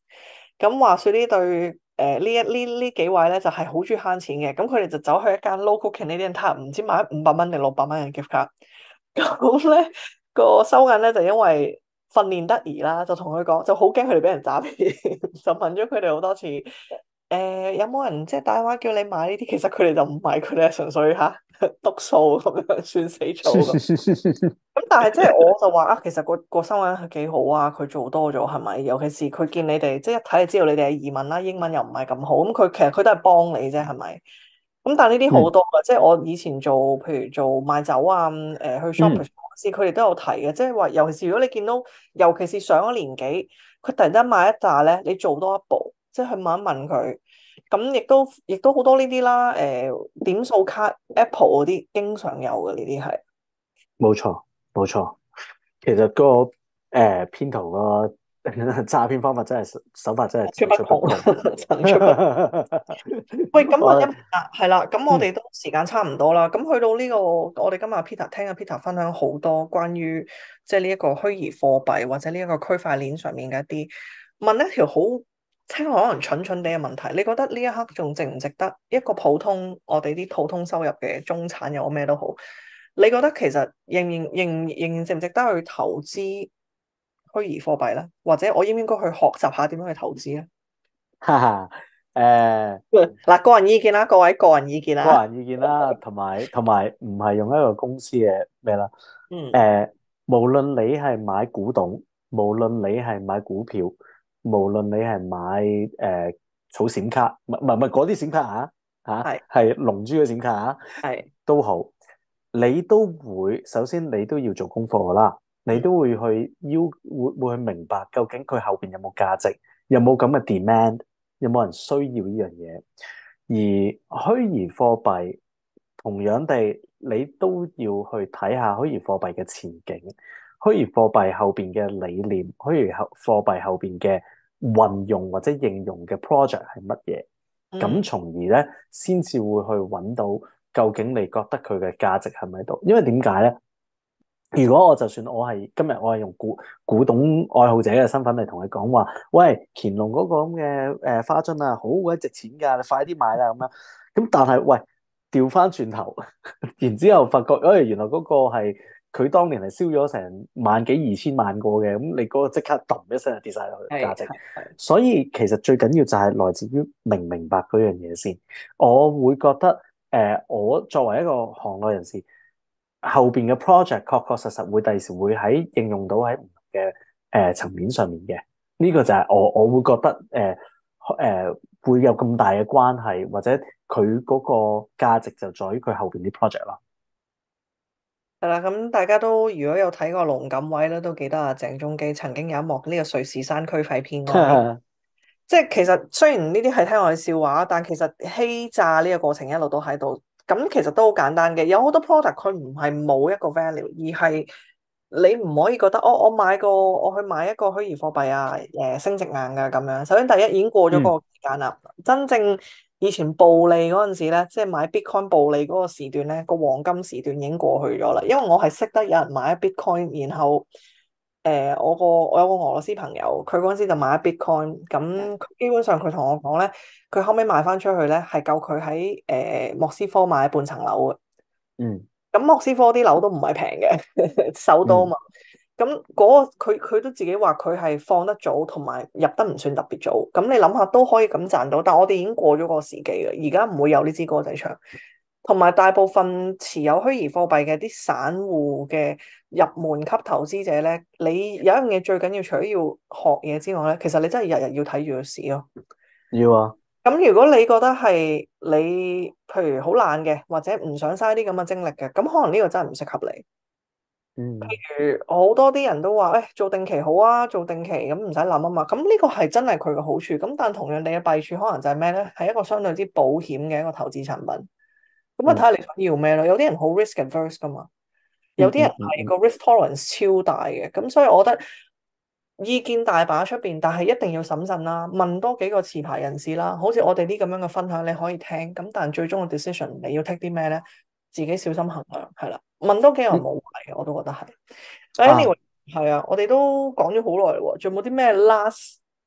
咁話說呢對誒呢一呢呢幾位咧就係好中意慳錢嘅，咁佢哋就走去一間 local Canadian Tire，唔知買五百蚊定六百蚊嘅 gift card。咁咧個收銀咧就因為訓練得宜啦，就同佢講，就好驚佢哋俾人詐騙，就問咗佢哋好多次。誒、有冇人即係打電話叫你買呢啲？其實佢哋就唔係，佢哋係純粹嚇篤數咁樣算死數咁。咁但係即係我就話啊，其實個個收銀係幾好啊，佢做多咗係咪？尤其是佢見你哋即係一睇就知道你哋係移民啦，英文又唔係咁好，咁佢其實佢都係幫你啫，係咪？咁但係呢啲好多㗎，即係我以前做，譬如做賣酒啊，誒、去 shop 嗰時，佢哋都有提嘅，即係話，尤其是如果你見到，尤其是上咗年紀，佢突然間買一紮咧，你做多一步，即係去問一問佢，咁亦都亦都好多呢啲啦，誒、點數卡 Apple 嗰啲經常有嘅呢啲係。 冇錯，冇錯。其實嗰、個誒騙徒個詐騙方法真係手手法真係出不窮，層出不窮。喂，咁問一問啦，係啦，咁我哋都時間差唔多啦。咁去到呢、個，我哋今日 Peter 聽阿 Peter 分享好多關於即係呢一個虛擬貨幣或者呢一個區塊鏈上面嘅一啲問一條好聽落可能蠢蠢地嘅問題。你覺得呢一刻仲值唔值得一個普通我哋啲普通收入嘅中產有咩都好？你覺得其實仍然仍仍然值唔值得去投資虛擬貨幣咧？或者我應唔應該去學習下點樣去投資咧？ 哈哈，誒嗱，個人意見啦，各位個人意見啦。 個人意見啦，同埋同埋唔係用一個公司嘅咩啦。 嗯誒，無論你係買古董，無論你係買股票，無論你係買誒儲閃卡，唔唔唔係嗰啲閃卡啊嚇， 係係龍珠嘅閃卡啊， 係都好，你都會首先你都要做功課噶啦，你都會去要會會去明白究竟佢後邊有冇價值，有冇咁嘅 demand，有冇人需要呢樣嘢。而虛擬貨幣同樣地，你都要去睇下虛擬貨幣嘅前景，虛擬貨幣後邊嘅理念，虛擬後貨幣後邊嘅運用或者應用嘅 project 係乜嘢，咁、 嗯從而咧先至會去揾到究竟你覺得佢嘅價值係咪喺度？因為點解咧？如果我就算我係今日我係用古古董愛好者嘅身份嚟同你講話，喂，乾隆嗰個咁嘅誒花樽啊，好鬼值錢㗎，你快啲買啦咁樣。咁但係喂，調翻轉頭，然之後發覺，誒原來嗰個係佢當年係燒咗成萬幾二千萬個嘅，咁你嗰個即刻揼一聲就跌晒落去價值。所以其實最緊要就係來自於明唔明白嗰樣嘢先。我會覺得誒、呃，我作為一個行內人士，後邊嘅 project 確確實實會第時會喺應用到喺唔同嘅誒層面上面嘅，呢、這個就係我我會覺得誒誒、呃呃、會有咁大嘅關係，或者佢嗰個價值就在於佢後邊啲 project 啦。 係啦，咁大家都如果有睇過龍錦威咧，都記得阿鄭中基曾經有一幕呢個瑞士山區費騙案。即係其實雖然呢啲係聽我哋笑話，但其實欺詐呢個過程一路都喺度。咁其實都好簡單嘅，有好多 product 佢唔係冇一個 value，而係你唔可以覺得，哦，我買個我去買一個虛擬貨幣啊，誒升值硬㗎咁樣。首先第一已經過咗個時間啦，嗯、真正以前暴利嗰陣時咧，即係買 Bitcoin 暴利嗰個時段咧，個黃金時段已經過去咗啦。因為我係識得有人買 Bitcoin，然後。誒、呃，我個我有個俄羅斯朋友，佢嗰陣時就買咗 Bitcoin，咁基本上佢同我講咧，佢後尾賣翻出去咧，係夠佢喺誒莫斯科買半層樓嘅。 嗯。 咁莫斯科啲樓都唔係平嘅，首都嘛。咁嗰、嗯、個佢佢都自己話佢係放得早，同埋入得唔算特別早。咁你諗下都可以咁賺到，但我哋已經過咗個時機嘅，而家唔會有呢支歌仔唱。同埋大部分持有虛擬貨幣嘅啲散戶嘅入門級投資者咧，你有一樣嘢最緊要，除咗要學嘢之外咧，其實你真係日日要睇住個市咯。 要啊。咁如果你覺得係你，譬如好懶嘅，或者唔想嘥啲咁嘅精力嘅，咁可能呢個真係唔適合你。 嗯。 譬如好多啲人都話，誒、哎、做定期好啊，做定期咁唔使諗啊嘛。咁呢個係真係佢嘅好處。咁但同樣地嘅弊處，可能就係咩咧？係一個相對之保險嘅一個投資產品。咁啊，睇下你想要咩咯？有啲人好 risk adverse 噶嘛，有啲人係個 risk tolerance 超大嘅，咁所以我覺得意見大把出邊，但係一定要審慎啦，問多幾個持牌人士啦。好似我哋啲咁樣嘅分享，你可以聽，咁但係最終嘅 decision 你要 take 啲咩咧？自己小心衡量，係啦。問多幾個人冇壞嘅，我都覺得係。Anyway，係啊，我哋都講咗好耐喎，仲有冇啲咩 last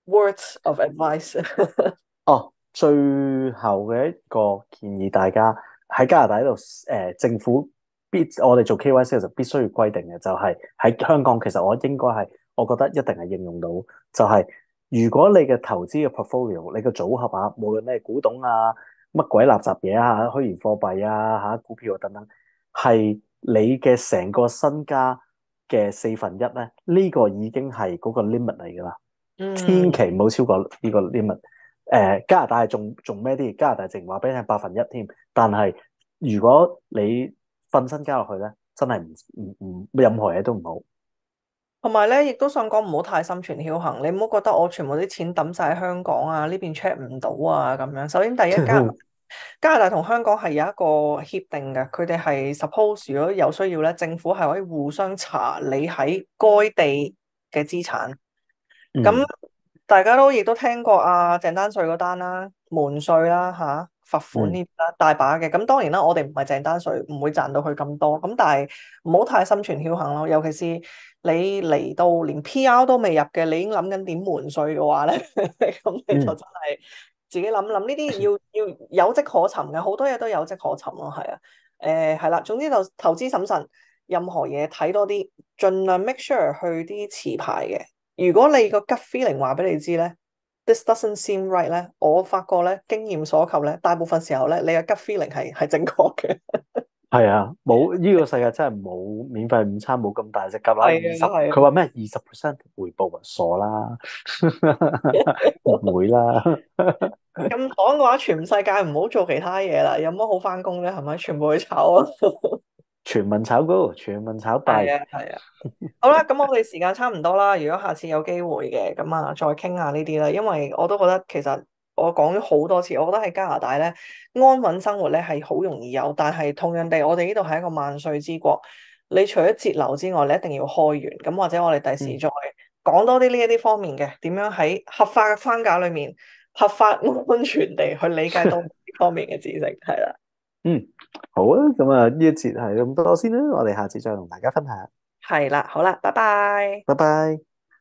words of advice 。 哦，最後嘅一個建議，大家喺加拿大呢度誒政府必我哋做 K Y C 嘅時候必須要規定嘅，就係、是、喺香港其實我應該係，我覺得一定係應用到，就係、是、如果你嘅投資嘅 portfolio， 你嘅組合啊，無論你係古董啊、乜鬼垃圾嘢啊、虛擬貨幣啊、嚇股票啊等等，係你嘅成個身家嘅四分一咧，呢、這個已經係嗰個 limit 嚟㗎啦。 嗯千祈唔好超過呢個 limit。誒、呃，加拿大係仲仲咩啲？加拿大淨話俾你聽百分一添。但係如果你瞓身加落去咧，真係唔唔唔任何嘢都唔好。 同埋咧，亦都想講唔好太心存僥倖。你唔好覺得我全部啲錢抌晒喺香港啊，呢邊 check 唔到啊咁樣。首先第一加加拿大同香港係有一個協定嘅，佢哋係 suppose 如果有需要咧，政府係可以互相查你喺該地嘅資產。咁、嗯、大家都亦都聽過啊鄭丹瑞嗰單啦，瞞稅啦嚇，罰款呢啲啦，大把嘅。咁當然啦，我哋唔係鄭丹瑞，唔會賺到佢咁多。咁但係唔好太心存僥倖咯。尤其是你嚟到連 P R 都未入嘅，你已經諗緊點瞞稅嘅話咧，咁你就真係自己諗諗。呢啲要要有跡可尋嘅，好多嘢都有跡可尋咯。係啊，誒係啦。總之就投資審慎，任何嘢睇多啲，盡量 make sure 去啲持牌嘅。如果你個 gut feeling 話俾你知咧 ，this doesn't seem right 咧，我發覺咧經驗所及咧，大部分時候咧，你嘅 gut feeling 係係正確嘅。係啊，冇呢、這個世界真係冇免費午餐，冇咁大隻蛤啦。二十，佢話咩？二十 percent 回報啊，傻啦，唔會啦。咁講嘅話，全世界唔好做其他嘢啦，有乜好翻工咧？係咪？全部去炒啊！全民炒股，全民炒幣。係啊，係啊。好啦，咁我哋時間差唔多啦。如果下次有機會嘅，咁啊再傾下呢啲啦。因為我都覺得其實我講咗好多次，我覺得喺加拿大咧安穩生活咧係好容易有，但係同樣地，我哋呢度係一個萬稅之國。你除咗節流之外，你一定要開源。咁或者我哋第時再講多啲呢一啲方面嘅，點樣喺合法嘅框架裏面合法安全地去理解到呢方面嘅知識，係啦。嗯，好啊，咁啊呢一節係咁多先啦，我哋下次再同大家分享。係啦，好啦，拜拜，拜拜。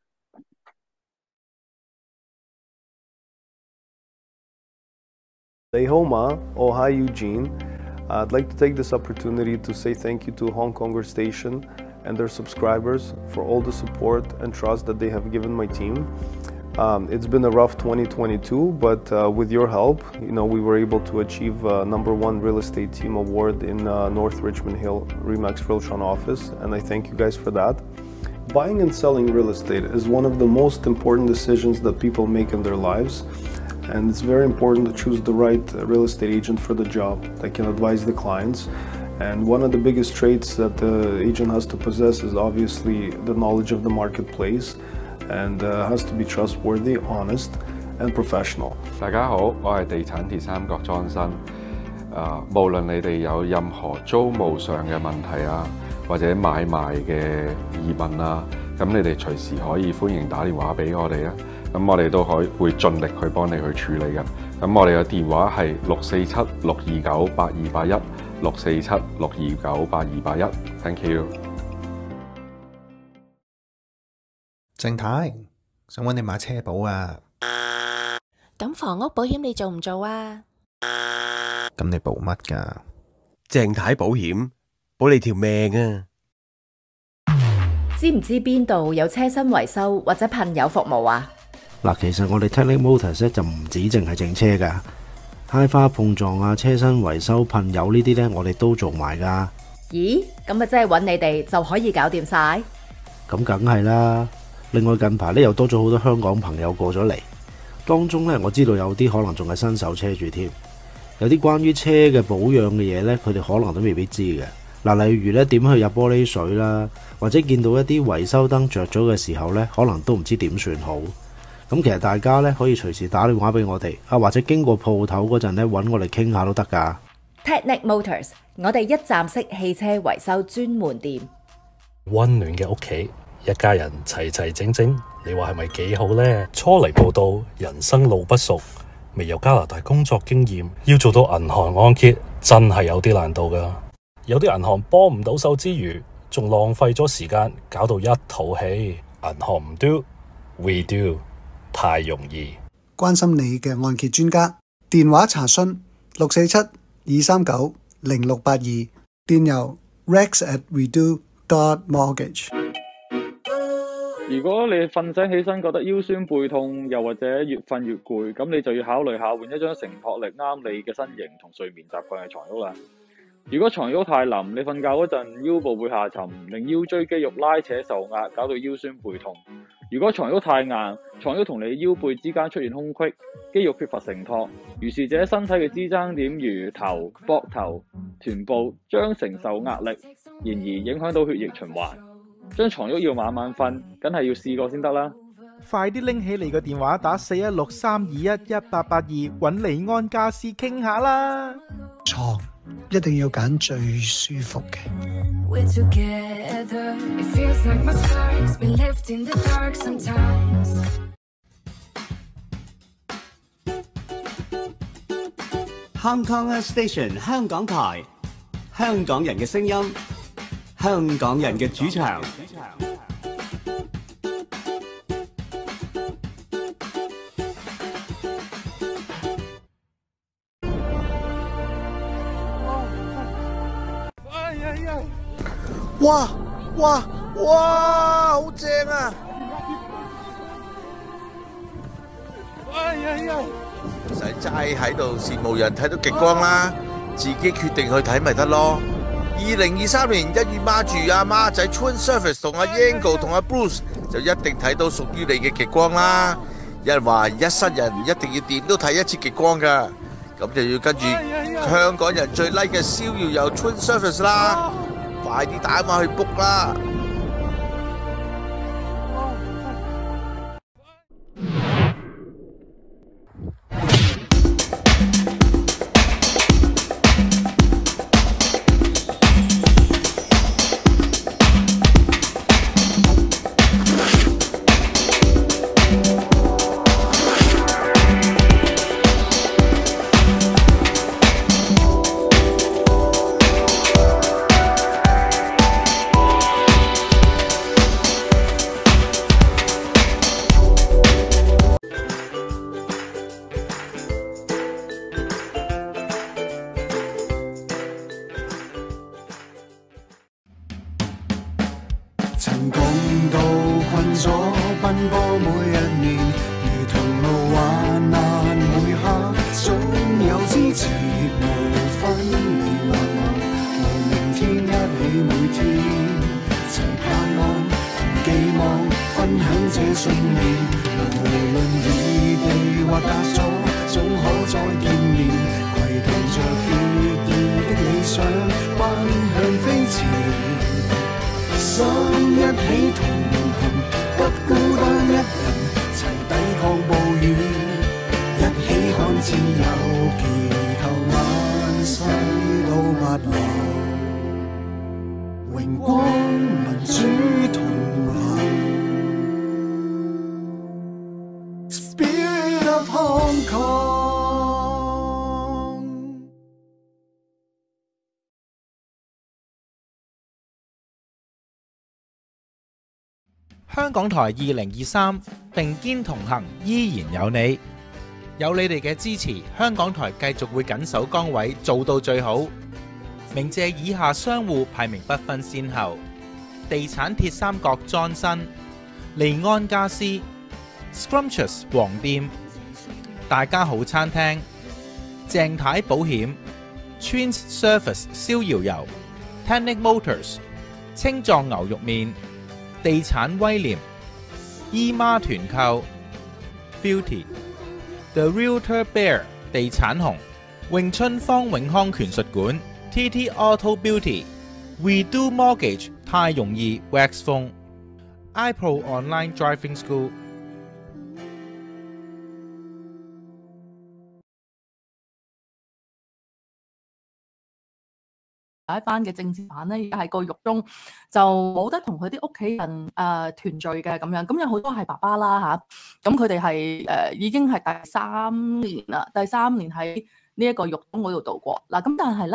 你好嗎？我係 Eugene. I'd like to take this opportunity to say thank you to Hong Konger Station and their subscribers for all the support and trust that they have given my team. Um, it's been a rough twenty twenty-two, but uh, with your help, you know, we were able to achieve uh, number one real estate team award in uh, North Richmond Hill Remax Realtron office, and I thank you guys for that. Buying and selling real estate is one of the most important decisions that people make in their lives, and it's very important to choose the right real estate agent for the job that can advise the clients. And one of the biggest traits that the agent has to possess is obviously the knowledge of the marketplace, and uh, has to be trustworthy, honest, and professional. 大家好，我係地產鐵三角莊生。啊，無論你哋有任何租務上嘅問題啊，或者買賣嘅疑問啊，咁你哋隨時可以歡迎打電話俾我哋啊。咁我哋都可以會盡力去幫你去處理嘅。咁我哋嘅電話係六四七六二九八二八一，六四七六二九八二八一。Thank you。 鄭太，想揾你買車保啊！ 咁房屋保險你做唔做啊？ 咁你保乜㗎？ 鄭太保險保你條命啊！ 知唔知邊度有車身維修或者噴油服務啊？ 嗱，其實我哋 Technic Motors 咧就唔止淨係整車㗎，胎花碰撞啊、車身維修、噴油呢啲咧，我哋都做埋㗎。 咦？咁咪真係揾你哋就可以搞掂晒？ 咁梗係啦！另外近排咧又多咗好多香港朋友過咗嚟，當中咧我知道有啲可能仲係新手車主添，有啲關於車嘅保養嘅嘢咧，佢哋可能都未必知嘅。嗱，例如咧點去入玻璃水啦，或者見到一啲維修燈着咗嘅時候咧，可能都唔知點算好。咁其實大家咧可以隨時打電話俾我哋啊，或者經過鋪頭嗰陣咧揾我哋傾下都得㗎。 Technic Motors， 我哋一站式汽車維修專門店。 溫暖嘅屋企。一家人齊齊整整，你話係咪幾好呢？初嚟報到，人生路不熟，未有加拿大工作經驗，要做到銀行按揭真係有啲難度㗎。有啲銀行幫唔到手之餘，仲浪費咗時間，搞到一肚氣。銀行唔 do，we do。 太容易。 關心你嘅按揭專家，電話查詢六四七二三九零六八二，電郵 rex at redo dot mortgage。 如果你瞓醒起身覺得腰酸背痛，又或者越瞓越攰，咁你就要考慮下換一張承托力啱你嘅身形同睡眠習慣嘅床褥啦。如果床褥太腍，你瞓覺嗰陣腰部會下沉，令腰椎肌肉拉扯受壓，搞到腰酸背痛。如果床褥太硬，床褥同你腰背之間出現空隙，肌肉缺乏承托，如是者身體嘅支撐點如頭、膊頭、臀部將承受壓力，然而影響到血液循環。張床褥要晚晚瞓，梗係要試過先得啦。 快啲拎起你個電話，打四一六三二一一八八二，揾利安家私傾下啦。 床一定要揀最舒服嘅。 Hong Kong Station 香港台，香港人嘅聲音，香港人嘅主場。 哇哇哇，好正啊！ 哎呀呀！唔使齋喺度羨慕人睇到極光啦，自己決定去睇咪得咯。二零二三年一月孖住阿孖仔 Twin Surface 同阿 Yango 同阿 Bruce 就一定睇到屬於你嘅極光啦。有人話一生人一定要點都睇一次極光㗎，咁就要跟住香港人最 like 嘅逍遙遊 Twin Surface 啦。快啲打埋去 book 啦！ 曾共度困咗奔波每一年，如同路患難每刻，總有支持無分離或我和明天一起每天，齊盼望同寄望分享這信念，無論異地或隔咗，總可再見面，攜同着決意的理想，奔向飛馳。心一起同行，不孤單一人，齊抵抗暴雨，一起看自由，祈求萬世都不老，榮光民主同行。Spirit of Hong Kong。 香港台二零二三並肩同行，依然有你，有你哋嘅支持，香港台繼續會緊守崗位，做到最好。鳴謝以下商戶排名不分先後：地產鐵三角 Johnson、利安家私、Scrumptious 黃店、大家好餐廳、鄭太保險、Twins Surface 逍遙遊、Tannic Motors、青藏牛肉麵、地產威廉、姨媽團購、Beauty、The Realtor Bear 地產紅、詠春方永康拳術館、T T Auto Beauty、Redo Mortgage 太容易 Wax 風、iPro Online Driving School。 有一班嘅政治犯咧，而家喺個獄中就冇得同佢啲屋企人誒、呃、團聚嘅咁樣，咁有好多係爸爸啦嚇，咁佢哋係誒已經係第三年啦，第三年喺呢一個獄中嗰度度過嗱，咁但係咧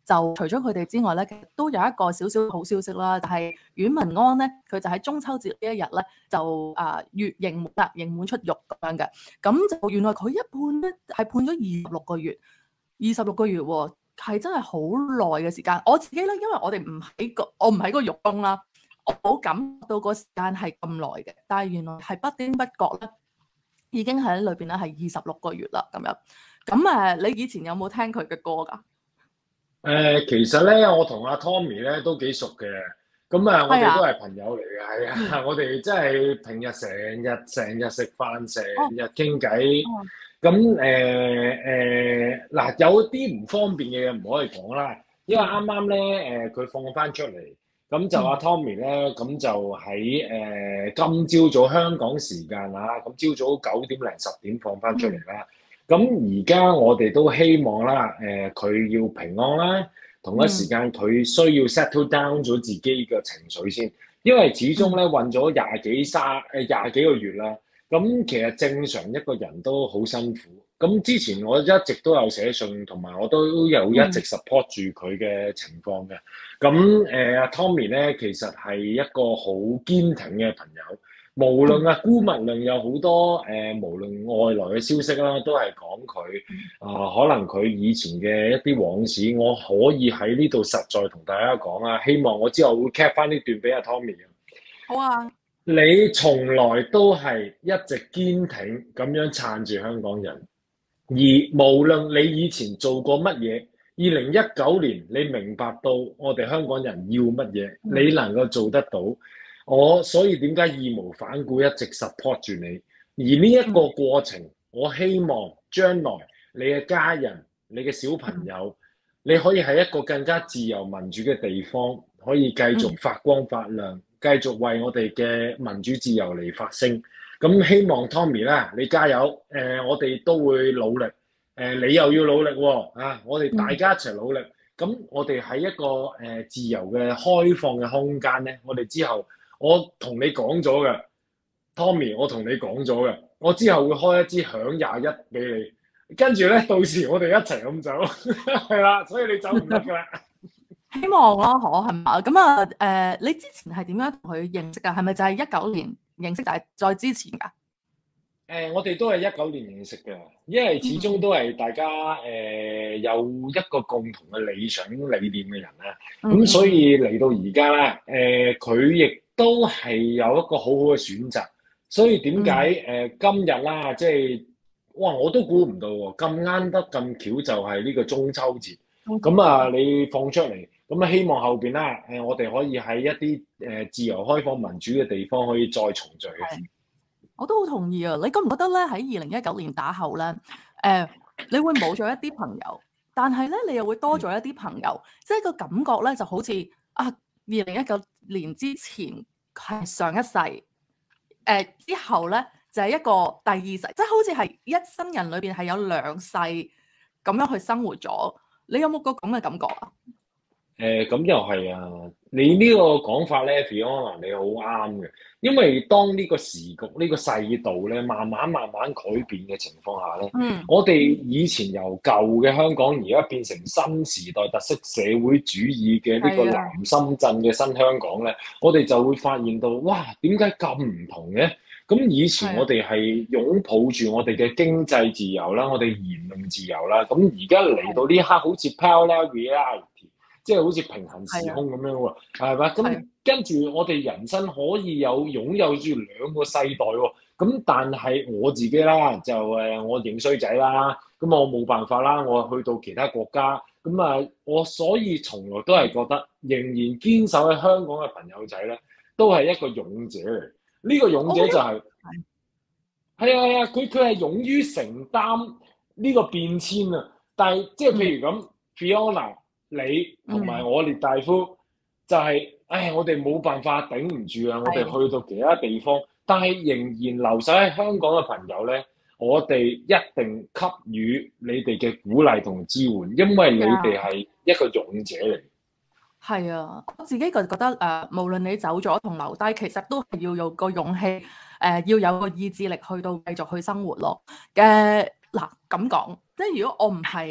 就除咗佢哋之外咧，其實都有一個少少好消息啦，就係、是、阮文安咧，佢就喺中秋節呢一日咧就啊月刑滿啦，刑滿出獄咁樣嘅。咁就原來佢一判咧係判咗二十六個月，二十六個月喎，係真係好耐嘅時間。我自己咧，因為我哋唔喺個，我唔喺個獄中啦，我冇感覺到個時間係咁耐嘅。但係原來係不經不覺咧，已經喺裏邊咧係二十六個月啦咁樣。咁誒，你以前有冇聽佢嘅歌㗎？ 誒、呃，其實咧，我同阿 Tommy 咧都幾熟嘅。咁啊，我哋都係朋友嚟嘅，係啊，嗯、我哋真係平日成日成日食飯，成日傾偈。咁誒誒嗱，有啲唔方便嘅嘢唔可以講啦，因為啱啱咧誒佢放翻出嚟，咁就阿 Tommy 咧，咁就喺誒、呃、今朝早香港時間啊，咁朝早九點零十點放翻出嚟啦。咁而家我哋都希望啦，誒、呃、佢要平安啦，同一時間佢需要 settle down 咗自己嘅情緒先，因為始終咧韞咗廿幾三誒廿幾個月啦。咁其實正常一個人都好辛苦。咁之前我一直都有寫信，同埋我都有一直 support 住佢嘅情況嘅。咁誒阿 Tommy 咧，其實係一個好堅挺嘅朋友。無論啊姑勿論有好多誒、呃，無論外來嘅消息啦，都係講佢啊，可能佢以前嘅一啲往事，我可以喺呢度實在同大家講啊。希望我之後會 cap 翻呢段俾阿 Tommy 啊。 好啊。 你從來都係一直堅挺咁樣撐住香港人，而無論你以前做過乜嘢，二零一九年你明白到我哋香港人要乜嘢，你能夠做得到，我所以點解義無反顧一直 support 住你。而呢一個過程，我希望將來你嘅家人、你嘅小朋友，你可以喺一個更加自由民主嘅地方，可以繼續發光發亮。繼續為我哋嘅民主自由嚟發聲，咁希望 Tommy 啦，你加油！誒、呃，我哋都會努力，誒、呃，你又要努力喎、哦，啊，我哋大家一齊努力。咁、嗯、我哋喺一個誒、呃、自由嘅開放嘅空間咧，我哋之後，我同你講咗嘅 ，Tommy， 我同你講咗嘅，我之後會開一支響廿一俾你，跟住咧，到時我哋一齊咁走，係啦，所以你走唔得㗎啦。 希望咯，可係嘛？咁啊，誒、呃，你之前係點樣同佢認識㗎？係咪就係一九年認識，定係再之前㗎？誒、 呃，我哋都係一九年認識嘅，因為始終都係大家誒、呃、有一個共同嘅理想理念嘅人啦。咁、嗯、所以嚟到而家咧，誒佢亦都係有一個好好嘅選擇。所以點解誒今日啦，即係哇，我都估唔到喎，咁啱得咁巧就係呢個中秋節。咁、嗯、啊，你放出嚟。咁啊，希望後邊啦，誒，我哋可以喺一啲誒自由開放民主嘅地方可以再重聚。 我都好同意啊！你覺唔覺得咧？喺二零一九年打後咧，誒、呃，你會冇咗一啲朋友，但係咧，你又會多咗一啲朋友，嗯、即係個感覺咧，就好似啊，二零一九年之前係上一世，誒、呃、之後咧就係、是、一個第二世，即係好似係一生人裏邊係有兩世咁樣去生活咗。你有冇個咁嘅感覺啊？ 誒咁又係啊！你呢個講法咧 Fiona 你好啱嘅，因為當呢個時局、呢、呢個世道咧，慢慢慢慢改變嘅情況下咧，嗯，我哋以前由舊嘅香港，而家變成新時代特色社會主義嘅呢個南深圳嘅新香港咧，我哋就會發現到，哇！點解咁唔同嘅？咁以前我哋係擁抱住我哋嘅經濟自由啦，我哋言論自由啦，咁而家嚟到呢刻好似 parallel reality。即係好似平行時空咁樣喎，係咪？咁跟住我哋人生可以有擁有住兩個世代喎。咁但係我自己啦，就誒我認衰仔啦，咁我冇辦法啦，我去到其他國家，咁啊我所以從來都係覺得，仍然堅守喺香港嘅朋友仔咧，都係一個勇者嚟。呢、這個勇者就係係啊係啊，佢佢係勇於承擔呢個變遷啊。但係即係譬如咁、嗯、Fiona。你同埋我列大夫、嗯、就係、是，唉，我哋冇辦法頂唔住啊！我哋去到其他地方，但係仍然留守喺香港嘅朋友咧，我哋一定給予你哋嘅鼓勵同支援，因為你哋係一個勇者嚟。 係啊，我自己覺覺得誒、呃，無論你走咗同留低，其實都係要有個勇氣，誒、呃，要有個意志力去到繼續去生活咯。嘅嗱咁講，即係如果我唔係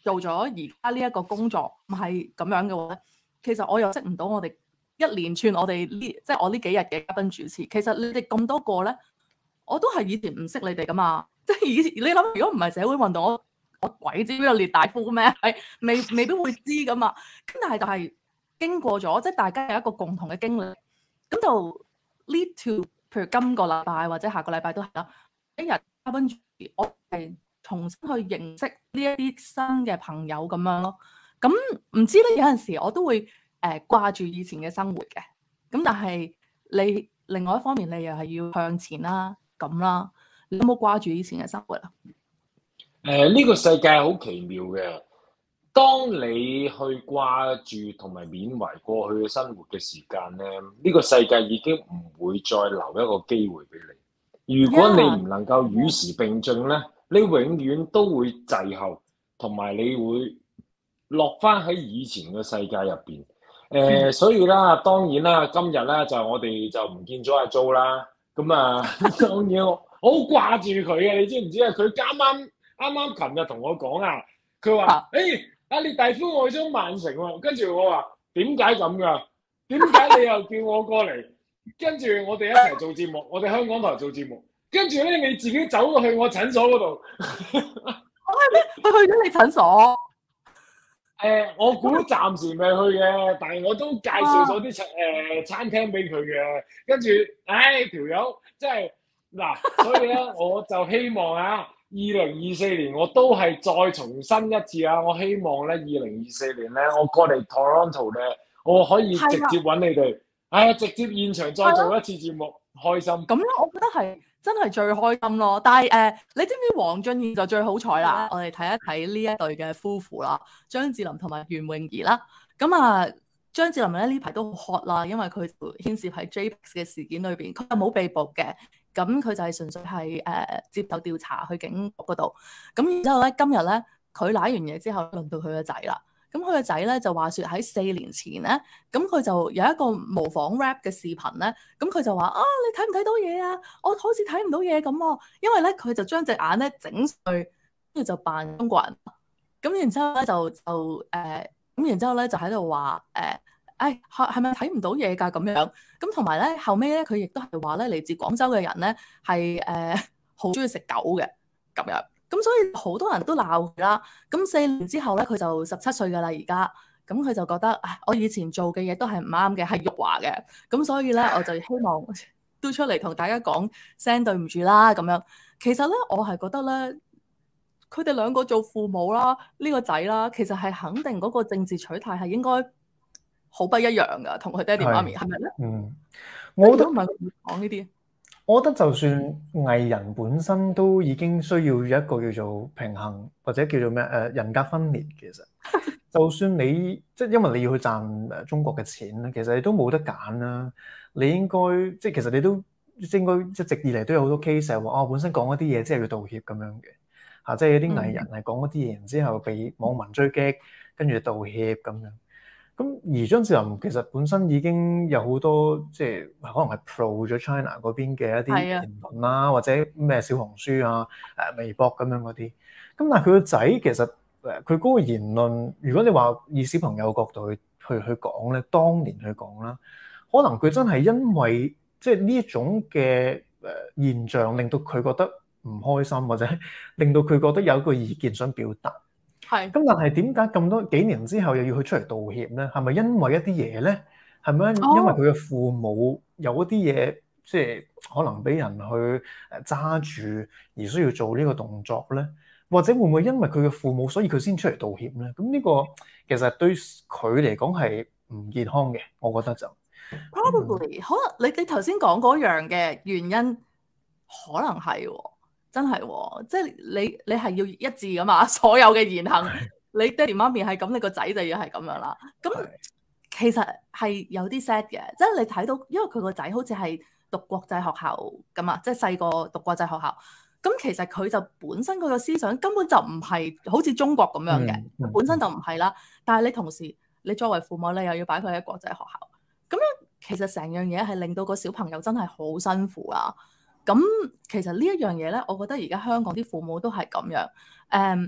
做咗而家呢一個工作唔係咁樣嘅話咧，其實我又識唔到我哋一連串我哋呢即係我呢幾日嘅嘉賓主持。其實你哋咁多個咧，我都係以前唔識你哋噶嘛。即係以前你諗，如果唔係社會運動，我我鬼知邊個列大夫咩？係未未必會知噶嘛。咁但係就係經過咗，即係大家有一個共同嘅經歷，咁就 lead to 譬如今個禮拜或者下個禮拜都係啦。一日嘉賓主持，我係重新去認識呢一啲新嘅朋友咁樣咯。咁唔知咧，有陣時我都會誒掛住以前嘅生活嘅。咁但係你另外一方面，你又係要向前啦，咁啦。你有冇掛住以前嘅生活啊？ 誒、呃，呢、這個世界好奇妙嘅。當你去掛住同埋緬懷過去嘅生活嘅時間咧，呢、這個世界已經唔會再留一個機會俾你。如果你唔能夠與時並進咧，你永遠都會滯後，同埋你會落翻喺以前嘅世界入邊。誒、呃，所以啦，當然啦，今日咧就我哋就唔見咗阿 Jo 啦。咁啊，當然我好掛住佢嘅，你知唔知啊？佢啱啱啱啱琴日同我講啊，佢話：誒，阿列大夫愛咗曼城喎。跟住我話：點解咁㗎？點解你又叫我過嚟？跟住我哋一齊做節目，我哋香港台做節目。跟住咧，你自己走咗去我診所嗰度。 我係咩？我去咗你診所。 誒、呃，我估暫時未去嘅，但係我都介紹咗啲誒餐廳俾佢嘅。跟住，唉，條友真係嗱，所以咧，我就希望啊，二零二四年我都係再重申一次啊！我希望咧，二零二四年咧，我過嚟 Toronto 咧，我可以直接揾你哋，係啊，直接現場再做一次節目，開心。 咁咧，我覺得係真係最開心咯。但係誒、呃，你知唔知黃俊賢就最好彩啦？我哋睇一睇呢一對嘅夫婦啦，張智霖同埋袁詠儀啦。咁啊，張智霖咧呢排都好 hot 啦，因為佢牽涉喺 J P E X 嘅事件裏邊，佢又冇被捕嘅。咁佢就係純粹係誒、呃、接受調查去警局嗰度。咁然之後咧，今日咧佢攋完嘢之後，輪到佢個仔啦。咁佢個仔咧就話説喺四年前咧，咁佢就有一個模仿 rap 嘅視頻咧。咁佢就話啊，你睇唔睇到嘢啊？我好似睇唔到嘢咁喎。因為咧佢就將隻眼咧整碎，跟住就扮中國人。咁然之後咧就就誒，咁、呃、然之後咧就喺度話誒，誒係係咪睇唔到嘢㗎咁樣？咁同埋咧後尾咧佢亦都係話咧嚟自廣州嘅人咧係誒好中意食狗嘅咁樣。咁所以好多人都鬧佢啦。咁四年之後咧，佢就十七歲㗎啦，而家。咁佢就覺得，唉，我以前做嘅嘢都係唔啱嘅，係辱華嘅。咁所以咧，我就希望都出嚟同大家講聲對唔住啦。咁樣，其實咧，我係覺得咧，佢哋兩個做父母啦，呢個仔啦，其實係肯定嗰個政治取態係應該好不一樣㗎，同佢爹哋媽咪係咪咧？ 嗯，我覺得唔係講呢啲。 我覺得就算藝人本身都已經需要有一個叫做平衡，或者叫做咩誒人格分裂。其實就算你即係因為你要去賺誒中國嘅錢咧，其實你都冇得揀啦。你應該即係其實你都應該一直以嚟都有好多 case 係話，哦，本身講一啲嘢之後要道歉咁樣嘅嚇，即係有啲藝人係講一啲嘢，然之後被網民追擊，跟住道歉咁樣。咁而張智霖其實本身已經有好多即係可能係 pro 咗 China 嗰邊嘅一啲言論啦，啊、或者咩小紅書啊、誒微博咁樣嗰啲。咁但係佢個仔其實誒佢嗰個言論，如果你話以小朋友角度去去去講咧，當年去講啦，可能佢真係因為即係呢一種嘅誒現象，令到佢覺得唔開心，或者令到佢覺得有一個意見想表達。 係， 咁但係點解咁多幾年之後又要去出嚟道歉咧？係咪因為一啲嘢咧？係咪因為佢嘅父母有一啲嘢，即係可能俾人去誒揸住而需要做呢個動作咧？或者會唔會因為佢嘅父母，所以佢先出嚟道歉咧？咁呢個其實對佢嚟講係唔健康嘅，我覺得就 probably、嗯、可能你你頭先講嗰樣嘅原因，可能係喎、哦。真係喎、哦，即係你你係要一致噶嘛，所有嘅言行，你爹哋媽咪係咁，你個仔就要係咁樣啦。咁其實係有啲 sad 嘅，即係你睇到，因為佢個仔好似係讀國際學校噶嘛，即係細個讀國際學校。咁其實佢就本身佢個思想根本就唔係好似中國咁樣嘅，嗯嗯、本身就唔係啦。但係你同時，你作為父母，你又要擺佢喺國際學校，咁樣其實成樣嘢係令到個小朋友真係好辛苦啊。咁其實呢一樣嘢咧，我覺得而家香港啲父母都係咁樣。誒、嗯，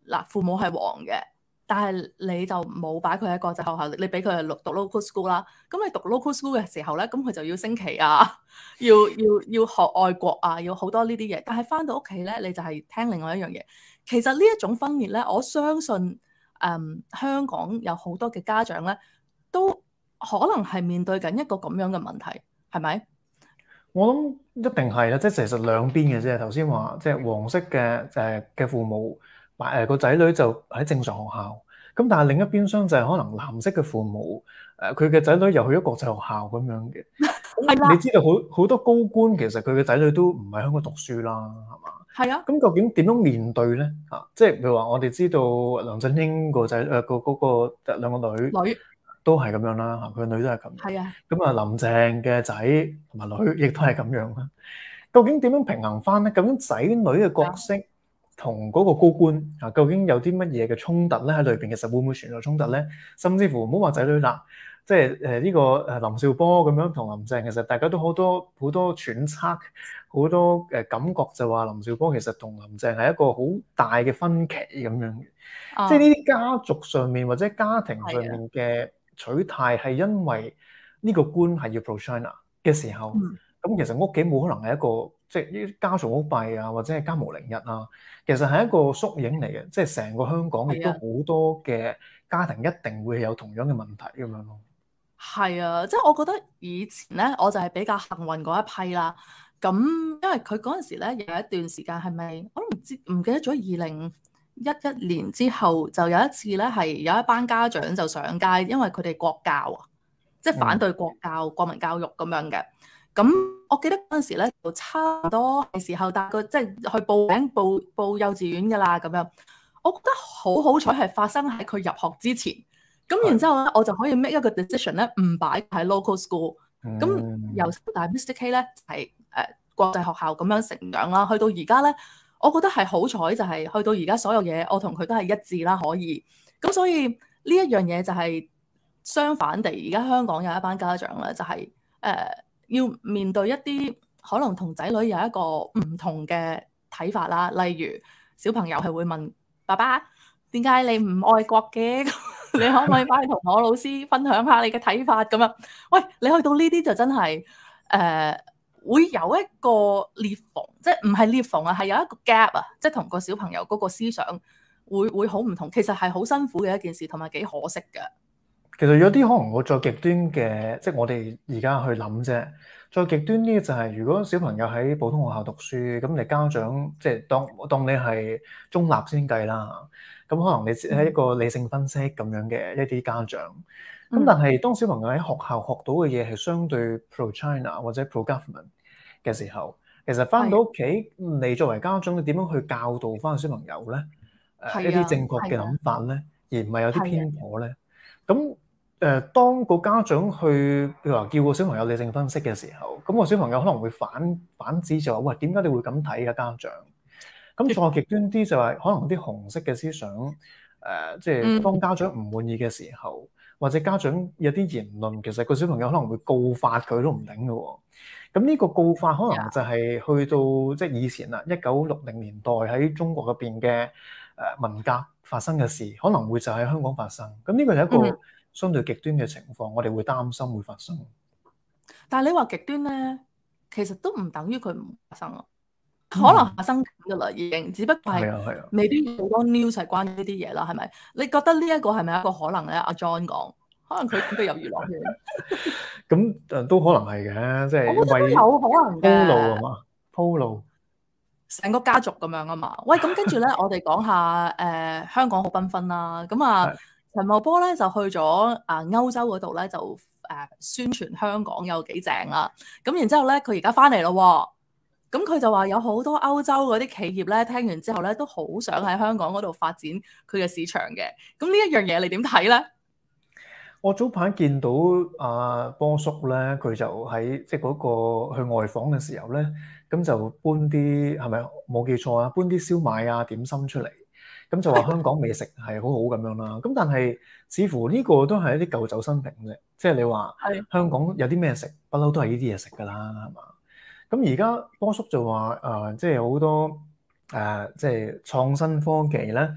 嗱父母係黃嘅，但係你就冇擺佢喺國際學校，你俾佢讀讀 local school 啦。咁你讀 local school 嘅時候咧，咁佢就要升旗啊，要要要學愛國啊，要好多呢啲嘢。但係翻到屋企咧，你就係聽另外一樣嘢。其實呢一種分裂咧，我相信誒、嗯、香港有好多嘅家長咧，都可能係面對緊一個咁樣嘅問題，係咪？ 我諗一定係啦，即係其實兩邊嘅啫。頭先話即係黃色嘅誒嘅父母，誒個仔女就喺正常學校，咁但係另一邊廂就係可能藍色嘅父母，誒佢嘅仔女又去咗國際學校咁樣嘅。咁你知道好好多高官其實佢嘅仔女都唔喺香港讀書啦，係嘛？ 係啊。 咁究竟點樣面對咧？啊，即係譬如話我哋知道梁振英個仔誒個嗰個兩個女。 女。 都係咁樣啦，佢個女都係咁。 係啊， 咁啊，林鄭嘅仔同埋女亦都係咁樣啦。究竟點樣平衡翻咧？究竟仔女嘅角色同嗰個高官啊，究竟有啲乜嘢嘅衝突咧？喺裏邊其實會唔會存在衝突咧？甚至乎唔好話仔女啦，即係誒呢個誒林兆波咁樣同林鄭，其實大家都好多好多揣測，好多誒感覺就話林兆波其實同林鄭係一個好大嘅分歧咁樣嘅。 啊、 即係呢啲家族上面或者家庭上面嘅取態係因為呢個官係要 pro-China 嘅時候，咁、嗯、其實屋企冇可能係一個即係啲家嘈屋閉啊，或者係家無寧日啊，其實係一個縮影嚟嘅，即係成個香港亦都好多嘅家庭一定會有同樣嘅問題咁樣咯。 係啊，即係我覺得以前咧，我就係比較幸運嗰一批啦。咁因為佢嗰陣時咧有一段時間係咪我都唔知唔記得咗二零一一年之後就有一次咧，係有一班家長就上街，因為佢哋國教啊，即係反對國教、嗯、國民教育咁樣嘅。咁我記得嗰陣時咧就差唔多係時候帶個即係去報名報報幼稚園㗎啦咁樣。我覺得好好彩係發生喺佢入學之前。咁然之後咧，我就可以 make 一個 decision 咧，唔擺喺 local school。咁、嗯、由大 Mister K 咧係誒國際學校咁樣成長啦，去到而家咧。我覺得係好彩，就係去到而家所有嘢，我同佢都係一致啦，可以。咁所以呢一樣嘢就係相反地，而家香港有一班家長咧，就係、是、誒、呃、要面對一啲可能同仔女有一個唔同嘅睇法啦。例如小朋友係會問爸爸：點解你唔愛國嘅？你可唔可以翻去同我老師分享下你嘅睇法咁樣？喂，你去到呢啲就真係誒。呃會有一個裂縫，即係唔係裂縫啊，係有一個 gap 啊，即係同個小朋友嗰個思想會會好唔同，其實係好辛苦嘅一件事，同埋幾可惜嘅。 其實有啲可能我再極端嘅，即係我哋而家去諗啫。再極端啲就係，如果小朋友喺普通學校讀書，咁你家長即係當當你係中立先計啦。咁可能你係一個理性分析咁樣嘅一啲家長。咁但係當小朋友喺學校學到嘅嘢係相對 pro-China 或者 pro-government 嘅時候，其實翻到屋企，你作為家長，你點樣去教導翻小朋友咧？誒一啲正確嘅諗法咧，而唔係有啲偏頗咧。咁誒、呃，當個家長去譬如話叫個小朋友理性分析嘅時候，咁個小朋友可能會反反指就話：喂，點解你會咁睇嘅家長？咁再極端啲就係可能啲紅色嘅思想，誒、呃，即係當家長唔滿意嘅時候。嗯或者家長有啲言論，其實個小朋友可能會告發佢都唔定嘅喎。咁呢個告發可能就係去到即係以前啦，一九六零年代喺中國嗰邊嘅誒文革發生嘅事，可能會就喺香港發生。咁呢個係一個相對極端嘅情況，我哋會擔心會發生。 但係你話極端咧，其實都唔等於佢唔發生啊。可能發生緊㗎啦，已經，只不過係未必好多 news 係關於呢啲嘢啦，係咪？你覺得呢一個係咪一個可能咧？阿 John 講，可能佢都有娛樂圈。 咁誒都可能係嘅，即係我覺得有可能嘅。 鋪路啊嘛，鋪路。 成個家族咁樣啊嘛。喂，咁跟住咧，我哋講下誒、呃、香港好繽紛啦。咁啊，陳茂波咧就去咗啊歐洲嗰度咧，就誒、呃、宣傳香港有幾正啦。咁然之後咧，佢而家翻嚟咯喎。咁佢就話有好多歐洲嗰啲企業咧，聽完之後咧都好想喺香港嗰度發展佢嘅市場嘅。咁呢一樣嘢你點睇咧？ 我早排見到阿波叔咧，佢就喺即係嗰個去外訪嘅時候咧，咁就搬啲係咪冇記錯啊？搬啲燒賣啊點心出嚟，咁就話香港美食係好好咁樣啦。咁但係似乎呢個都係一啲舊酒新瓶啫。即係你話香港有啲咩食，不嬲都係呢啲嘢食㗎啦，係嘛？咁而家波叔就話誒、呃，即係好多誒、呃，即係創新科技咧，誒、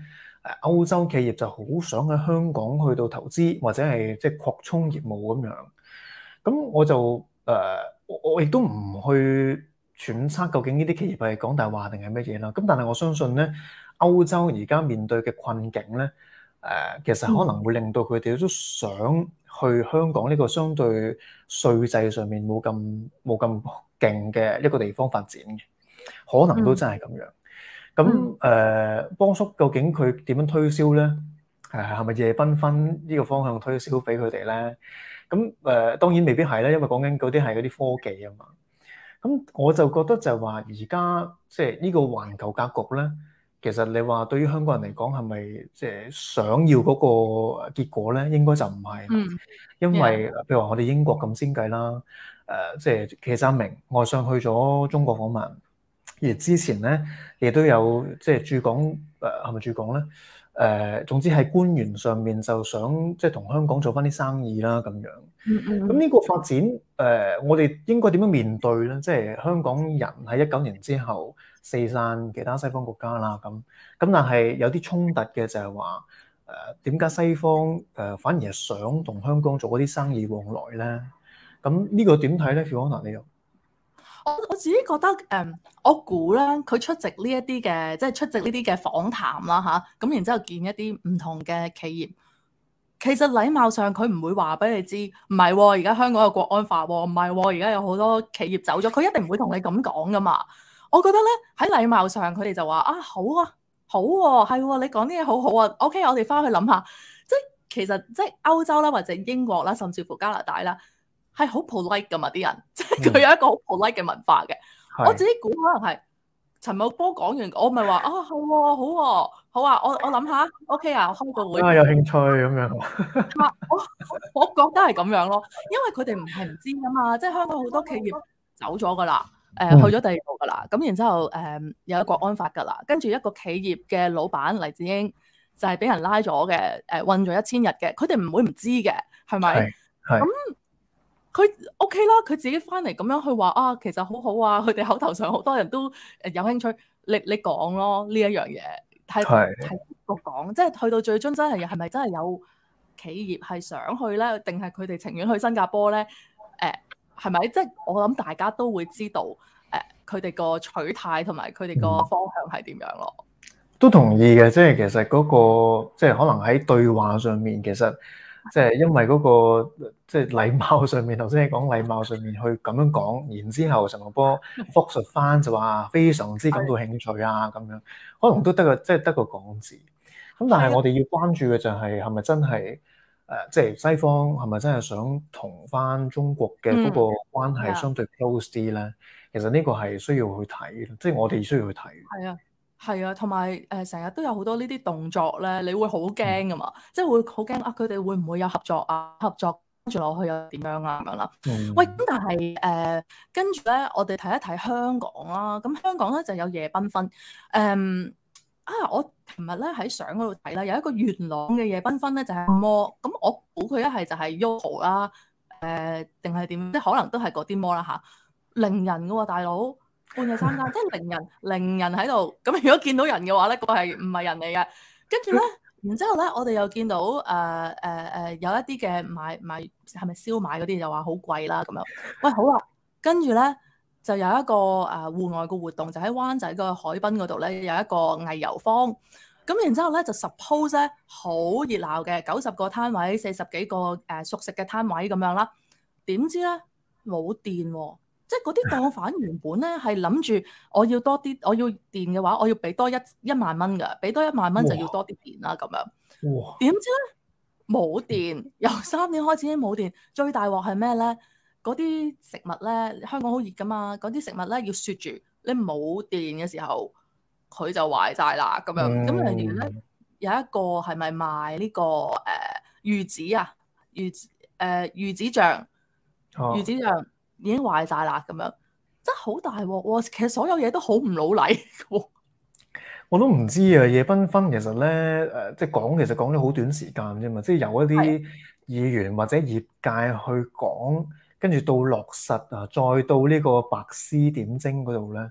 歐洲企業就好想喺香港去到投資或者係即係擴充業務咁樣。咁我就誒、呃、我我亦都唔去揣測究竟呢啲企業係講大話定係乜嘢啦。咁但係我相信咧，歐洲而家面對嘅困境咧，誒、呃、其實可能會令到佢哋都想去香港呢個相對稅制上面冇咁冇咁勁嘅一個地方發展嘅，可能都真係咁樣。咁誒、呃，波叔究竟佢點樣推銷咧？誒係咪夜繽紛呢個方向推銷俾佢哋咧？咁誒、呃、當然未必係啦，因為講緊嗰啲係嗰啲科技啊嘛。咁我就覺得就係話而家即係呢個環球格局咧，其實你話對於香港人嚟講係咪即係想要嗰個結果咧？應該就唔係。嗯。因為譬如話我哋英國咁先計啦，誒、呃、即係祁湛明外相去咗中國訪問。而之前咧，亦都有即係駐港誒係咪駐港咧？誒、呃，總之係官員上面就想即係同香港做翻啲生意啦咁樣。嗯嗯。咁呢個發展誒、呃，我哋應該點樣面對咧？即係香港人喺一九年之後四散其他西方國家啦咁。咁但係有啲衝突嘅就係話誒點解西方誒、呃、反而係想同香港做嗰啲生意往來咧？咁呢個點睇咧？Fiona 你又？ 我我自己覺得誒、嗯，我估咧，佢出席呢一啲嘅，即係出席呢啲嘅訪談啦嚇，咁然之後見一啲唔同嘅企業，其實禮貌上佢唔會話俾你知，唔係喎，而家香港有國安法喎，唔係喎，而家有好多企業走咗，佢一定唔會同你咁講噶嘛。我覺得咧喺禮貌上，佢哋就話啊好啊，好喎，係喎，你講啲嘢好好啊 ，OK，我哋翻去諗下，即係其實即係歐洲啦，或者英國啦，甚至乎加拿大啦。係好 polite 噶嘛啲人，即係佢有一個好 polite 嘅文化嘅。嗯、我自己估可能係陳茂波講完，我咪話啊係喎，好喎，好啊，我我諗下 ，OK 啊，我開個會啊，有興趣咁樣。 我我覺得係咁樣咯，因為佢哋唔係唔知噶嘛，即係香港好多企業走咗噶啦，誒、呃、去咗第二度噶啦，咁、嗯、然之後誒、呃、有一個國安法噶啦，跟住一個企業嘅老闆黎智英就係俾人拉咗嘅，誒、呃、韞咗一千日嘅，佢哋唔會唔知嘅，係咪？係咁。佢 OK 啦，佢自己翻嚟咁樣去話啊，其實好好啊，佢哋口頭上好多人都誒有興趣，你你講咯呢一樣嘢，係係個講，即係去到最終真係係咪真係有企業係想去咧，定係佢哋情願去新加坡咧？誒係咪？即係我諗大家都會知道誒佢哋個取態同埋佢哋個方向係點樣咯。 都同意嘅，即係其實嗰個即係可能喺對話上面，其實。即係因為嗰、那個即係禮貌上面，頭先你講禮貌上面去咁樣講，然之後陳茂波復述翻就話非常之感到興趣啊咁樣，可能都得個即係得個講字。咁但係我哋要關注嘅就係係咪真係誒，即係西方係咪真係想同翻中國嘅嗰個關係相對 close 啲咧？嗯、其實呢個係需要去睇，即係我哋需要去睇。係啊。 係啊，同埋誒成日都有好多呢啲動作咧，你會好驚噶嘛？嗯、即係會好驚啊！佢哋會唔會有合作啊？合作跟住落去又點樣啊？咁樣啦。嗯、喂，咁但係誒跟住咧，我哋睇一睇香港啦。咁香港咧就有夜繽紛。誒、嗯、啊！我琴日咧喺相嗰度睇啦，有一個元朗嘅夜繽紛咧就係摩。咁我估佢一係就係 Yoho 啦，誒定係點？即係可能都係嗰啲摩啦嚇。零人嘅喎，大佬。半夜三更，即係零人，零人喺度。咁如果見到人嘅話咧，嗰個係唔係人嚟嘅？跟住咧，然之後咧，我哋又見到誒誒誒有一啲嘅賣賣係咪燒賣嗰啲，就話好貴啦咁樣。喂，好啦，跟住咧就有一個誒戶外嘅活動，就喺灣仔個海濱嗰度咧有一個藝遊坊。咁然之後咧就 suppose 咧好熱鬧嘅，九十個攤位，四十幾個誒熟食嘅攤位咁樣啦。點知咧冇電喎。即係嗰啲檔販原本咧係諗住我要多啲，我要電嘅話，我要俾多一一萬蚊㗎，俾多一萬蚊就要多啲電啦咁樣。哇！點知咧冇電，由三點開始已經冇電。最大鑊係咩咧？嗰啲食物咧，香港好熱㗎嘛，嗰啲食物咧要雪住，你冇電嘅時候佢就壞晒啦咁樣。咁例如咧有一個係咪賣呢、這個誒魚子啊？魚誒、呃、魚子醬，魚子醬。已經壞晒啦，咁樣真係好大鑊喎！其實所有嘢都好唔老禮喎。 我都唔知啊，夜繽紛其實咧誒、呃，即係講其實講咗好短時間啫嘛，即係有一啲議員或者業界去講，跟住到落實啊，再到呢個白絲點睛嗰度咧，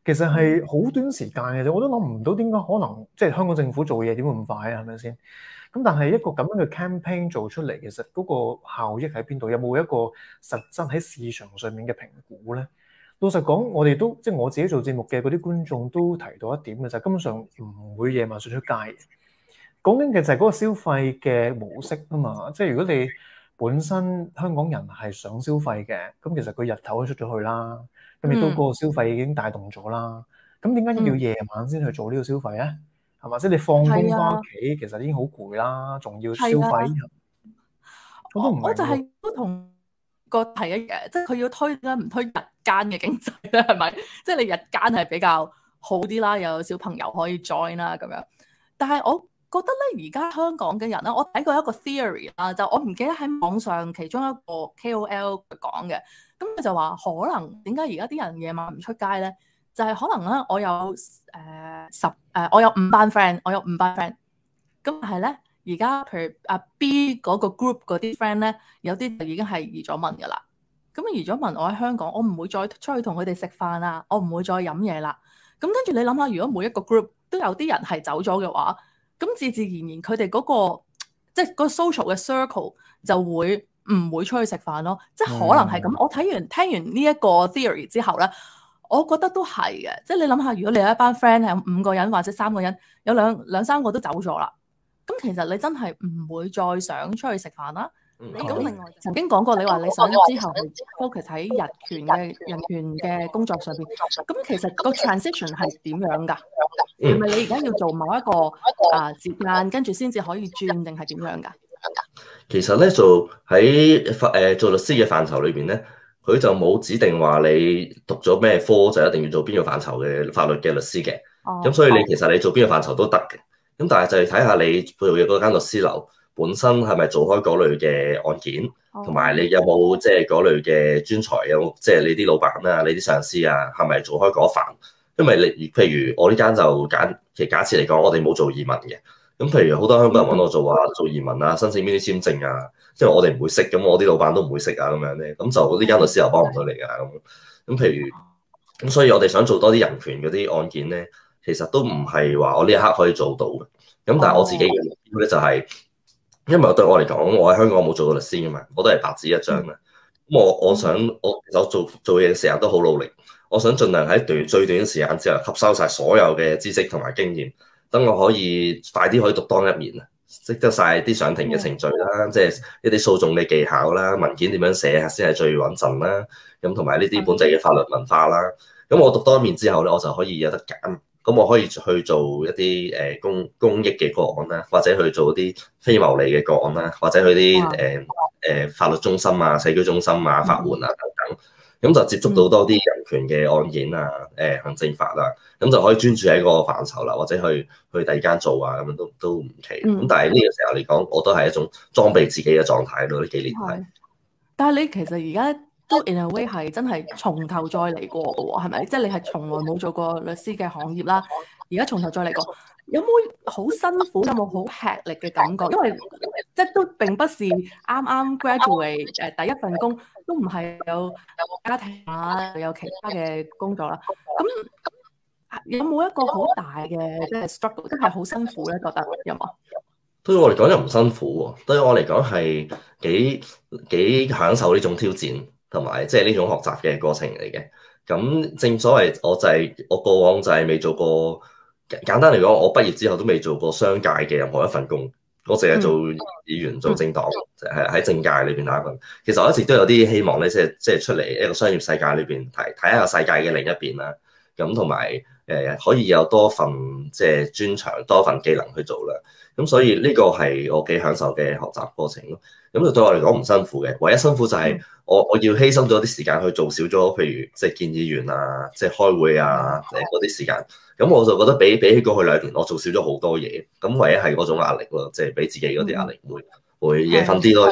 其實係好短時間嘅啫，我都諗唔到點解可能即係香港政府做嘢點會咁快啊？係咪先？咁但係一個咁樣嘅 campaign 做出嚟，其實嗰個效益喺邊度？有冇一個實質喺市場上面嘅評估咧？老實講，我哋都即係我自己做節目嘅嗰啲觀眾都提到一點嘅就係根本上唔會夜晚上出街嘅。講緊嘅就係嗰個消費嘅模式啊嘛，即係如果你本身香港人係想消費嘅，咁其實佢日頭都出咗去啦，咁亦都嗰個消費已經帶動咗啦。咁點解要夜晚先去做呢個消費咧？係嘛？即係你放工翻屋企，其實已經好攰啦，仲要消費。我都唔我就係都同個提一嘅，即係佢要推咧，唔推日間嘅經濟咧，係咪？即係你日間係比較好啲啦，有小朋友可以 join 啦咁樣。但係我覺得咧，而家香港嘅人咧，我睇過一個 theory 啦，就我唔記得喺網上其中一個 K O L 講嘅，咁佢就話可能點解而家啲人夜晚唔出街咧？就係、是、可能咧，我有誒十誒，我有五班 friend，我有五班 friend，咁係咧，而家譬如阿 B 嗰個 group 嗰啲 friend 咧，有啲就已經係移咗民噶啦。咁移咗民，我喺香港，我唔會再出去同佢哋食飯啦，我唔會再飲嘢啦。咁跟住你諗下，如果每一個 group 都有啲人係走咗嘅話，咁自自然然佢哋嗰個即係嗰個 social 嘅 circle 就會唔會出去食飯咯。即係可能係咁。嗯、我睇完聽完呢一個 theory 之後咧，我覺得都係嘅。即係你諗下，如果你有一班 friend 係五個人或者三個人，有兩兩三個都走咗啦，咁其實你真係唔會再想出去食飯啦。咁另外曾經講過，你話你想之後係 focus 喺人權嘅人權嘅工作上邊，咁其實個 transition 係點樣㗎？係咪你而家要做某一個啊時間，跟住先至可以轉，定係點樣㗎？ 其實咧，做喺法誒做律師嘅範疇裏邊咧，佢就冇指定話你讀咗咩科就一定要做邊個範疇嘅法律嘅律師嘅。咁、哦、所以你其實你做邊個範疇都得嘅。咁但係就係睇下你做嘅嗰間律師樓本身係咪做開嗰類嘅案件，同埋、哦、你有冇即係嗰類嘅專才，有即係你啲老闆啊、你啲上司啊，係咪做開嗰範？因為你譬如我呢間就簡其實假設嚟講，我哋冇做移民嘅。咁譬如好多香港人揾我做話做移民啊、申請邊啲簽證啊，即係我哋唔會識，咁我啲老闆都唔會識啊，咁樣咧，咁就呢間律師又幫唔到你㗎咁。咁譬如咁，所以我哋想做多啲人權嗰啲案件咧，其實都唔係話我呢一刻可以做到嘅。咁但係我自己嘅目標咧就係、是。因為對我嚟講，我喺香港冇做過律師㗎嘛，我都係白紙一張啦。咁我我想我我做做嘢成日都好努力，我想盡量喺短最短時間之內吸收晒所有嘅知識同埋經驗，等我可以快啲可以獨當一面啊，識得晒啲上庭嘅程序啦，即係一啲訴訟嘅技巧啦，文件點樣寫先係最穩陣啦，咁同埋呢啲本地嘅法律文化啦。咁我獨當一面之後咧，我就可以有得揀。咁我可以去做一啲誒公公益嘅個案啦，或者去做啲非牟利嘅個案啦，或者去啲誒誒法律中心啊、社區中心啊、法援啊等等，咁就接觸到多啲人權嘅案件啊、誒、呃、行政法啊，咁就可以專注喺個範疇啦，或者去去第二間做啊，咁樣都都唔奇。咁、嗯、但係呢個時候嚟講，我都係一種裝備自己嘅狀態咯。呢幾年係。但係你其實而家都 in a way 係真係從頭再嚟過嘅喎，係咪？即係你係從來冇做過律師嘅行業啦，而家從頭再嚟過，有冇好辛苦？有冇好吃力嘅感覺？因為即係都並不是啱啱 graduate 誒第一份工，都唔係有家庭啊，有其他嘅工作啦。咁有冇一個好大嘅即係 struggle，真係好辛苦咧？覺得有冇？對我嚟講又唔辛苦喎，對我嚟講係幾幾享受呢種挑戰。同埋即係呢種學習嘅過程嚟嘅，咁正所謂我就係、是、我過往就係未做過，簡單嚟講，我畢業之後都未做過商界嘅任何一份工，我淨係做議員、做政黨，就係喺政界裏邊打滾。其實我一直都有啲希望咧，即係即係出嚟一個商業世界裏邊睇睇下世界嘅另一邊啦。咁同埋誒可以有多份即係專長、多份技能去做啦。咁所以呢個係我幾享受嘅學習過程咯。咁就對我嚟講唔辛苦嘅，唯一辛苦就係我我要犧牲咗啲時間去做少咗，譬如即係見議員啊、即係開會啊誒嗰啲時間。咁我就覺得比比起過去兩年，我做少咗好多嘢。咁唯一係嗰種壓力咯，即係俾自己嗰啲壓力會、嗯、會夜瞓啲咯。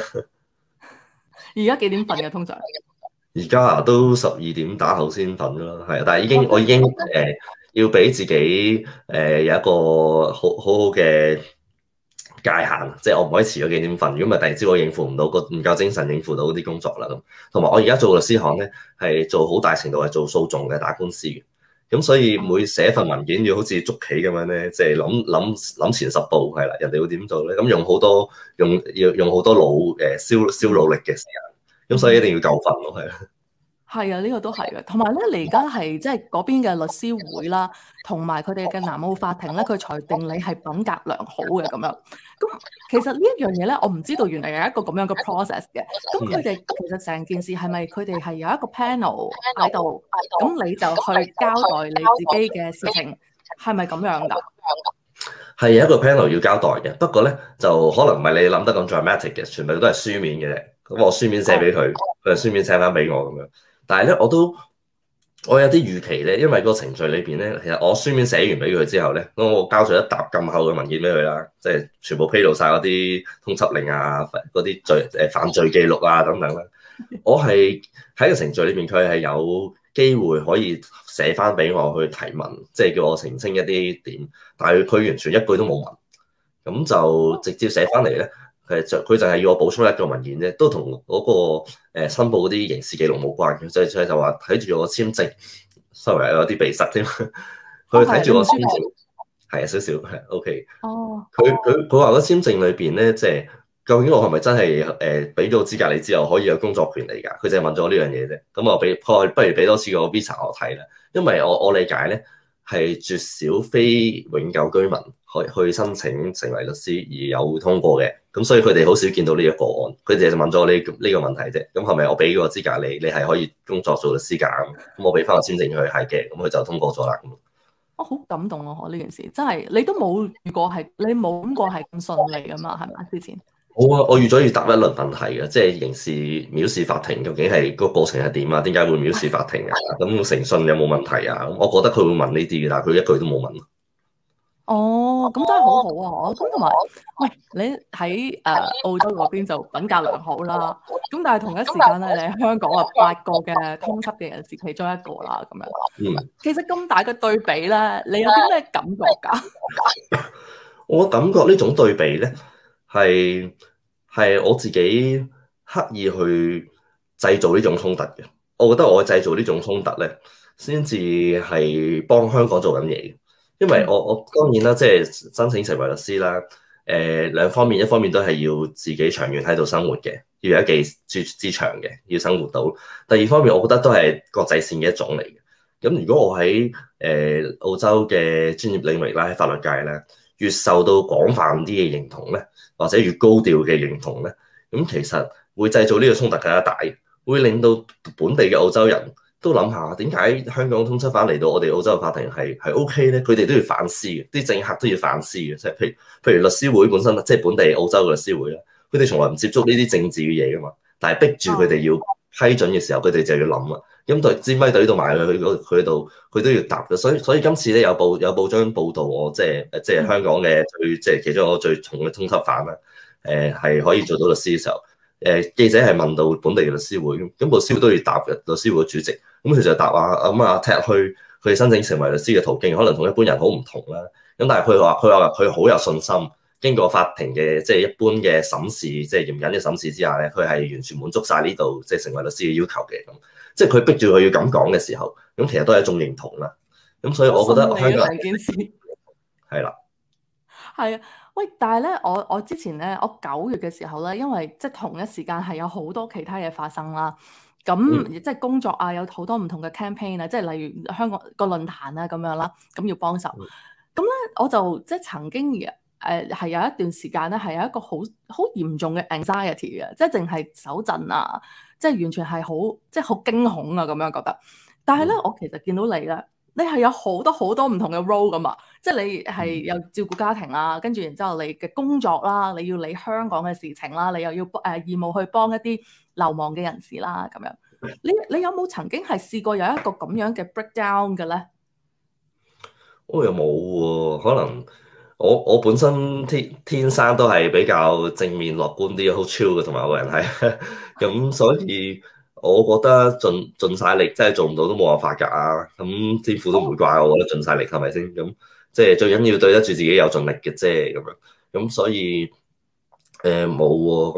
而家幾點瞓嘅通常？而家啊都十二點打後先瞓咯，係啊，但係已經我已經誒、呃、要俾自己誒、呃、有一個好好好嘅界限，即係我唔可以遲咗幾點瞓，如果唔係第二朝我應付唔到，個唔夠精神應付到啲工作啦咁。同埋我而家做律師行咧，係做好大程度係做訴訟嘅，打官司嘅。 咁所以每寫份文件要好似捉棋咁樣咧，即係諗諗諗前十步係啦，人哋會點做咧？咁用好多用要用好多腦誒燒燒腦力嘅時間，咁所以一定要夠瞓咯，係啦。 係啊，呢個都係嘅。同埋咧，你而家係即係嗰邊嘅律師會啦，同埋佢哋嘅南澳法庭咧，佢裁定你係品格良好嘅咁樣。咁其實呢一樣嘢咧，我唔知道原來有一個咁樣嘅 process 嘅。咁佢哋其實成件事係咪佢哋係有一個 panel 喺度，咁你就去交代你自己嘅事情，係咪咁樣㗎？ 係有一個 panel 要交代嘅，不過咧就可能唔係你諗得咁 dramatic 嘅，全部都係書面嘅啫。咁我書面寫俾佢，佢就書面寫翻俾我咁樣。但係咧，我都我有啲預期咧，因為個程序裏邊咧，其實我書面寫完俾佢之後咧，咁我交咗一沓咁厚嘅文件俾佢啦，即係全部披露晒嗰啲通緝令啊、嗰啲罪誒犯罪記錄啊等等啦。我係喺個程序裏邊，佢係有機會可以寫翻俾我去提問，即係叫我澄清一啲點，但係佢完全一句都冇問，咁就直接寫翻嚟咧。佢就佢就係要我補充一個文件啫，都同嗰個誒申報嗰啲刑事記錄冇關嘅，所以所以就話睇住我簽證，sorry 有啲鼻塞添。佢睇住我簽證，係啊少少係 OK。哦。佢佢佢話嗰簽證裏邊咧，即係究竟我係咪真係誒俾咗資格你之後可以有工作權利㗎？佢就係問咗呢樣嘢啫。咁我俾，不如俾多次個 visa 我睇啦，因為我我理解咧係絕少非永久居民去去申請成為律師而有通過嘅。咁所以佢哋好少見到呢一個案，佢哋就問咗我呢呢個問題啫。咁係咪我俾個資格你，你係可以工作做律師㗎？咁我俾翻個簽證佢係嘅，咁佢就通過咗啦。 我好感動啊！呢件事真係你都冇遇過係，你冇諗過係咁順利㗎嘛？係咪之前？ 好啊，我預咗要答一輪問題嘅，即係刑事藐視法庭究竟係個過程係點啊？點解會藐視法庭啊？咁誠信有冇問題啊？我覺得佢會問呢啲嘅，但係佢一句都冇問。 哦，咁真係好好啊！咁同埋，喂，你喺誒、呃、澳洲嗰邊就品格良好啦。咁但係同一時間咧，你喺香港啊八個嘅通緝嘅人士其中一個啦，咁樣。嗯。其實咁大嘅對比咧，你有啲咩感覺㗎？ 我感覺呢種對比咧，係係我自己刻意去製造呢種衝突嘅。我覺得我製造呢種衝突咧，先至係幫香港做緊嘢。因為我我當然啦，即係申請成為律師啦。誒、呃、兩方面，一方面都係要自己長遠喺度生活嘅，要有一技之之長嘅，要生活到。第二方面，我覺得都係國際線嘅一種嚟嘅。咁如果我喺誒、呃、澳洲嘅專業領域啦，喺法律界咧，越受到廣泛啲嘅認同咧，或者越高調嘅認同咧，咁其實會製造呢個衝突更加大，會令到本地嘅澳洲人都諗下點解香港通緝犯嚟到我哋澳洲嘅法庭係係 OK 咧？佢哋都要反思嘅，啲政客都要反思嘅。即係譬如譬如律師會本身，即係本地澳洲嘅律師會啦，佢哋從來唔接觸呢啲政治嘅嘢噶嘛，但係逼住佢哋要批准嘅時候，佢哋就要諗啦。咁對支咪隊到埋去佢度，佢都要答嘅。所以所以今次咧有報有報章報導我即係即係香港嘅最即係其中一個最重嘅通緝犯啦。誒係可以做到律師嘅時候，誒記者係問到本地嘅律師會，咁律師會都要答嘅，律師會主席。咁佢就答話咁啊，踢去佢申請成為律師嘅途徑，可能同一般人好唔同啦。咁但係佢話佢話佢好有信心，經過法庭嘅即係一般嘅審視，即係嚴謹嘅審視之下咧，佢係完全滿足晒呢度即係成為律師嘅要求嘅。咁即係佢逼住佢要咁講嘅時候，咁其實都係一種認同啦。咁所以我覺得香港件事係啦， 係啊，喂！但係咧，我我之前咧，我九月嘅時候咧，因為即係同一時間係有好多其他嘢發生啦。咁、嗯、即係工作啊，有好多唔同嘅 campaign 啊，即係例如香港個論壇啊咁樣啦，咁要幫手。咁咧、嗯，我就即係曾經誒係、呃、有一段時間咧，係有一個好好嚴重嘅 anxiety 嘅，即係淨係手震啊，即係完全係好即係好驚恐啊咁樣覺得。但係咧，我其實見到你咧，你係有好多好多唔同嘅 role 噶嘛，即係你係有照顧家庭啦，跟住然之後你嘅工作啦，你要理香港嘅事情啦，你又要誒、呃、義務去幫一啲流亡嘅人士啦，咁樣。你你有冇曾經係試過有一個咁樣嘅 breakdown 嘅咧？ 我又冇喎，可能我我本身天天生都係比較正面樂觀啲，好 chill 嘅，同埋我個人係咁，所以我覺得盡盡曬力，真係做唔到都冇辦法㗎。咁天父都唔會怪我，我覺得盡晒力係咪先？咁即係最緊要對得住自己有盡力嘅啫，咁樣咁所以誒冇喎。咁、呃、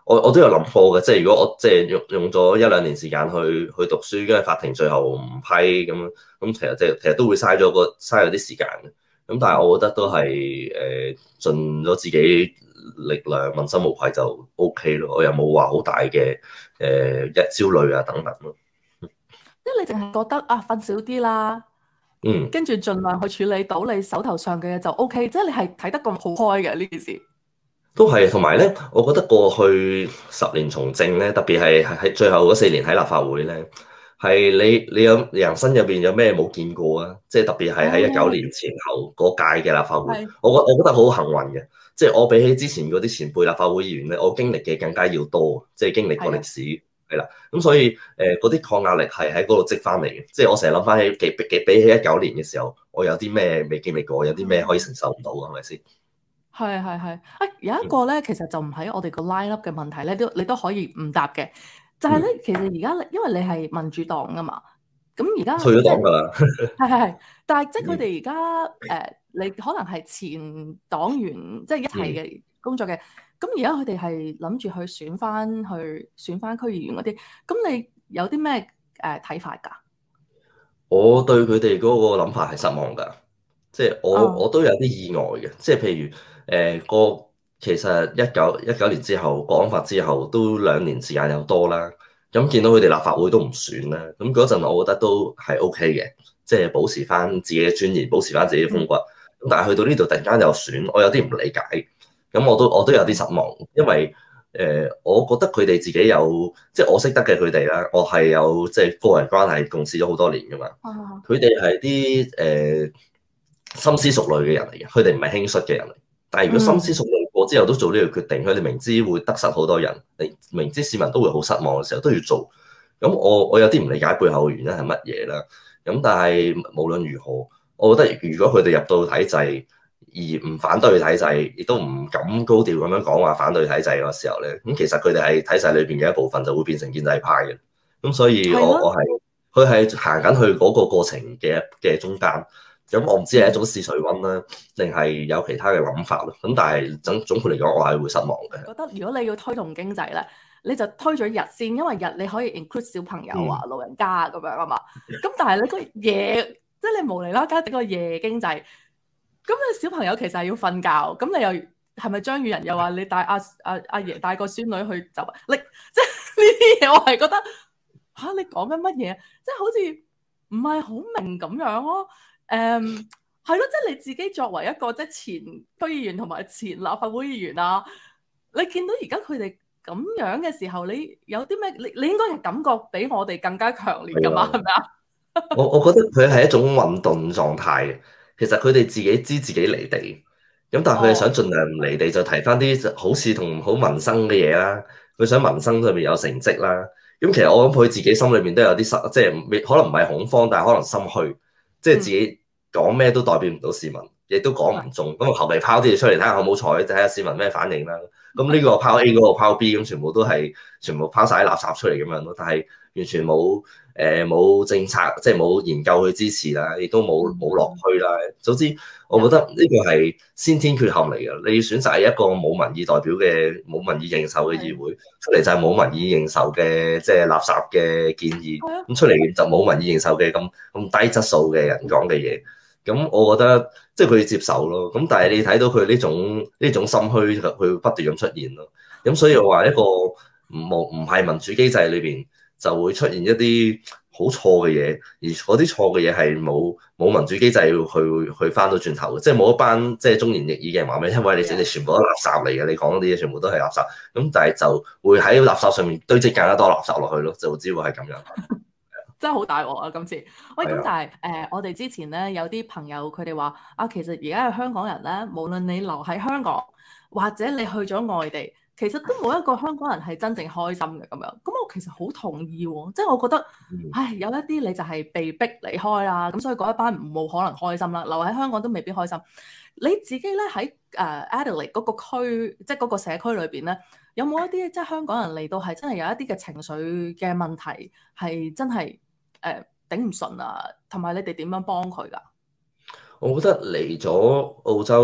我我都有諗過嘅，即係如果我即係用用咗一兩年時間去去讀書，跟住法庭最後唔批咁，咁其實即係其實都會嘥咗個嘥咗啲時間嘅。咁但係我覺得都係誒、呃、盡咗自己力量，問心無愧就 O K 咯。我又冇話好大嘅誒一焦慮啊等等咯。 即係你淨係覺得啊瞓少啲啦， 嗯， 跟住盡量去處理到你手頭上嘅嘢就 O K。即係你係睇得咁好開嘅呢件事。 都係，同埋咧，我覺得過去十年從政咧，特別係喺最後嗰四年喺立法會咧，係你你有人生入邊有咩冇見過啊？即係特別係喺一九年前後嗰屆嘅立法會，我覺我覺得好幸運嘅。即係我比起之前嗰啲前輩立法會議員咧，我經歷嘅更加要多，即係經歷過歷史係啦。咁所以誒，嗰啲抗壓力係喺嗰度積翻嚟嘅。即係我成日諗翻起幾比比起一九年嘅時候，我有啲咩未經歷過，有啲咩可以承受唔到啊？係咪先？ 係係係，啊有一個咧，其實就唔喺我哋個 line up 嘅問題咧，都你都可以唔答嘅。就係、是、咧，其實而家因為你係民主黨噶嘛，咁而家退咗黨㗎啦。 係係係，但係即係佢哋而家誒，你可能係前黨員，即係一齊嘅工作嘅。咁而家佢哋係諗住去選翻去選翻區議員嗰啲，咁你有啲咩誒睇法㗎？ 我對佢哋嗰個諗法係失望㗎，即係我、oh. 我都有啲意外嘅，即係譬如。誒個、呃、其實一九一九年之後國安法之後都兩年時間又多啦，咁見到佢哋立法會都唔選啦，咁嗰陣我覺得都係 O K 嘅，即係保持翻自己嘅尊嚴，保持翻自己嘅風骨。咁但係去到呢度突然間又選，我有啲唔理解，咁我都我都有啲失望，因為誒、呃、我覺得佢哋自己有即係我識得嘅佢哋啦，我係有即係個人關係共事咗好多年噶嘛，佢哋係啲誒深思熟慮嘅人嚟嘅，佢哋唔係輕率嘅人嚟。但係如果深思熟慮過之後都做呢個決定，佢哋明知會得失好多人，明知市民都會好失望嘅時候都要做。咁我我有啲唔理解背後嘅原因係乜嘢啦。咁但係無論如何，我覺得如果佢哋入到體制而唔反對體制，亦都唔敢高調咁樣講話反對體制嘅時候咧，咁其實佢哋係體制裏邊嘅一部分，就會變成建制派嘅。咁所以我我係佢係行緊去嗰個過程嘅嘅中間。咁我唔知係一種試水溫啦，定係有其他嘅諗法咯。咁但係總總括嚟講，我係會失望嘅。 覺得如果你要推動經濟咧，你就推咗日先，因為日你可以 include 小朋友啊、嗯、老人家咁樣啊嘛。咁但係你個夜，即係你無厘啦加整個夜經濟，咁你小朋友其實係要瞓覺，咁你又係咪張宇人又話你帶阿阿阿爺帶個孫女去就你即係呢啲嘢，我係覺得吓、啊、你講緊乜嘢？即係好似唔係好明咁樣咯。誒係咯，即係你自己作為一個即係前區議員同埋前立法會議員啊，你見到而家佢哋咁樣嘅時候，你有啲咩？你你應該係感覺比我哋更加強烈噶嘛？係咪啊？ 我我覺得佢係一種混沌狀態嘅。其實佢哋自己知自己離地，咁但係佢哋想盡量唔離地，就提翻啲好似同好民生嘅嘢啦。佢想民生上面有成績啦。咁其實我諗佢自己心裏面都有啲失，即係可能唔係恐慌，但係可能心虛。即係自己講咩都代表唔到市民，亦都講唔中。咁我後嚟拋啲嘢出嚟睇下好唔好彩，睇下市民咩反應啦。咁呢個拋 A，嗰個拋 B，咁全部都係全部拋晒啲垃圾出嚟咁樣咯。但係完全冇誒冇政策，即係冇研究去支持啦，亦都冇冇落區啦。總之，我覺得呢個係先天缺陷嚟嘅。你要選擇係一個冇民意代表嘅、冇民意認受嘅議會，出嚟就係冇民意認受嘅，即係垃圾嘅建議。咁出嚟就冇民意認受嘅咁咁低質素嘅人講嘅嘢。咁我覺得即係佢要接受咯。咁但係你睇到佢呢種呢種心虛，佢會不斷咁出現咯。咁所以我話一個唔冇唔係民主機制裏邊就會出現一啲好錯嘅嘢，而嗰啲錯嘅嘢係冇冇民主機制去去翻到轉頭嘅，即係冇一班即係中年逆耳嘅人話咩？因為你你全部都垃圾嚟嘅，你講嗰啲嘢全部都係垃圾。咁但係就會喺垃圾上面堆積更加多垃圾落去咯，就只會係咁樣。 真係好大鑊啊！今次，喂，咁但係誒、呃，我哋之前咧有啲朋友佢哋話啊，其實而家嘅香港人咧，無論你留喺香港或者你去咗外地，其實都冇一個香港人係真正開心嘅咁樣。咁我其實好同意喎、哦，即係我覺得，唉，有一啲你就係被逼離開啦，咁所以嗰一班唔冇可能開心啦，留喺香港都未必開心。你自己咧喺誒 Adelaide 嗰個區，即係嗰個社區裏邊咧，有冇一啲即係香港人嚟到係真係有一啲嘅情緒嘅問題係真係？誒、呃、頂唔順啊，同埋你哋點樣幫佢㗎？ 我覺得嚟咗澳洲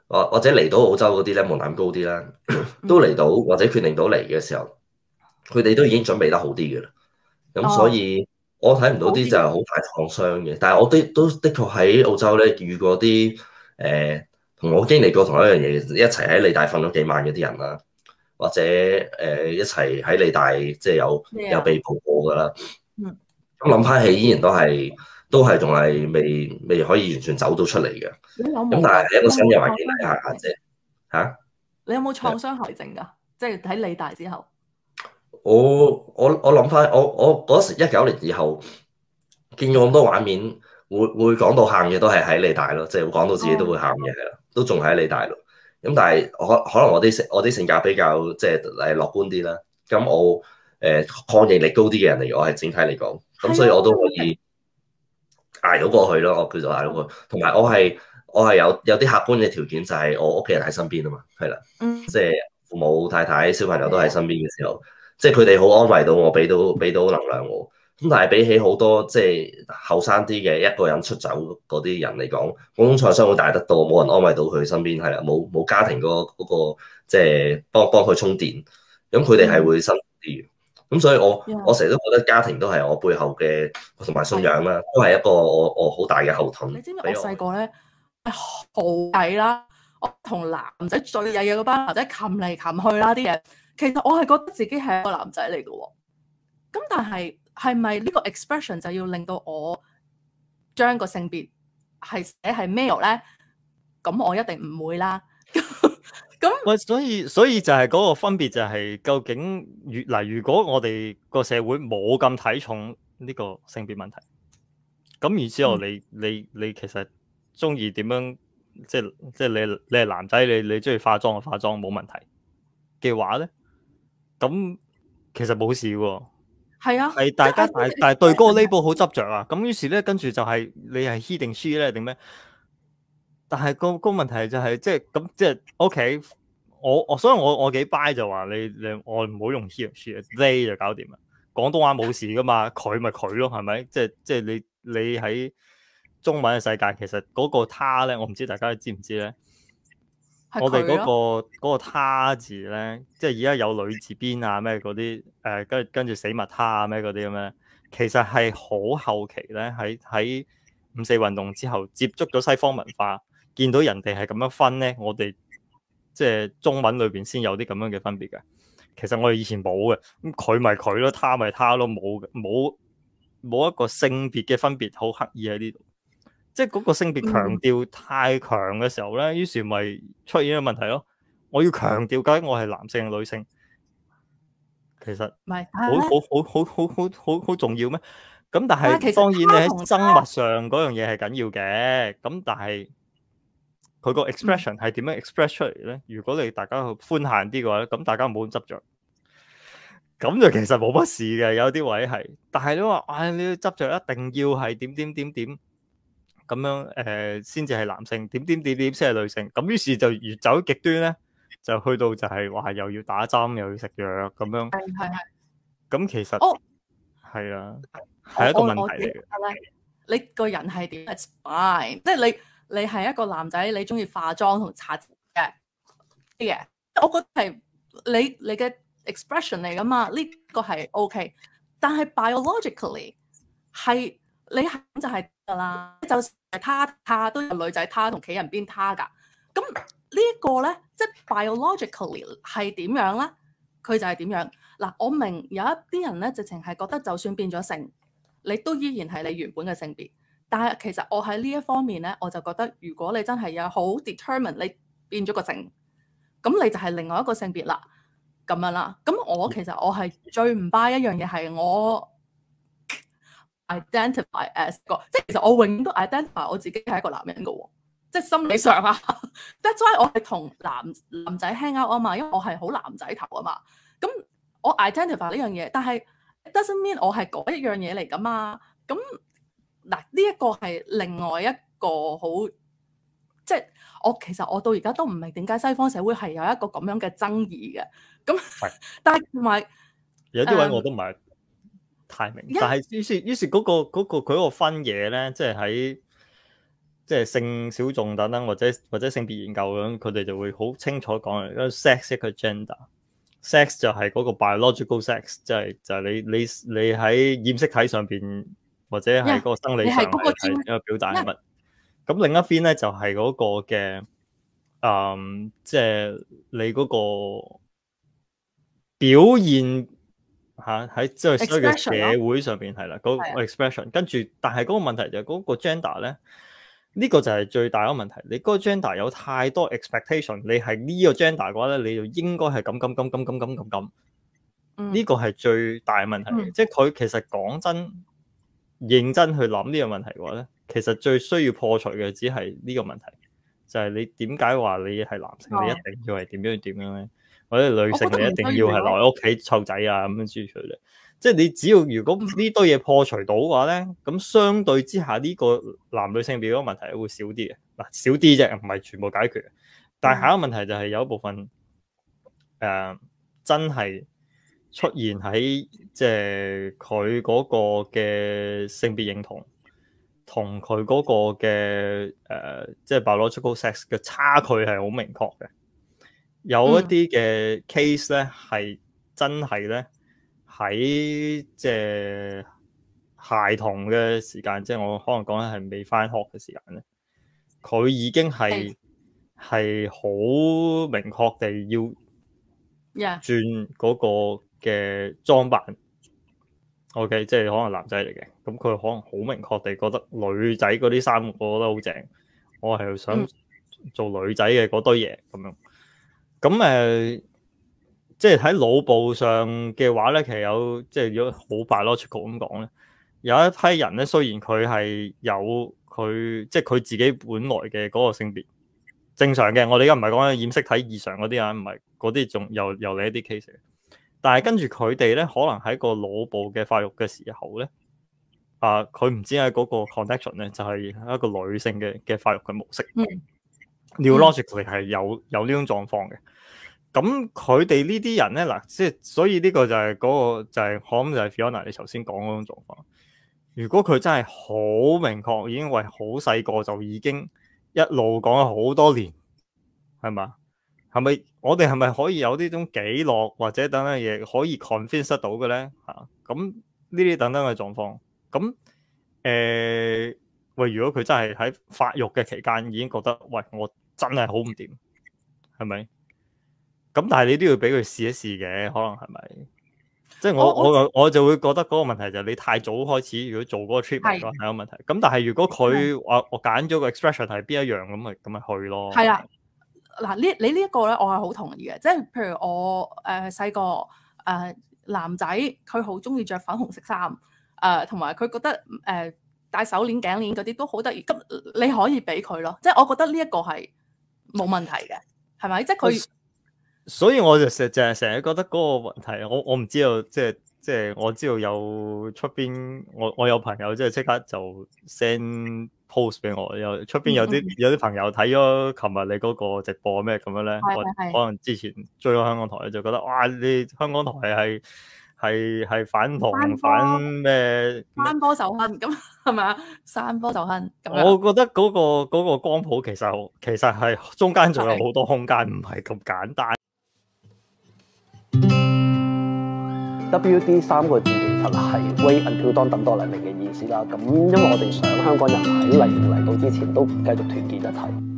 或或者嚟到澳洲嗰啲咧門檻高啲啦，都嚟到或者決定到嚟嘅時候，佢哋都已經準備得好啲嘅啦。咁所以我睇唔到啲就係好大創傷嘅。但係我啲都的確喺澳洲咧遇過啲誒同我經歷過同一樣嘢，一齊喺理大瞓咗幾晚嗰啲人啦，或者誒、呃、一齊喺理大即係有有被捕過㗎啦。咁諗翻起依然都係。都係仲係未未可以完全走到出嚟嘅，咁但係喺一個新嘅環境底下啫嚇。 你有冇創傷後遺症㗎？即係喺理大之後。 我我我諗翻，我我嗰時一九年以後見過咁多畫面，會會講到喊嘅都係喺理大咯，即係講到自己都會喊嘅係啦，都仲喺理大咯。咁但係可可能我啲性我啲性格比較即係誒樂觀啲啦。咁我誒、呃、抗逆力高啲嘅人嚟，我係整體嚟講，咁所以我都可以。捱到過去咯，我叫做捱到過去。同埋我係我係有有啲客觀嘅條件，就係我屋企人喺身邊啊嘛，係啦， 嗯、 即係父母、太太、小朋友都喺身邊嘅時候，即係佢哋好安慰到我，俾到俾到能量我。咁但係比起好多即係後生啲嘅一個人出走嗰啲人嚟講，嗰種創傷會大得多，冇人安慰到佢身邊，係啦，冇冇家庭嗰、嗰、嗰個即係幫幫佢充電，咁佢哋係會辛苦啲嘅。咁所以我 Yeah. 我成日都覺得家庭都係我背後嘅同埋信仰啦，都係一個我我好大嘅後盾。 你知唔知我細個咧好曳啦，我同男仔最曳嘅嗰班男仔擒嚟擒去啦啲嘢，其實我係覺得自己係一個男仔嚟嘅喎。咁但係係咪呢個 expression 就要令到我將個性別係寫係 male 咧？咁我一定唔會啦。咁喂，所以所以就係嗰個分別就係究竟越嗱，如果我哋個社會冇咁睇重呢個性別問題，咁然之後你、嗯、你你其實中意點樣，即係即係你你係男仔，你你中意化妝就化妝冇問題嘅話咧，咁其實冇事喎。 係啊， 係大家但但係對嗰個 label 好執着啊，咁於是咧跟住就係你係 he 定 she 咧定咩？但係個個問題就係、是、即係咁即係 OK， 我我所以我我幾 buy 就話你你我唔好用 he 同 she，they 就搞掂啦。廣東話冇事噶嘛，佢咪佢咯，係咪？即係即係你你喺中文嘅世界，其實嗰個他咧，我唔知大家知唔知咧？我哋嗰、嗰個嗰個他字咧，即係而家有女字邊啊咩嗰啲誒，跟跟住死物他啊咩嗰啲咁樣，其實係好後期咧，喺喺五四運動之後接觸咗西方文化。見到人哋係咁樣分咧，我哋即係中文裏邊先有啲咁樣嘅分別嘅。其實我哋以前冇嘅，咁佢咪佢咯，他咪他咯，冇冇冇一個性別嘅分別，好刻意喺呢度。即係嗰個性別強調太強嘅時候咧，於是咪出現咗問題咯。我要強調究竟我係男性定女性，其實唔係好好好好好好好好重要咩？咁但係當然你喺生物上嗰樣嘢係緊要嘅，咁但係。佢個 expression 係點樣 express 出嚟咧？如果你大家去寬限啲嘅話咧，咁大家唔好咁執着，咁就其實冇乜事嘅。有啲位係，但係你話，唉，你要執着一定要係點點點點咁樣誒，先至係男性，點點點點先係女性。咁於是就越走極端咧，就去到就係話又要打針又要食藥咁樣。 係係係。 咁其實哦， 係啊，係一個問題嚟嘅。 你個人係點？It's fine，即係你。你係一個男仔，你中意化妝同擦嘅嘅，我覺得係你你嘅 expression 嚟噶嘛？呢、這個係 OK，但係 biologically 係你係就係噶啦，就係他他都有女仔他同企人邊他噶。咁呢一個咧，即係 biologically 係點樣咧？佢就係點樣嗱？我明有一啲人咧，直情係覺得就算變咗性，你都依然係你原本嘅性別。但係其實我喺呢一方面咧，我就覺得如果你真係有好 determine 你變咗個性，咁你就係另外一個性別啦，咁樣啦。咁我其實我係最唔 buy 一樣嘢係我 identify as 個，即係其實我永遠都 identify 我自己係一個男人嘅喎，即係心理上啊。That's why 我係同男男仔 hang out 啊嘛，因為我係好男仔頭啊嘛。咁我 identify 呢樣嘢，但係 doesn't mean 我係嗰一樣嘢嚟噶嘛。咁嗱，呢一個係另外一個好，即係我其實我到而家都唔明點解西方社會係有一個咁樣嘅爭議嘅。咁，但係同埋有啲位我都唔係太明。嗯、但係於是於是嗰、嗰個嗰、嗰個佢嗰個分野咧，即係喺即係性小眾等等，或者或者性別研究咁，佢哋就會好清楚講，因為 sex 一個 gender，sex 就係嗰個 biological sex，即係就係你你你喺染色體上邊或者係嗰個生理上係一個表達係乜。咁、yeah. 另一邊咧就係、是、嗰個嘅，嗯，即、就、係、是、你嗰個表現嚇喺即係所謂嘅社會上邊係啦，嗰、那個 expression。跟住，但係嗰個問題就係嗰個 gender 咧。呢、這個就係最大嘅問題。你嗰個 gender 有太多 expectation， 你係呢個 gender 嘅話咧，你就應該係咁咁咁咁咁咁咁咁。呢個係最大嘅問題。嗯、即係佢其實講真，認真去諗呢個問題嘅話咧，其實最需要破除嘅只係呢個問題，就係、是、你點解話你係男性，你一定要係點樣點樣咧？或者女性你一定要係留喺屋企湊仔啊咁樣之類咧？即係你只要如果呢堆嘢破除到嘅話咧，咁相對之下呢個男女性別嗰個問題會少啲嘅，嗱少啲啫，唔係全部解決嘅。但係下一個問題就係有一部分誒、呃、真係出現喺即係佢嗰個嘅性別認同同佢嗰個嘅誒即係 biological sex 嘅差距係好明確嘅。有一啲嘅 case 咧係真係咧。喺即係孩童嘅時間，即係我可能講緊係未返學嘅時間咧，佢已經係係好明確地要轉嗰個嘅裝扮。Yeah. OK， 即係可能男仔嚟嘅，咁佢可能好明確地覺得女仔嗰啲衫，我覺得好正，我係想做女仔嘅嗰堆嘢咁樣。咁誒。呃即係喺腦部上嘅話咧，其實有即係如果好 biological 咁講咧，有一批人咧，雖然佢係有佢即係佢自己本來嘅嗰個性別正常嘅，我哋而家唔係講緊染色體異常嗰啲啊，唔係嗰啲仲又又嚟一啲 case 嘅。但係跟住佢哋咧，可能喺個腦部嘅發育嘅時候咧，啊佢唔知喺嗰個 connection 咧，就係一個女性嘅嘅發育嘅模式。嗯 Neurologically 係有有呢種狀況嘅。咁佢哋呢啲人咧，嗱，即係所以呢個就係嗰、嗰個就係、是、可能就係 Fiona 你頭先講嗰種狀況。如果佢真係好明確，已經為好細個就已經一路講咗好多年，係嘛？係咪我哋係咪可以有呢種記錄或者等等嘢可以 convince 得到嘅咧？嚇，咁呢啲等等嘅狀況，咁誒喂，如果佢真係喺發育嘅期間已經覺得，喂，我真係好唔掂，係咪？咁但係你都要俾佢試一試嘅，可能係咪？即係我我我，我就會覺得嗰個問題就係你太早開始，如果做嗰個 treatment 係有問題。咁但係如果佢話我揀咗個 expression 係邊一樣咁咪咁咪去咯。係啦， 嗱呢你呢一個咧，我係好同意嘅。即係譬如我誒細個誒男仔，佢好中意着粉紅色衫，誒同埋佢覺得誒、呃、戴手鏈頸鏈嗰啲都好得意。咁你可以俾佢咯。即係我覺得呢一個係冇問題嘅，係咪？即係佢。 所以我就成就係成日覺得嗰個問題，我我唔知道，即係即係我知道有出邊，我我有朋友即係即刻就 send post 俾我，有出邊有啲、嗯、有啲朋友睇咗琴日你嗰個直播咩咁樣咧，我可能之前追咗香港台就覺得哇，你香港台係係係反同反咩？ 散播仇恨咁係咪啊？散播仇恨咁樣。 我覺得嗰、嗰個嗰個光譜其實其實係中間仲有好多空間，唔係咁簡單。 W D 三個字其實係 Wait Until Dawn 等多兩年嘅意思啦。咁因為我哋想香港人喺嚟嚟到之前都繼續團結一齊。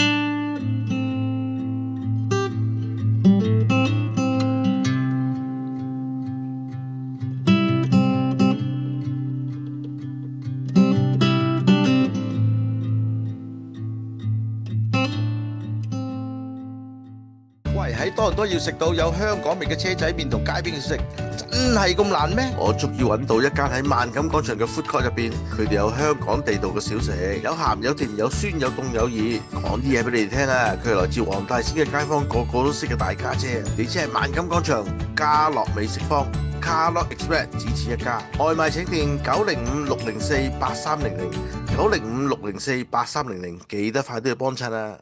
喺多倫多要食到有香港味嘅車仔麵同街邊嘅小食，真係咁難咩？我終於揾到一間喺萬錦廣場嘅 food court 入邊，佢哋有香港地道嘅小食，有鹹有甜有酸有凍有熱。講啲嘢俾你哋聽啊！佢係來自黃大仙嘅街坊，個個都識嘅大家姐。地址係萬錦廣場家樂美食坊 Carlot Express， 只此一家。外賣請電九零五六零四八三零零九零五六零四八三零零，記得快啲去幫襯啊！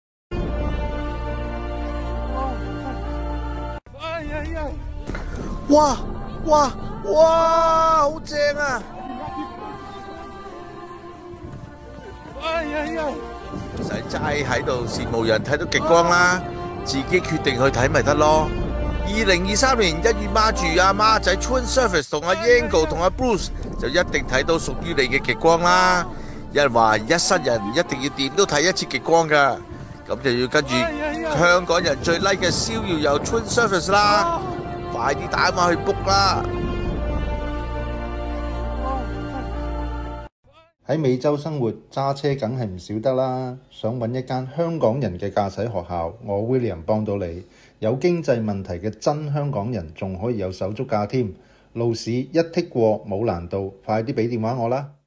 哇哇哇，好正啊！ 唔使齋喺度羨慕人睇到極光啦，自己決定去睇咪得咯。二零二三年一月孖住阿孖仔 Twin Surface 同阿 Yango 同阿 Bruce 就一定睇到屬於你嘅極光啦。有人話一生人一定要點都睇一次極光㗎，咁就要跟住香港人最 like 嘅逍遙遊 Twin Surface 啦，快啲打電話去 book 啦！ 喺美洲生活揸車梗係唔少得啦，想揾一間香港人嘅駕駛學校，我 William 幫到你。有經濟問題嘅真香港人仲可以有手足架添，路試一剔過冇難度，快啲俾電話我啦！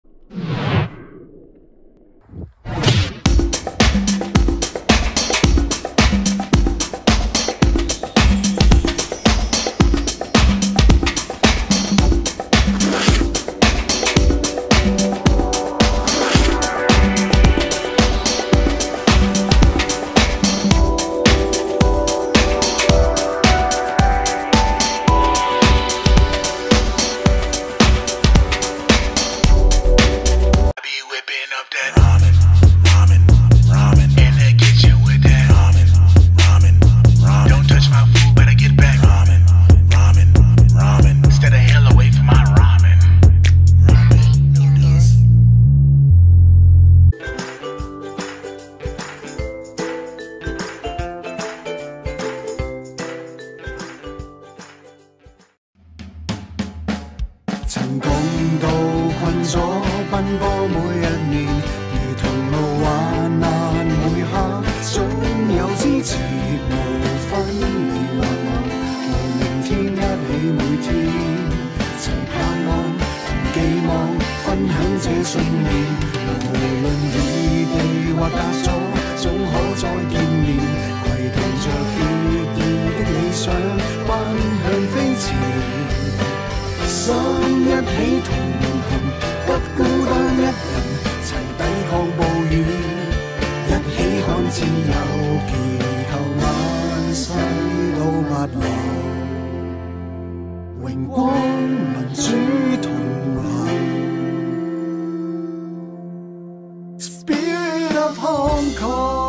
曾共度困咗奔波每一年，如同路患難每刻，總有支持無分離或我，和明天一起每天，齊盼望同寄望，分享這信念。無論異地或隔咗，總可再見面，攜同着血意的理想，奔向飛馳。心一起同行，不孤單一人，齊抵抗暴雨，一起看自由，祈求萬世都不老，榮光民主同行。Spirit of Hong Kong。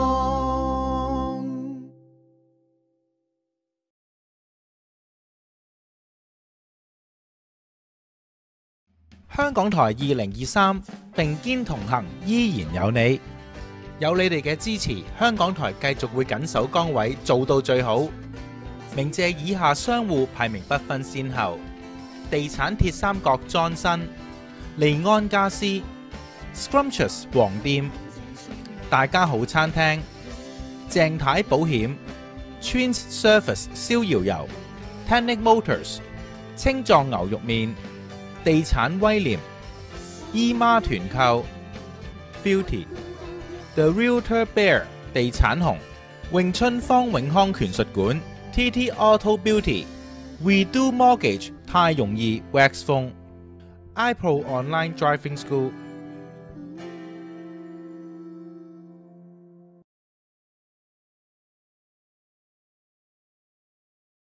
香港台二零二三並肩同行，依然有你，有你哋嘅支持，香港台繼續會緊守崗位，做到最好。鳴謝以下商戶排名不分先後：地產鐵三角 Johnson、利安家私、Scrumptious 黃店、大家好餐廳、鄭太保險、Twins Surface 逍遙遊、Tannic Motors、青藏牛肉麵、地產威廉、姨媽團購、Beauty、The Realtor Bear 地產紅、詠春方永康拳術館、T T Auto Beauty、We Do Mortgage 太容易 Wax 風、iPro Online Driving School。